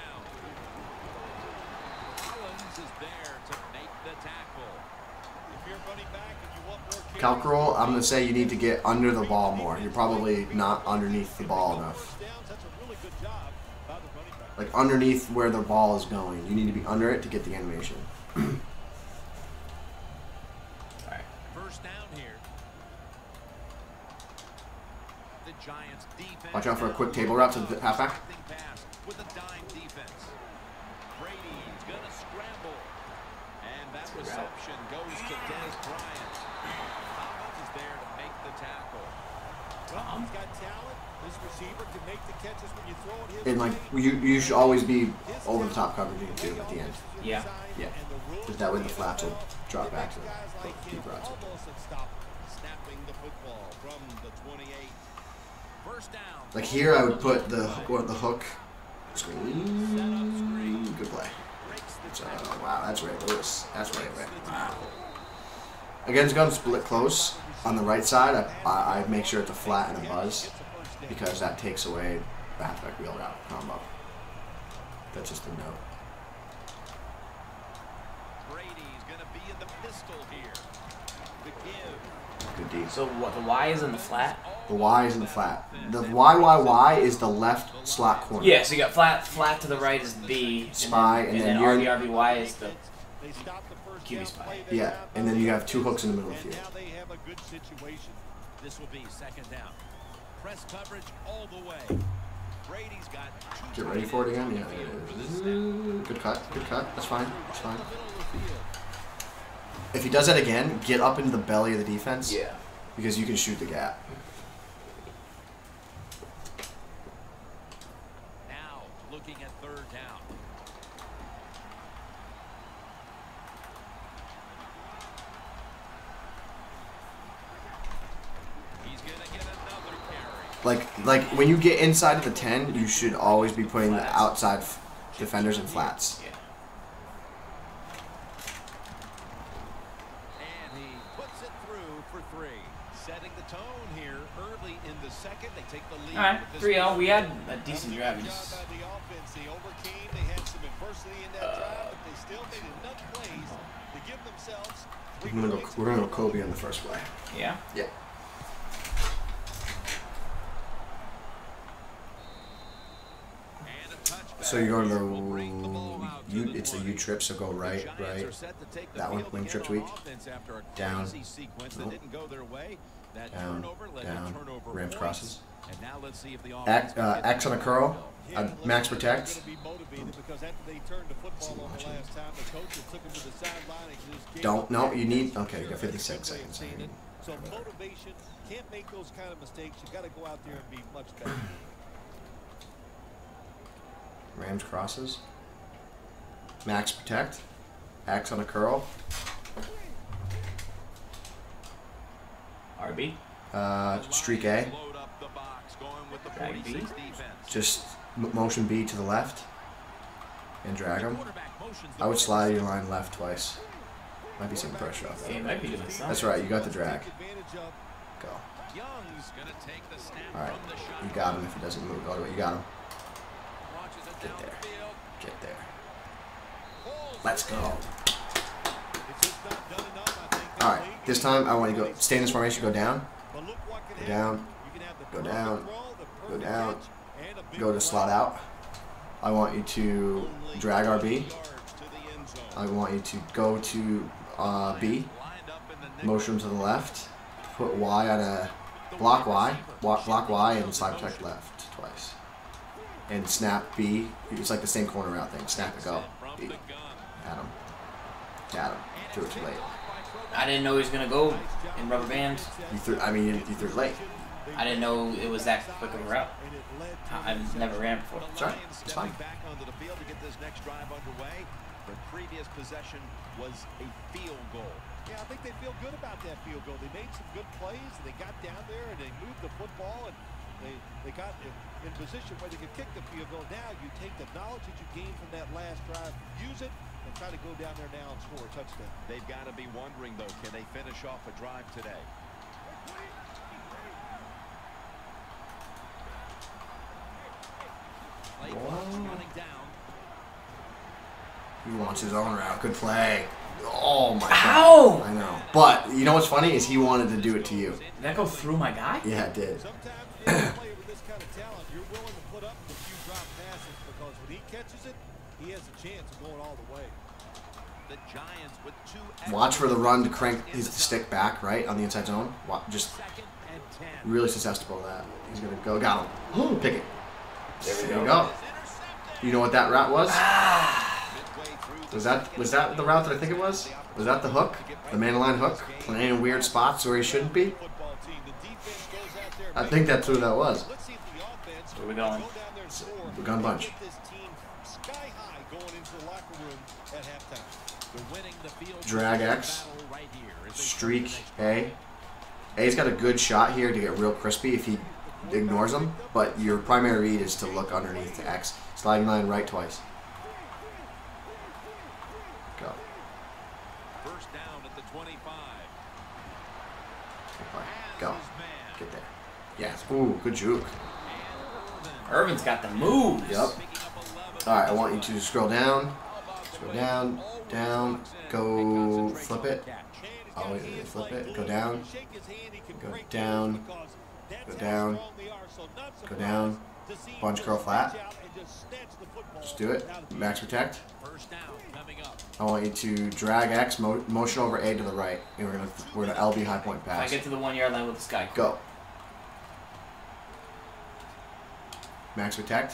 Calc roll, I'm going to say you need to get under the ball more. You're probably not underneath the ball enough. Like underneath where the ball is going. You need to be under it to get the animation. Alright. First down here. The Giants defense. Watch out for a quick table route to the halfback. With a dime defense. Brady's gonna scramble. And that reception goes to Des Bryant. Thomas is there to make the tackle. Well, he's got talent. This receiver can make the catches when you throw it his And like way. you, you should always be over the top coverage too at the end. Yeah. Yeah. Because that way the flats will drop back to the deep routes. Almost unstoppable. Snapping the football from the twenty-eight. First down. Like here, I would put the what the hook. Screen. Good play. So, wow, that's right, Lewis. That's right, right. Wow. Against gun split close on the right side, I, I, I make sure it's a flat and a buzz because that takes away the halfback wheel route combo. That's just a note. Brady's gonna be in the pistol here. The give. Good D. So what? The Y is in the flat. The Y is in the flat. The Y Y Y is the left slot corner. Yeah. So you got flat. Flat to the right is the B. Spy, and and then, then and you're- then R B R B Y is the They stop the first Q B down spy. play. They Yeah, have and then you have two hooks in the middle of the and field. now they have a good situation. This will be second down. Press coverage all the way. Brady's got two Get ready for it again. Yeah, there it is. Good cut. Good cut. That's fine. That's fine. If he does that again, get up into the belly of the defense. yeah. Because you can shoot the gap. Now looking at third down. He's gonna get another carry. Like, like when you get inside of the ten, you should always be putting the outside f defenders in flats. Yeah. And he puts it through for three. Setting the tone here early in the second. They take the lead. All right. with this three oh. one. We had a decent drive. We Good just job by the offense. They overcame. They had some adversity in that drive, but they still made enough plays to give themselves three I'm gonna go, points. we're gonna go Kobe on the first play. yeah. Yeah. And a touchback. So you go to Will bring the ball out to the U. the It's a twenty. U trip. So go right, Giants right. are set to take the That one, field wing again trip on tweak. offense after a Down. crazy sequence that Nope. didn't go their way. That Down, turnover led down. to turnover Rams points. crosses. And now let's see if the offense X, can uh, get X on a the curl. ball. Yeah, Uh, well, max they're protect. gonna be motivated because after they turned the football over watching. last time, the coaches took them to the sideline and just gave Don't. them No, back. you need. Okay, you got fifty-six Good way of seconds. saying it. So motivation, can't make those kind of mistakes. You got to go out there and be much better. Rams crosses. Max protect. X on a curl. R B. Uh, streak A. Load up the box, going with the Drag B. forty-six defense. Just m motion B to the left. And drag him. Quarterback motions the I would ball. slide your line left twice. Might be some pressure off Yeah, that. might be doing something. That's right. You got the drag. Take advantage of. Go. Young's gonna take the snap All right. from the shot. You got him if he doesn't move. All the way. You got him. Launches it Get there. downfield. Get there. Pulls Let's it go. It's just not done enough, I think. All right. This time I want you to go. Stay in this formation. Go down. But look what can Go happen. down. You can have the Go perfect down. throw, the Go perfect down. catch, and a big Go to play. slot out. I want you to drag R B. Yards to the end zone. I want you to go to uh, B. lined up in the nickel. Motion to the left. Put Y on a block Y. Block, block Y and slide protect left twice. And snap B. It's like the same corner route thing. Snap and go. From B. the gun. Got him. Got him. Threw it too late. I didn't know he was gonna go in rubber band. You threw. I mean, you threw it late. I didn't know it was that quick of a route. And it led to I- I've never ran before. Sorry. Lions It's fine. stepping back onto the field to get this next drive underway. Their previous possession was a field goal. Yeah, I think they feel good about that field goal. They made some good plays, and they got down there, and they moved the football, and they, they got in, in position where they could kick the field goal. Now you take the knowledge that you gained from that last drive, use it, and try to go down there now and score a touchdown. They've got to be wondering, though, can they finish off a drive today? Running down. He wants his own route. Good play. Oh my Ow! god. I know. But you know what's funny is he wanted to do it to you. Did that go through my guy? Yeah, it did. Sometimes in a player with this kind of talent, you're willing to put up a few drop passes because when he catches it, he has a chance of going all the way. The Giants with two. Watch for the run to crank his stick back, right, on the inside zone. Just really susceptible to that. He's going to go. Got him. Pick it. There we go. You know what that route was? Was that was that the route that I think it was? Was that the hook? The man line hook? Playing in weird spots where he shouldn't be? I think that's who that was. Where are we going? We're gun bunch. Drag X. Streak A. A's got a good shot here to get real crispy if he ignores them, but your primary read is to look underneath the X. Sliding line right twice. Go. First down at the twenty-five. Go. Get there. Yes. Ooh, good juke. Irvin's got the moves. Yep. Alright, I want you to scroll down. Scroll down. Down. Go flip it. Oh, wait, flip it. Go down. Go down. Go down. Go down. Bunch curl flat. Just do it. Max protect. I want you to drag X, mo motion over A to the right, and we're gonna we're gonna L B high point If pass. I get to the one yard line with this guy. Go. Max protect.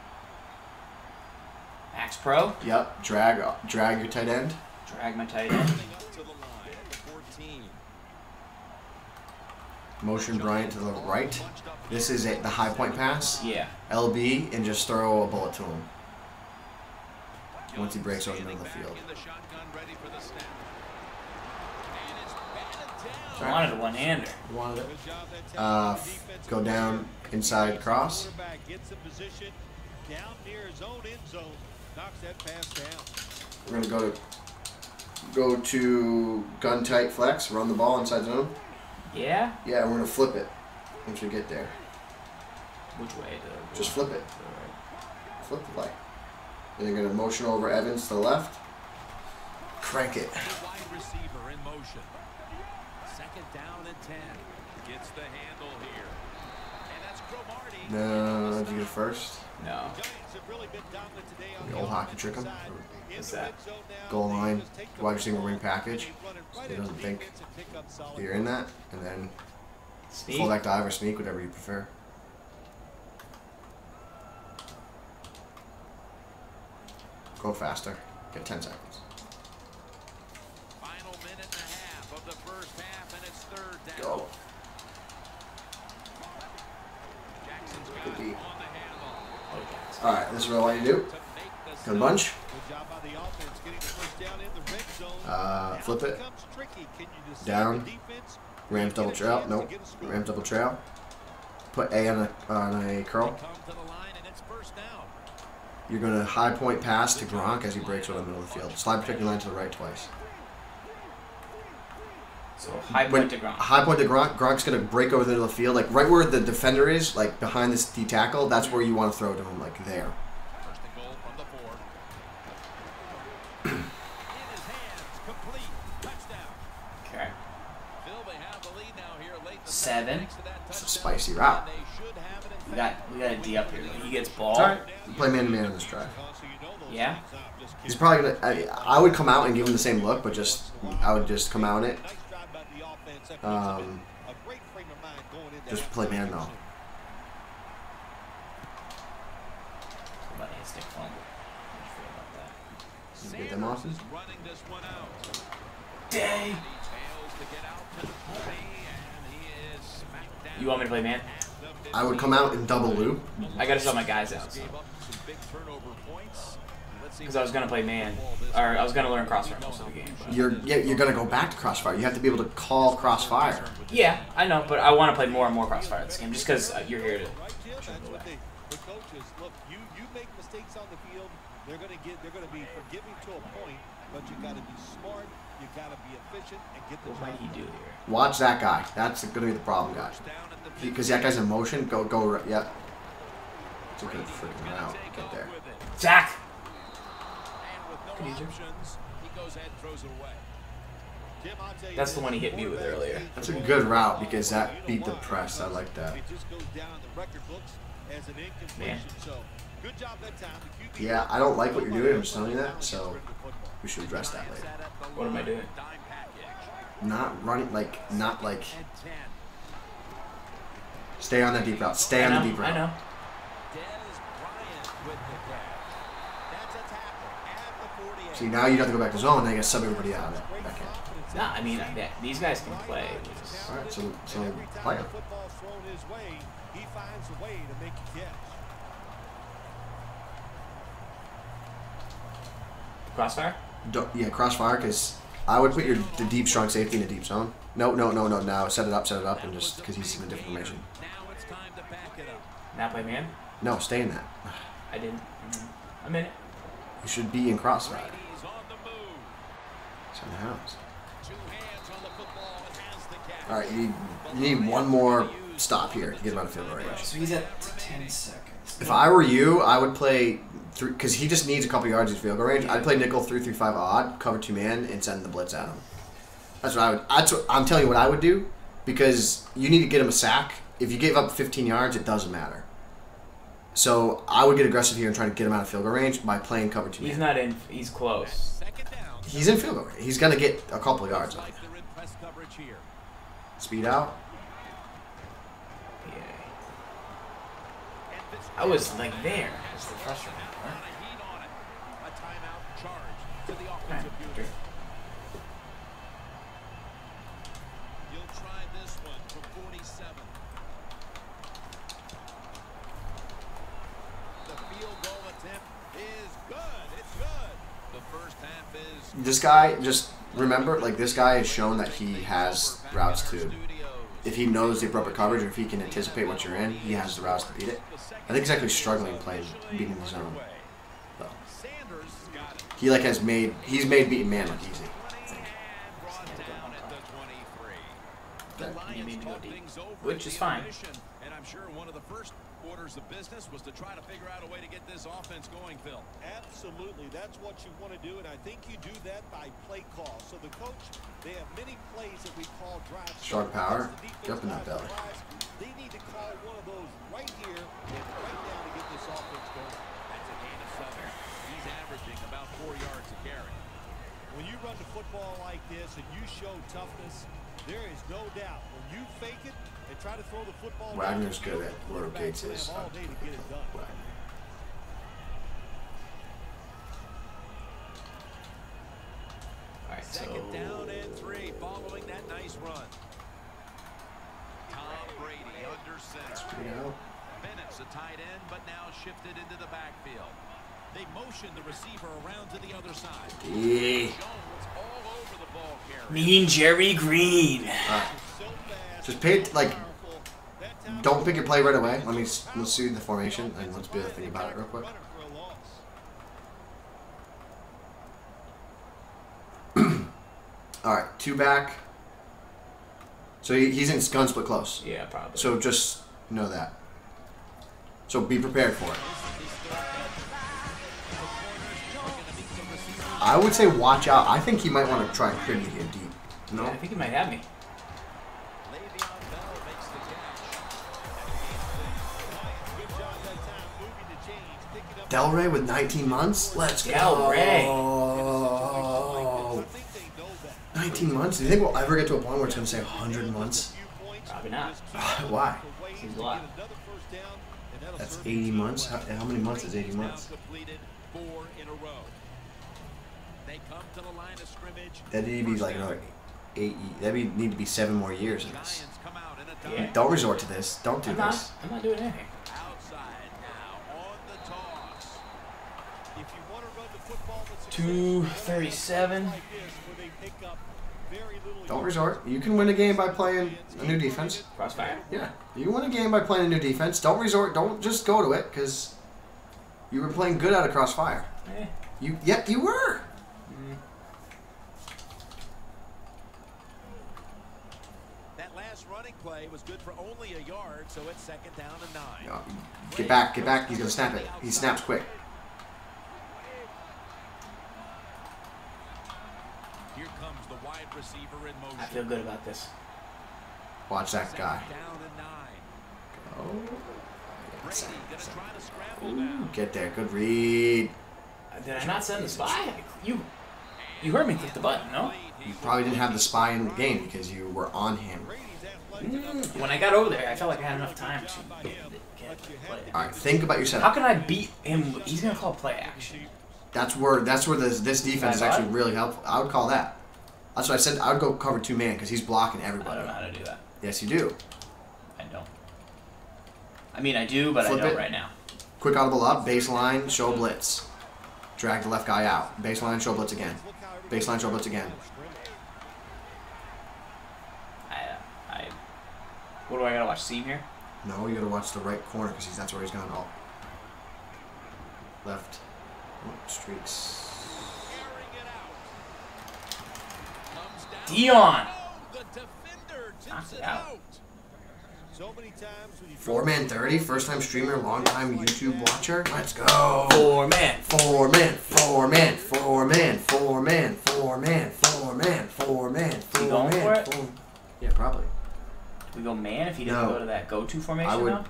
Max pro. Yep. Drag drag your tight end. Drag my tight end. Motion Bryant to the right. This is it, the high point pass. Yeah. L B and just throw a bullet to him once he breaks over the middle of the field. I wanted a one-hander. You wanted it? Uh, go down inside cross. We're gonna go to go to gun tight flex. Run the ball inside zone. Yeah? Yeah, we're gonna flip it once we get there. Which way? The, Just flip it. Right. Flip the play. And you're gonna motion over Evans to the left. Crank it. Wide receiver in motion. Second down and ten. Gets the handle here. And that's Cromartie. No, did you get it first? No. The old hockey trick him. What's that? Goal line, wide receiver wing package. So he doesn't think you're in that, and then Sneak? fullback dive or sneak, whatever you prefer. Go faster. Get ten seconds. Final minute and a half of the first half, and it's third down. Go. Jackson's got Good beat. on the handle. All right, this is what I want you to do. Gun bunch. Uh, flip it. Down. Rams double trail. Nope. Rams double trail. Put A on a on a curl. You're going to high point pass to Gronk as he breaks over the middle of the field. Slide protecting line to the right twice. So high point When- to Gronk. High point to Gronk. Gronk's going to break over the middle of the field. Like right where the defender is, like behind this D tackle, that's where you want to throw to him, like there. First and goal from the four. In his hands, complete, touchdown. Okay. Phil, they have the lead now here late in the Seven. thanks to that It's a touchdown. spicy route. They should have it in We got we got a D up here. He gets ball. It's all right. Play man to man on this drive. Yeah. He's probably gonna. I, I would come out and give him the same look, but just I would just come out in it. Um, just play man though. Somebody hit stick fumble. How do you feel about that? You get them off. Sanders is running this one out. Dang. He fails to get out to the twenty, and he is smacked down. You want me to play man? I would come out in double loop. I gotta sell my guys out. So. Gave up some big turnover points. Because I was gonna play man, or I was gonna learn crossfire most of the game. But. You're yeah, you're gonna go back to crossfire. You have to be able to call crossfire. Yeah, I know, but I want to play more and more crossfire this game, just because uh, you're here to. The coaches look. You you make mistakes on the field. They're gonna get. They're gonna be forgiving to a point, but you got to be smart. You got to be efficient and get the What might he do here? Watch that guy. That's gonna be the problem, guy. Because that guy's in motion. Go go. Yep. It's a good freaking route. Get there. Zach. That's the one he hit me with earlier. That's a good route because that beat the press. I like that. Man. Yeah, I don't like what you're doing. I'm just telling you that. So we should address that later. What am I doing? Not running like, not like. Stay on that deep route. Stay I on know, the deep route. I know. See, now you have to go back to zone. Now you got to sub everybody out of that back end. Nah, I mean, yeah, these guys can play. All right, so so play him. Crossfire? Do, yeah, crossfire, because I would put your the deep strong safety in the deep zone. No, no, no, no, no. Set it up, set it up, and just because he's in a different formation. Now play man? No, stay in that. I didn't. Mm-hmm. I'm in it. You should be in crossfire. It's in the house. All right, you need, you need one more stop here to get him out of field goal range. So he's at ten seconds. If I were you, I would play three because he just needs a couple yards of field goal range. I'd play nickel three three five odd, cover two man, and send the blitz at him. That's what I would. That's what I'm telling you what I would do because you need to get him a sack. If you give up fifteen yards, it doesn't matter. So I would get aggressive here and try to get him out of field goal range by playing cover two man. He's not in. He's close. He's in field goal range. He's gonna get a couple of yards on you. Speed out. Yeah. I was like there. That's the frustrating part. Right. Sure. You'll try this one from forty-seven. The field goal attempt is good. It's good. The first half is. This guy, just remember, like this guy has shown that he has routes to. If he knows the appropriate coverage, or if he can anticipate what you're in, he has the routes to beat it. I think he's actually struggling playing beating the zone. Though. He like has made he's made beating man look easy. I think. You mean to go deep, which is fine. And I'm sure one of the first orders of business was to try to figure out a way to get this offense going, Phil. Absolutely. That's what you want to do, and I think you do that by play call. So the coach, they have many plays that we call drive. Strong power. Get up in that belly. They need to call one of those right here and right now to get this offense going. That's a gain of seven. He's averaging about four yards a carry. When you run the football like this and you show toughness, there is no doubt. When you fake it and try to throw the football, Wagner's good at where Gates is. all day to get it done. All right, so Second down and three following that nice run. Tom Brady under center. You know? Bennett's a tight end, but now shifted into the backfield. They motion the receiver around to the other side. Yeah. Jones all over the ball carrier. mean Jerry Green. Alright. Just pay it, like, don't pick your play right away. Let me let's see the formation and let's be able to think about it real quick. All right, two back. So he, he's in gun split close. Yeah, probably. So just know that. So be prepared for it. I would say watch out. I think he might want to try and crit you here deep. No? Yeah, I think he might have me. Delray with nineteen months? Let's go. Delray. nineteen months? Do you think we'll ever get to a point where it's going to say one hundred months? Probably not. Why? Seems a lot. That's eighty months? How, how many months is eighty months? That'd need to be like another eight. That'd be, need to be seven more years in this. Yeah. Don't resort to this. Don't do I'm this. not, I'm not doing anything. two thirty-seven. Don't resort. You can win a game by playing a new defense. Crossfire. Yeah, you can win a game by playing a new defense. Don't resort. Don't just go to it because you were playing good out of Crossfire. Eh. You, yep, you were. Mm. That last running play was good for only a yard, so it's second down and nine. No, get back, get back. He's gonna snap it. He snaps quick. Here comes the wide receiver in motion. I feel good about this. Watch that guy. Second down and nine. Oh. Brady gonna try to scramble now. Get there. Good read. Did I not send the spy? You you heard me click the button, no? You probably didn't have the spy in the game because you were on him. Mm, when I got over there, I felt like I had enough time to get, get the play. All right, think about your How setup. can I beat him? He's gonna call play action. That's where that's where this this defense is Five actually odd? really helpful. I would call that. That's what I said. I would go cover two man because he's blocking I everybody. don't know how to do that. Yes, you do. I don't. I mean, I do, but Flip I don't it. right now. Quick audible up, baseline, show blitz. Drag the left guy out. Baseline, show blitz again. Baseline, show blitz again. I, I. What do I gotta watch? Seam here? No, you gotta watch the right corner because that's where he's gonna go. Left. Oh, streaks. Dion. The defender tips Knocked it it out. out. So many times when you Four man thirty, first time streamer, long time YouTube watcher. Let's go. Four man. Four man, four man, four man, four man, four man, four man, four man, four You going man. for it? Four. Yeah, probably. Do we go man if he doesn't No. go to that go-to formation I would- now?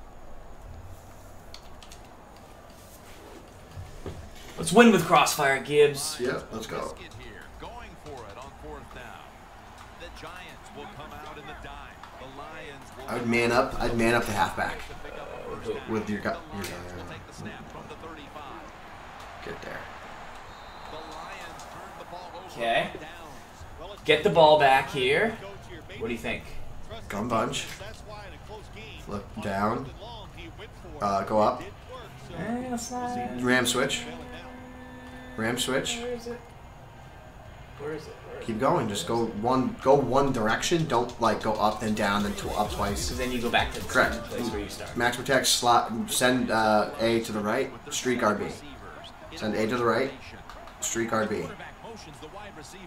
Let's win with Crossfire, Gibbs. Yep, let's go. Biscuit here, going for it on fourth down. The Giants will come out in the dime. The Lions will I would man up. I'd man up the halfback to pick up a first down. with your gut. The Lions will take the snap from the thirty-five. Get there. The Lions turn the ball over. Okay. on downs. Get the ball back here. What do you think? Gun bunch. Flip down. Uh, go up. Eh, slide. Ram switch. Ram switch. Where is it? Where is it? Where is Keep going. Just go one. Go one direction. Don't like go up then down then tw up twice. Because then you go back to the Correct. same place where you started. Max protect. Slot. Send uh, A to the right. Streak R B. Send A to the right. Streak R B. Quarterback motions the wide receiver.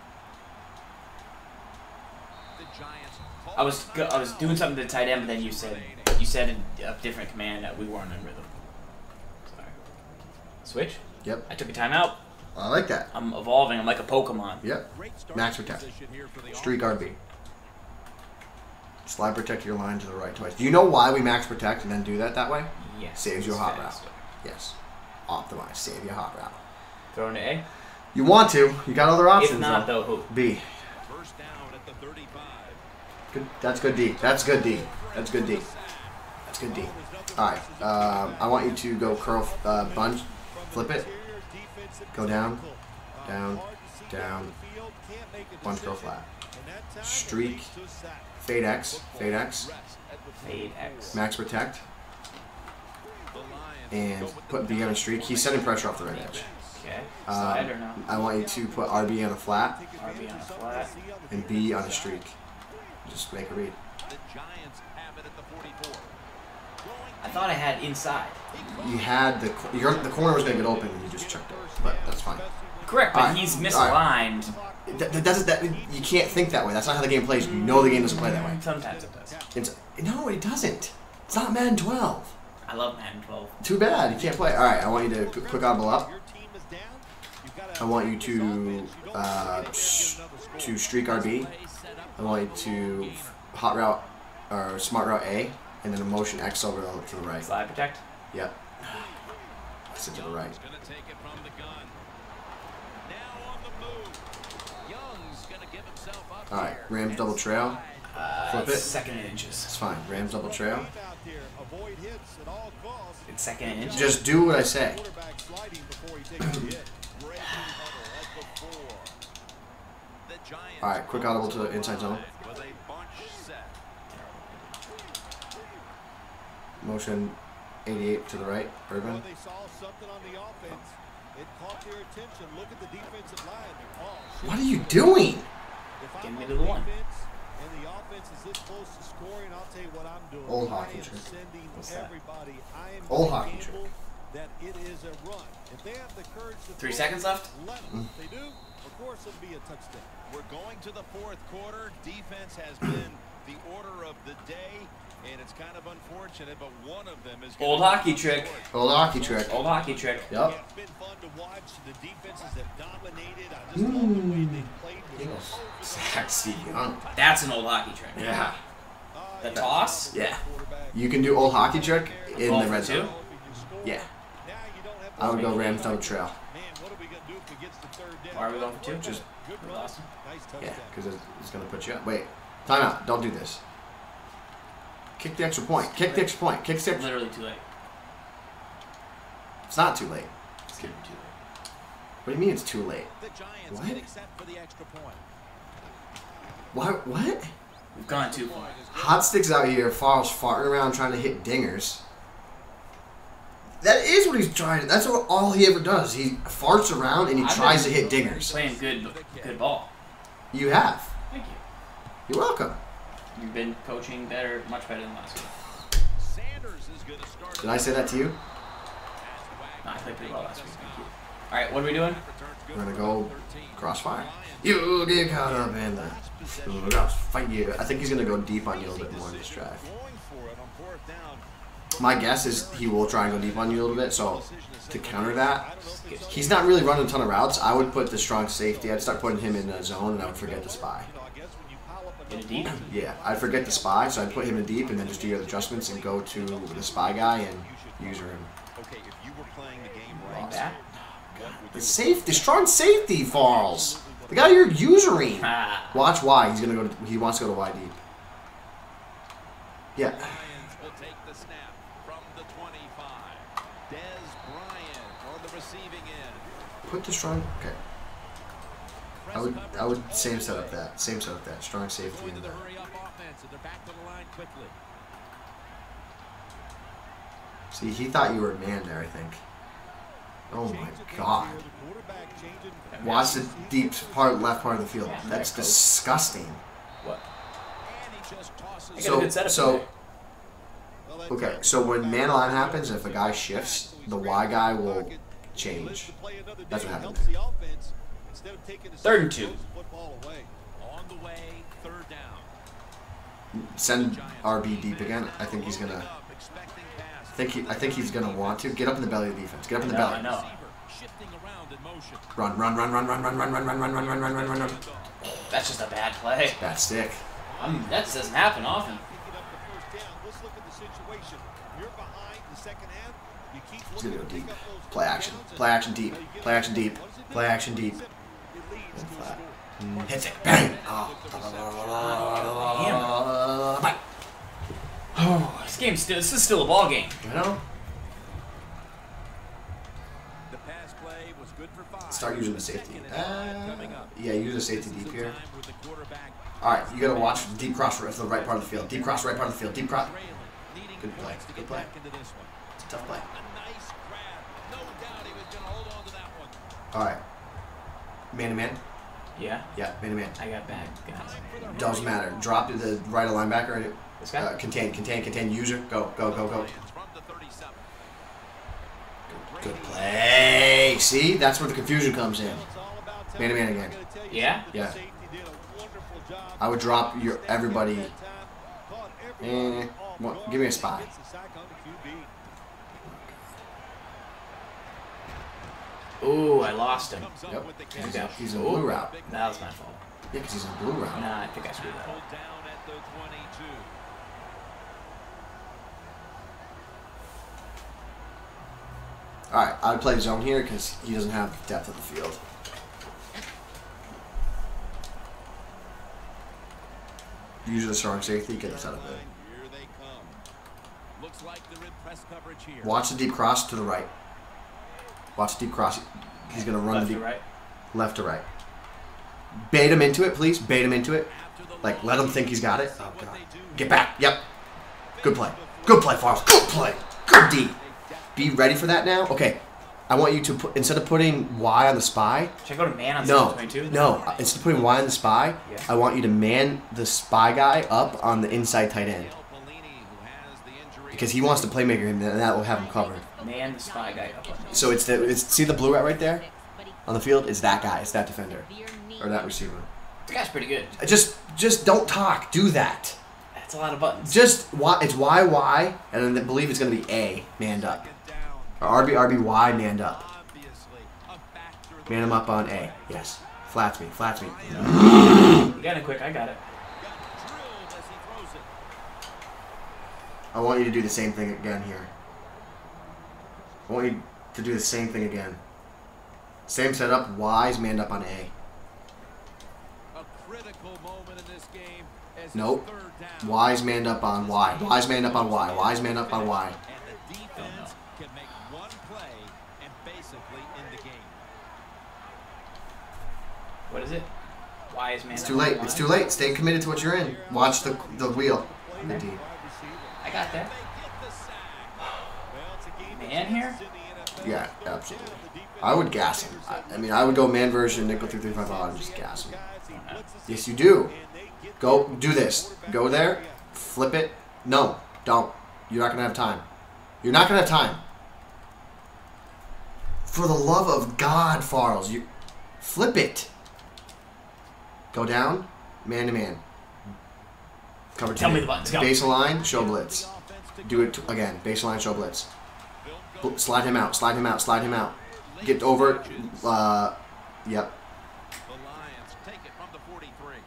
The Giants call I was go- I was doing something to the tight end, but then you said you said a, a different command that we weren't in rhythm. Sorry. Switch. Yep. I took a timeout. I like that. I'm evolving. I'm like a Pokemon. Yep. Great starting Max protect. position here for the Streak R B. Slide protect your line to the right twice. Do you know why we max protect and then do that that way? Yes. Saves you a it's hot faster. route. Yes. Optimize. Save you a hot route. Throw into A. You want to. You got other options. If not, though, who? B. First down at the thirty-five. Good. That's good D. That's good D. That's good D. That's good D. All right. Um, I want you to go curl, uh, bunch, flip it, go down, down, down, bunch, curl flat, streak, fade X, fade X, Fade X. max protect, The Lions and put B on a streak. He's setting pressure off the right edge. Okay. Slide Um, or no? I want you to put R B on a flat R B on a flat. and B on a streak. Just make a read. The Giants have it at the forty-four. I thought I had inside. You had the co- you're, the corner was gonna get open and you just checked it, but that's fine. Correct, but Alright, he's alright. misaligned. That, that doesn't that you can't think that way. That's not how the game plays. You know the game doesn't play that way. Sometimes it does. It's, no, it doesn't. It's not Madden twelve. I love Madden twelve. Too bad you can't play. All right, I want you to qu- quick audible up. I want you to uh, sh- to streak R B. I want you to hot route or smart route A, and then a motion X over to the right. Slide protect. Yep. That's it to the right. Young's gonna take it from the gun. Now on the move. Young's gonna give himself up All right, here. Rams double trail. Uh, Flip it. Second and inches. It's fine. Rams double trail. It's second and inches. Just do what I say. The Giants All right, quick audible to the inside zone. with a bunch set. Motion eighty-eight to the right. Urban. It caught their attention. Look at the defensive line. Oh, What are you doing? if Get I'm me on to the one. defense and the offense is this close to scoring, I'll tell you what I'm doing. Old I hockey am trick. sending What's that? everybody. I am Old gonna hockey gamble that it is a run. If they have the courage to Three throw, seconds left. let them. If they do, of course it'll be a touchdown. We're going to the fourth quarter. Defense has been the order of the day, and it's kind of unfortunate, but one of them is Old hockey trick. Old hockey trick. Old hockey trick. Yep. Yeah, it's been fun to watch. The defenses have dominated. I just love the way they played. Eagles. Sack Steve Young. That's an old hockey trick. Yeah. The toss? Yeah. You can do old hockey trick in Ball the for red two? zone. Yeah. I would go Rams down the trail. Man, what are we gonna do if he gets the third down? Why are we going for two? Just Good We're run. awesome. Nice touchdown. yeah, because it's, it's gonna put you up. Wait, time out. Don't do this. Kick the extra point. Kick the extra point. Kick the extra. Literally too late. It's not too late. It's getting too late. What do you mean it's too late? The Giants What? getting set for the extra point. Why? What? We've gone too far. Hot sticks out here. Farrell's farting around trying to hit dingers. That is what he's trying to. That's what all he ever does. He farts around and he I've tries to been hit dingers. Playing good, good ball. You have. Thank you. You're welcome. You've been coaching better, much better than last week. Sanders is going to start. Did I say that to you? No, I played pretty well last week. Thank you. All right, what are we doing? We're gonna go crossfire. You get caught up in the fight you. I think he's gonna go deep on you a little bit more in this drive. Going for it on fourth down. My guess is he will try and go deep on you a little bit. So to counter that, he's not really running a ton of routes. I would put the strong safety. I'd start putting him in the zone, and I would forget the spy. In a deep? Yeah, I'd forget the spy, so I'd put him in deep, and then just do your adjustments and go to the spy guy and user him. Okay, if you were playing the game Like right, that? The safety, strong safety falls. The guy you're usering. Ah. Watch why he's gonna go. To, he wants to go to Y deep. Yeah. Lions will take the snap from the twenty-five. Dez Bryant on the receiving end. Put the strong. Okay. I would. I would same setup that. Same setup that. Strong safety Going in to the that. hurry up offense, and they're back to the line quickly. See, he thought you were a man there. I think. Oh my God. Watch the deep part, left part of the field. That's disgusting. What? And he just tosses I got a So, good setup so today. okay. So when man line happens, if a guy shifts, the Y guy will change. That's what happened there. Third and two. on the way, third down. Send R B deep again. I think he's gonna. Expecting pass. I think he. I think he's gonna want to get up in the belly of the defense. Get up in the I know, belly. I know. Shifting around in motion. Run, run, run, run, run, run, run, run, run, run, run, run, run, run, run, run. That's just a bad play. Bad stick. I'm, that doesn't happen often. He's gonna go deep. Play action. Play action deep. Play action deep. Play action deep. And flat. Mm, hits it. Bang. Oh. Bang. Oh, this game's still. This is still a ball game. You know? The pass play was good for five. Start using the safety. Uh, yeah, use the safety deep here. Time with the quarterback. All right, you gotta watch deep cross right to the right part of the field. Deep cross right part of the field. Deep cross. Needing Good play. points to Good get play. back into this one. It's a tough play. A nice grab. No doubt he was going to hold on to that one. All right. Man to man. Yeah. Yeah, man to man. I got bad guys. Doesn't matter. Drop to the right of linebacker. This guy. Uh, contain, contain, contain. User. Go, go, go, go. From the thirty-seven. Good play. See, that's where the confusion comes in. Man to man again. Yeah. Yeah. I would drop your everybody. Eh, what, give me a spy. Ooh, I lost him. Yep. He's, He's, out. he's in blue route. That was my fault. Yeah, because he's in blue route. Nah, I think I screwed that Pulled up. down at the twenty-two. All right, I would play zone here because he doesn't have the depth of the field. Use the strong safety, get us out of it. Here they come. Looks like they're in press coverage here. Watch the deep cross to the right. Watch the deep cross. He's gonna run Left the to deep right. left to right. Bait him into it, please. Bait him into it. Like let him think he's got it. Oh god. Get back. Yep. Good play. Good play, Forrest. Good play. Good D. Be ready for that now. Okay. I want you to put, instead of putting Y on the spy. Should I go to man on No, twenty-two? no. Instead of putting Y on the spy, Yeah. I want you to man the spy guy up on the inside tight end. Because he wants to playmaker him, and that will have him covered. Man the spy guy up on So it's the it's see the blue right right there on the field. It's that guy. It's that defender or that receiver. The guy's pretty good. Just just don't talk. Do that. That's a lot of buttons. Just Y. It's Y Y, and then I believe it's gonna be A manned up. Or R B R B Y manned up. Man him up on A. Yes. Flats me. Flats me. You got it quick. I got it. I want you to do the same thing again here. I want you to do the same thing again. Same setup. Y's manned up on A. A critical moment in this game as Nope. third down. Y's manned up on Y. Y's manned up on Y. Y's manned up on Y. And the defense can make one play and basically end the game. What is it? Why is man? It's too late. It's too late. Stay committed to what you're in. Watch the the wheel. The D. I got that. Man here? Yeah, absolutely. I would gas him. I, I mean, I would go man version, nickel three three five odd, and just gas him. Yes, you do. Go do this. Go there. Flip it. No, don't. You're not gonna have time. You're not gonna have time. For the love of God, Farles, you flip it. Go down. Man to man. Cover Tell two. me the buttons. Go. Baseline, show blitz. Do it t- again. Baseline, show blitz. Bl- slide him out. Slide him out. Slide him out. Get over. Uh, yep. The Lions take it from the forty-three.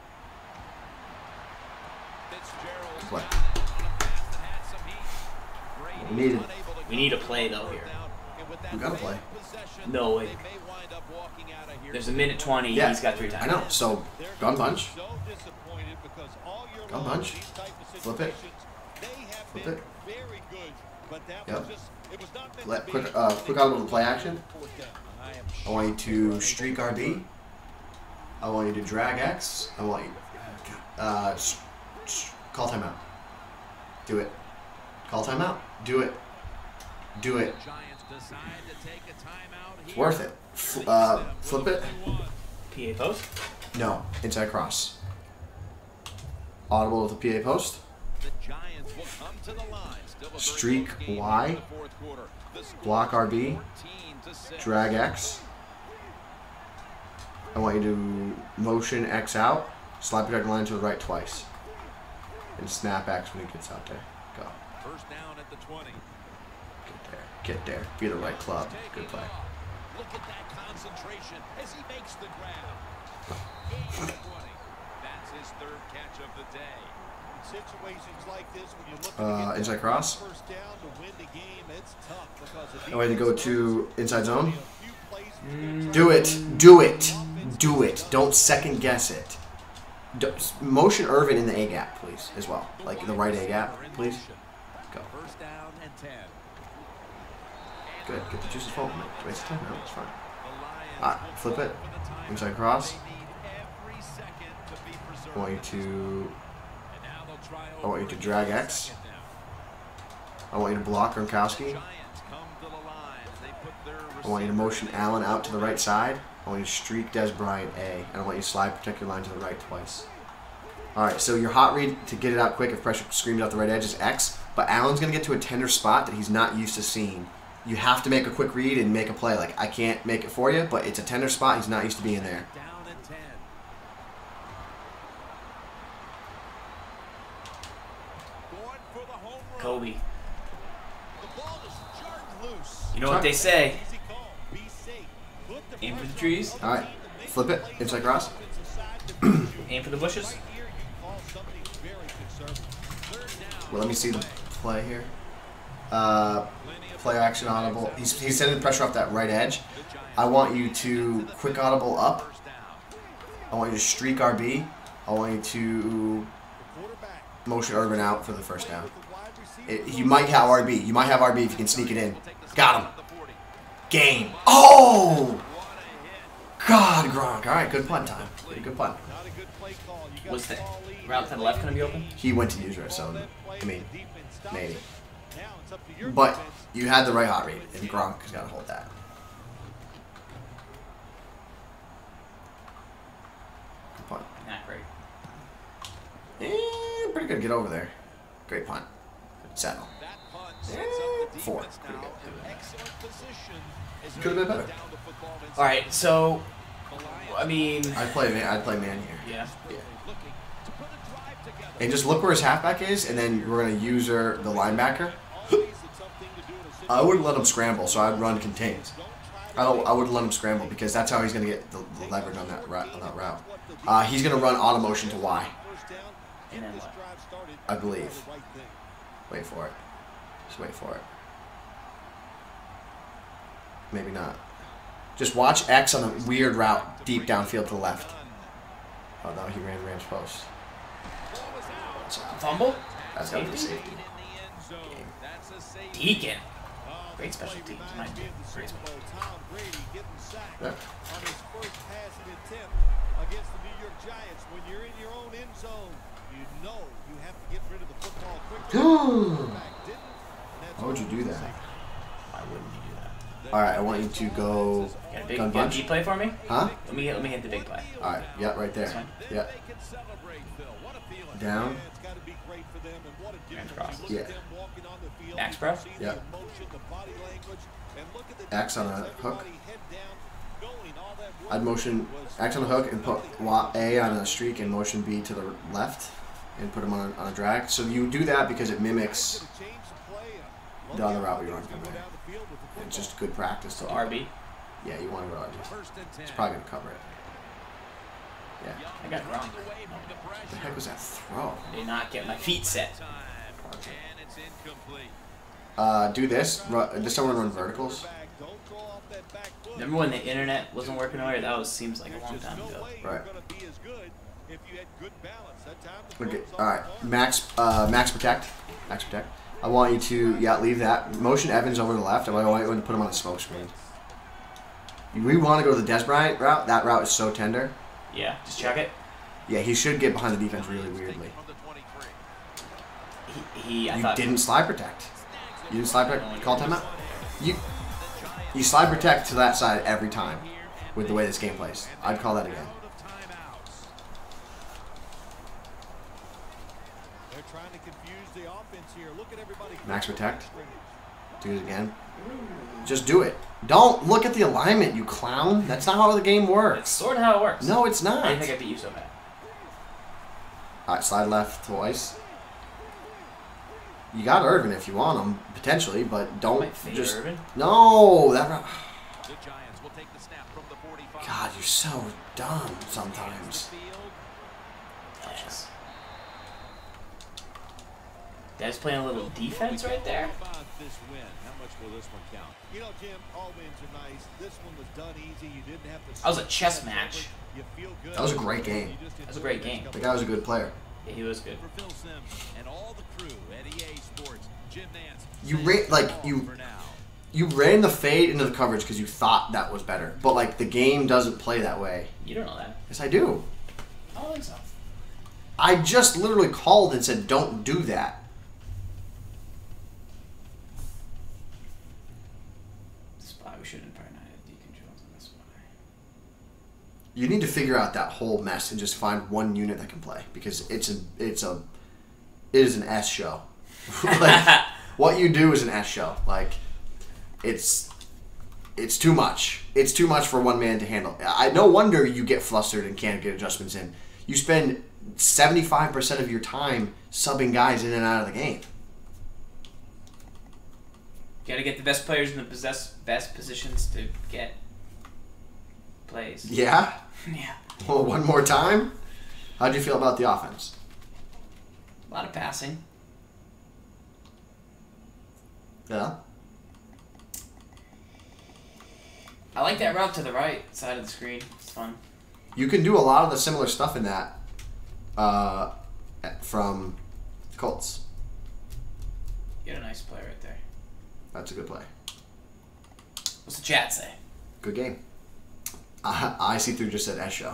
Fitzgerald Play. got it on a pass that had some heat. We need it. Unable to We need a play though here. And with that We gotta play. possession, No way. they may wind up walking out of here. There's a minute twenty. Yeah. He's got three times. I know. So gun punch. So disappointed because all year Gun long, punch. these type of Flip it. situations, they have Flip been it. very good, but that Yep. was just it was not meant Let to quick be. uh quick out of the play action. Fourth down. I am I want you to streak R B. I want you to drag X. I want you uh sh- sh- call timeout. Do it. Call timeout. Do it. Do it. Giants decide to take a timeout It's here. worth it. F- uh, flip it. P A post. No. Inside cross. Audible with the P A post. The Giants will come to the line. Still a very Streak close game Y. in the fourth quarter. The score Block R B. fourteen to six. Drag X. I want you to motion X out. Slide protect line to the right twice. And snap X when he gets out there. Go. First down at the twenty. Get there. Get there. Be the right club. Good play. Look at that concentration as he makes the grab. Gain of twenty. That's his third catch of the day. In situations like this, when you're looking Uh, to get inside that cross. first down to win the game, it's tough because the I want you to go defense to inside zone. knows a few plays when they're Do trying it. to Do it. Do it. Don't second guess it. Do, motion Irvin in the A gap, please, as well. Like the right A gap, please. Go. First down and ten. Good. Get the juices flowing. Waste time. No, it's fine. The Lions Alright, will flip go it. for the timeout. Inside cross. They need every second to be preserved. I want you to. And now they'll try I want you over to drag again X. second down. I want you to block Gronkowski. Giants come to the line. They put their I want you to motion receivers Allen out to the right in. side. I want you to streak Des Bryant A. And I want you to slide protect your line to the right twice. Alright, so your hot read to get it out quick if pressure screams out the right edge is X. But Allen's going to get to a tender spot that he's not used to seeing. You have to make a quick read and make a play. Like, I can't make it for you, but it's a tender spot. He's not used to being there. Down and ten. Going for the home run. Kobe. The ball is jarred loose. You know what they say? Easy call. Be safe. Put the Aim for the pressure trees. on the Alright, other team to make flip it. plays Inside on cross. the offensive side to beat you. Aim for the bushes. Right here, you call something very conservative. Third down. Well, let me see the play here. Uh, play action audible. He's, he's sending pressure off that right edge. I want you to quick audible up. First down. I want you to streak R B. I want you to Quarterback. motion Urban out for the first down. With the wide receiver. It, you might have R B. You might have R B if you can sneak it in. Got him. Game. Oh! God, Gronk. All right, good punt time. Good punt. Not a good play call. You got Was the the ball lead. route to the left going to be open? He went to use red zone. I mean, The defense stops maybe. it. Now it's up to your But defense. you had the right hot read, and Gronk has got to hold that. Not great. Eh, pretty good. Get over there. Great punt. Settle. That punt Eh, sets up the four. defense Pretty now good. in excellent position as Could have been better. down the football inside. All right, so The Lions I mean, I'd play man. I'd play man here. yeah. Yeah. looking to put a drive together. And just look where his halfback is, and then we're gonna use her, the linebacker. Always a tough thing to do in a I wouldn't let him scramble, so I'd run contained. Don't try I don't. I wouldn't let him scramble because that's how he's gonna get the, the leverage on that route. On that route, uh, he's gonna run auto motion to Y. first down. And Get then this what? drive started. I believe. The right thing. Wait for it. Just wait for it. Maybe not. Just watch X on a weird route deep downfield to the left. Oh no, he ran Rams post. Fumble? That's gotta be a safety. Deacon. Oh, Great this special play teams. reminds Might me be of the great Super special Bowl. Tom Brady getting sacked Yeah. on his first passing attempt against the New York Giants. When you're in your own end zone, you know you have to get rid of the football quickly. Quarterback didn't, and that's Why would you do that? Why wouldn't you do that? All right, I want you to go Got a big, gun got a bunch. deep play for me? Huh? Let me let me hit the big play. All right. Yeah, right This there. one? Yeah. They can celebrate, Phil. What a feeling. Down. Yeah, it's got to be great for them, and what a difference. cross. You look Yeah. at them walking on the field, Max you Pro? can see Yeah. the emotion, the body language, and look at the X on a defense, hook. everybody head down, going, all that work I'd motion was X on the hook and put wa- A on a streak and motion B to the left and put him on a, on a drag. So you do that because it mimics gonna change the play, and the other look route out, we run he's from gonna go there. down the field with the It's football. just good practice. To So do. R B. Yeah, you want to go R B. First and ten. It's probably going to cover it. Yeah. I got it wrong. Away from the What the pressure. heck was that throw? Did not get my feet set. Time. And it's incomplete. Uh, do this. Run, does someone run verticals? Don't throw off that back foot. Remember when the internet wasn't working already? That was seems like a There's long just time no ago. way you're Right. gonna be as good if you had good balance. That time the Okay. throws All off right. the arm. Max. Uh, max protect. Max protect. I want you to yeah leave that motion Evans over to the left. I want you to put him on a smoke screen. We want to go to the Des Bryant route. That route is so tender. Yeah, just check it. Yeah, he should get behind the defense really weirdly. From the twenty-three. He, he I You thought didn't slide protect. You didn't slide protect. Call timeout. You you slide protect to that side every time with the way this game plays. I'd call that again. Out of timeouts. They're trying to confuse the offense here. Look at everybody. Max protect. Do it again. Just do it. Don't look at the alignment, you clown. That's not how the game That's works. sort of how it works. No, it's not. I didn't think I beat you so bad. All right, slide left twice. You got Irvin if you want him potentially, but don't Might fade just. Irvin. No, that. route- The Giants will take the snap from the forty-five. God, you're so dumb sometimes. Yes. Dad's playing a little defense right there. How about this win? How much will this one count? You know, Jim, all wins are nice. This one was done easy. You didn't have to. That was a chess match. You feel good. That was a great game. That was a great game. The guy was a good player. Yeah, he was good. For Phil Simms and all the crew at E A Sports, Jim Nance. You says ra- like, all you- for now. You ran the fade into the coverage because you thought that was better, but like the game doesn't play that way. You don't know that. Yes, I do. I don't think so. I just literally called and said, "Don't do that." Spy. We shouldn't probably not have Deacon Jones on the spy. You need to figure out that whole mess and just find one unit that can play because it's a it's a it is an S show. Like, what you do is an S show. Like it's it's too much. It's too much for one man to handle. I no wonder you get flustered and can't get adjustments in. You spend seventy-five percent of your time subbing guys in and out of the game. Gotta get the best players in the possess best positions to get plays. Yeah. Yeah. Well, one more time. How'd you feel about the offense? A lot of passing. Yeah. I like that route to the right side of the screen. It's fun. You can do a lot of the similar stuff in that uh, from Colts. You got a nice play right there. That's a good play. What's the chat say? Good game. I, I see through just said S show.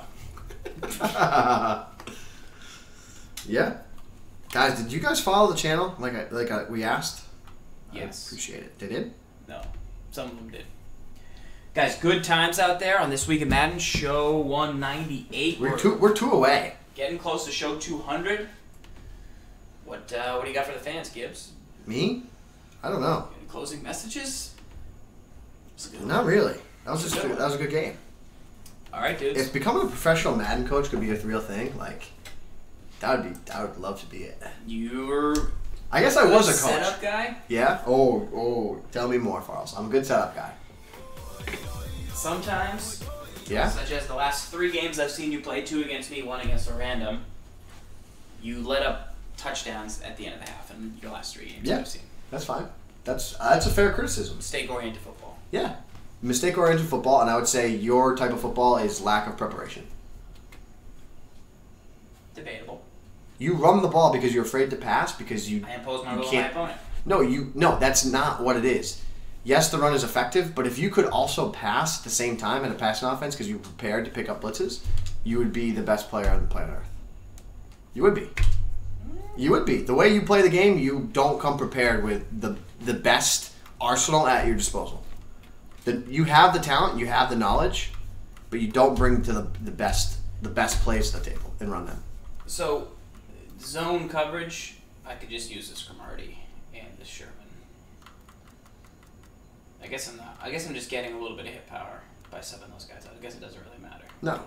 Yeah. Guys, did you guys follow the channel like I, like I, we asked? Yes. I appreciate it. They did? No. Some of them did. Guys, good times out there on This Week in Madden, show one ninety-eight. We're two, we're two away. getting close to show two hundred. What uh, what do you got for the fans, Gibbs? Me? I don't know. Any closing messages? Not really. That was just that was a good game. All right, dudes. If becoming a professional Madden coach could be a real thing, like that would be. I would love to be it. You're. I guess I was a coach. Setup guy. Yeah. Oh, oh. Tell me more, Farls. I'm a good setup guy. Sometimes. Yeah. Such as the last three games I've seen you play, two against me, one against a random. You let up touchdowns at the end of the half in your last three games Yeah. I've seen. That's fine. That's uh, that's a fair criticism. Mistake-oriented football. Yeah. Mistake-oriented football, and I would say your type of football is lack of preparation. Debatable. You run the ball because you're afraid to pass because you. I impose my you will on my can't- opponent. No, you no. That's not what it is. Yes, the run is effective, but if you could also pass at the same time in a passing offense because you were prepared to pick up blitzes, you would be the best player on the planet Earth. You would be. You would be. The way you play the game, you don't come prepared with the the best arsenal at your disposal. The, you have the talent, you have the knowledge, but you don't bring to the the best the best plays to the table and run them. So, zone coverage, I could just use this Cromartie and this Sherman. I guess I'm not. I guess I'm just getting a little bit of hit power by subbing those guys out. I guess it doesn't really matter. No.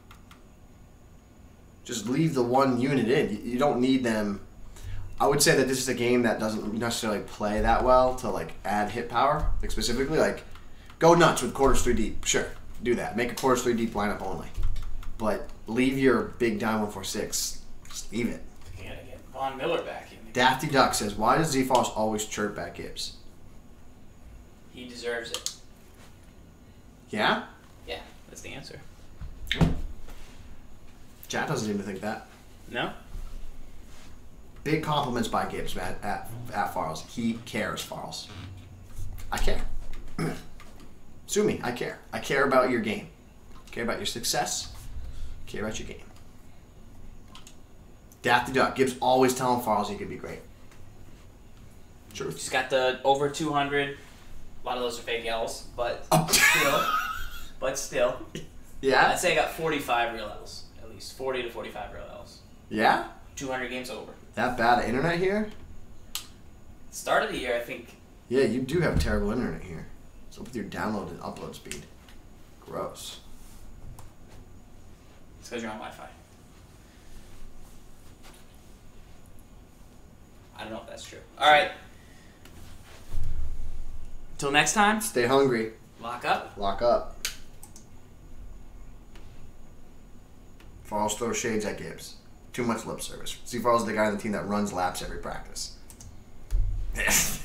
Just leave the one unit in. You, you don't need them. I would say that this is a game that doesn't necessarily play that well to like add hit power. Like specifically, like go nuts with quarters three deep. Sure, do that. Make a quarters three deep lineup only. But leave your big dime one four six. Just leave it. You gotta get Von Miller back in. Dafty Duck says, "Why does Z-Foss always chirp at Gibbs?" He deserves it. Yeah. Yeah, that's the answer. Chat doesn't even think that. No. Big compliments by Gibbs, man, at, at Farls. He cares, Farls. I care. Sue me, I care. I care about your game. I care about your success. I care about your game. Dafty Duck. Gibbs always telling Farls he could be great. Truth. He's got the over two hundred. A lot of those are fake L's, but Oh. still. But still. Yeah? I'd say I got forty-five real L's. At least forty to forty-five real L's. Yeah? two hundred games over. That bad internet here? Start of the year, I think. Yeah, you do have terrible internet here. What's up with your download and upload speed? Gross. It's because you're on Wi-Fi. I don't know if that's true. All right. Until next time, Stay hungry. lock up. Lock up. Farls throws shades at Gibbs. Too much lip service. See, Farls is the guy on the team that runs laps every practice.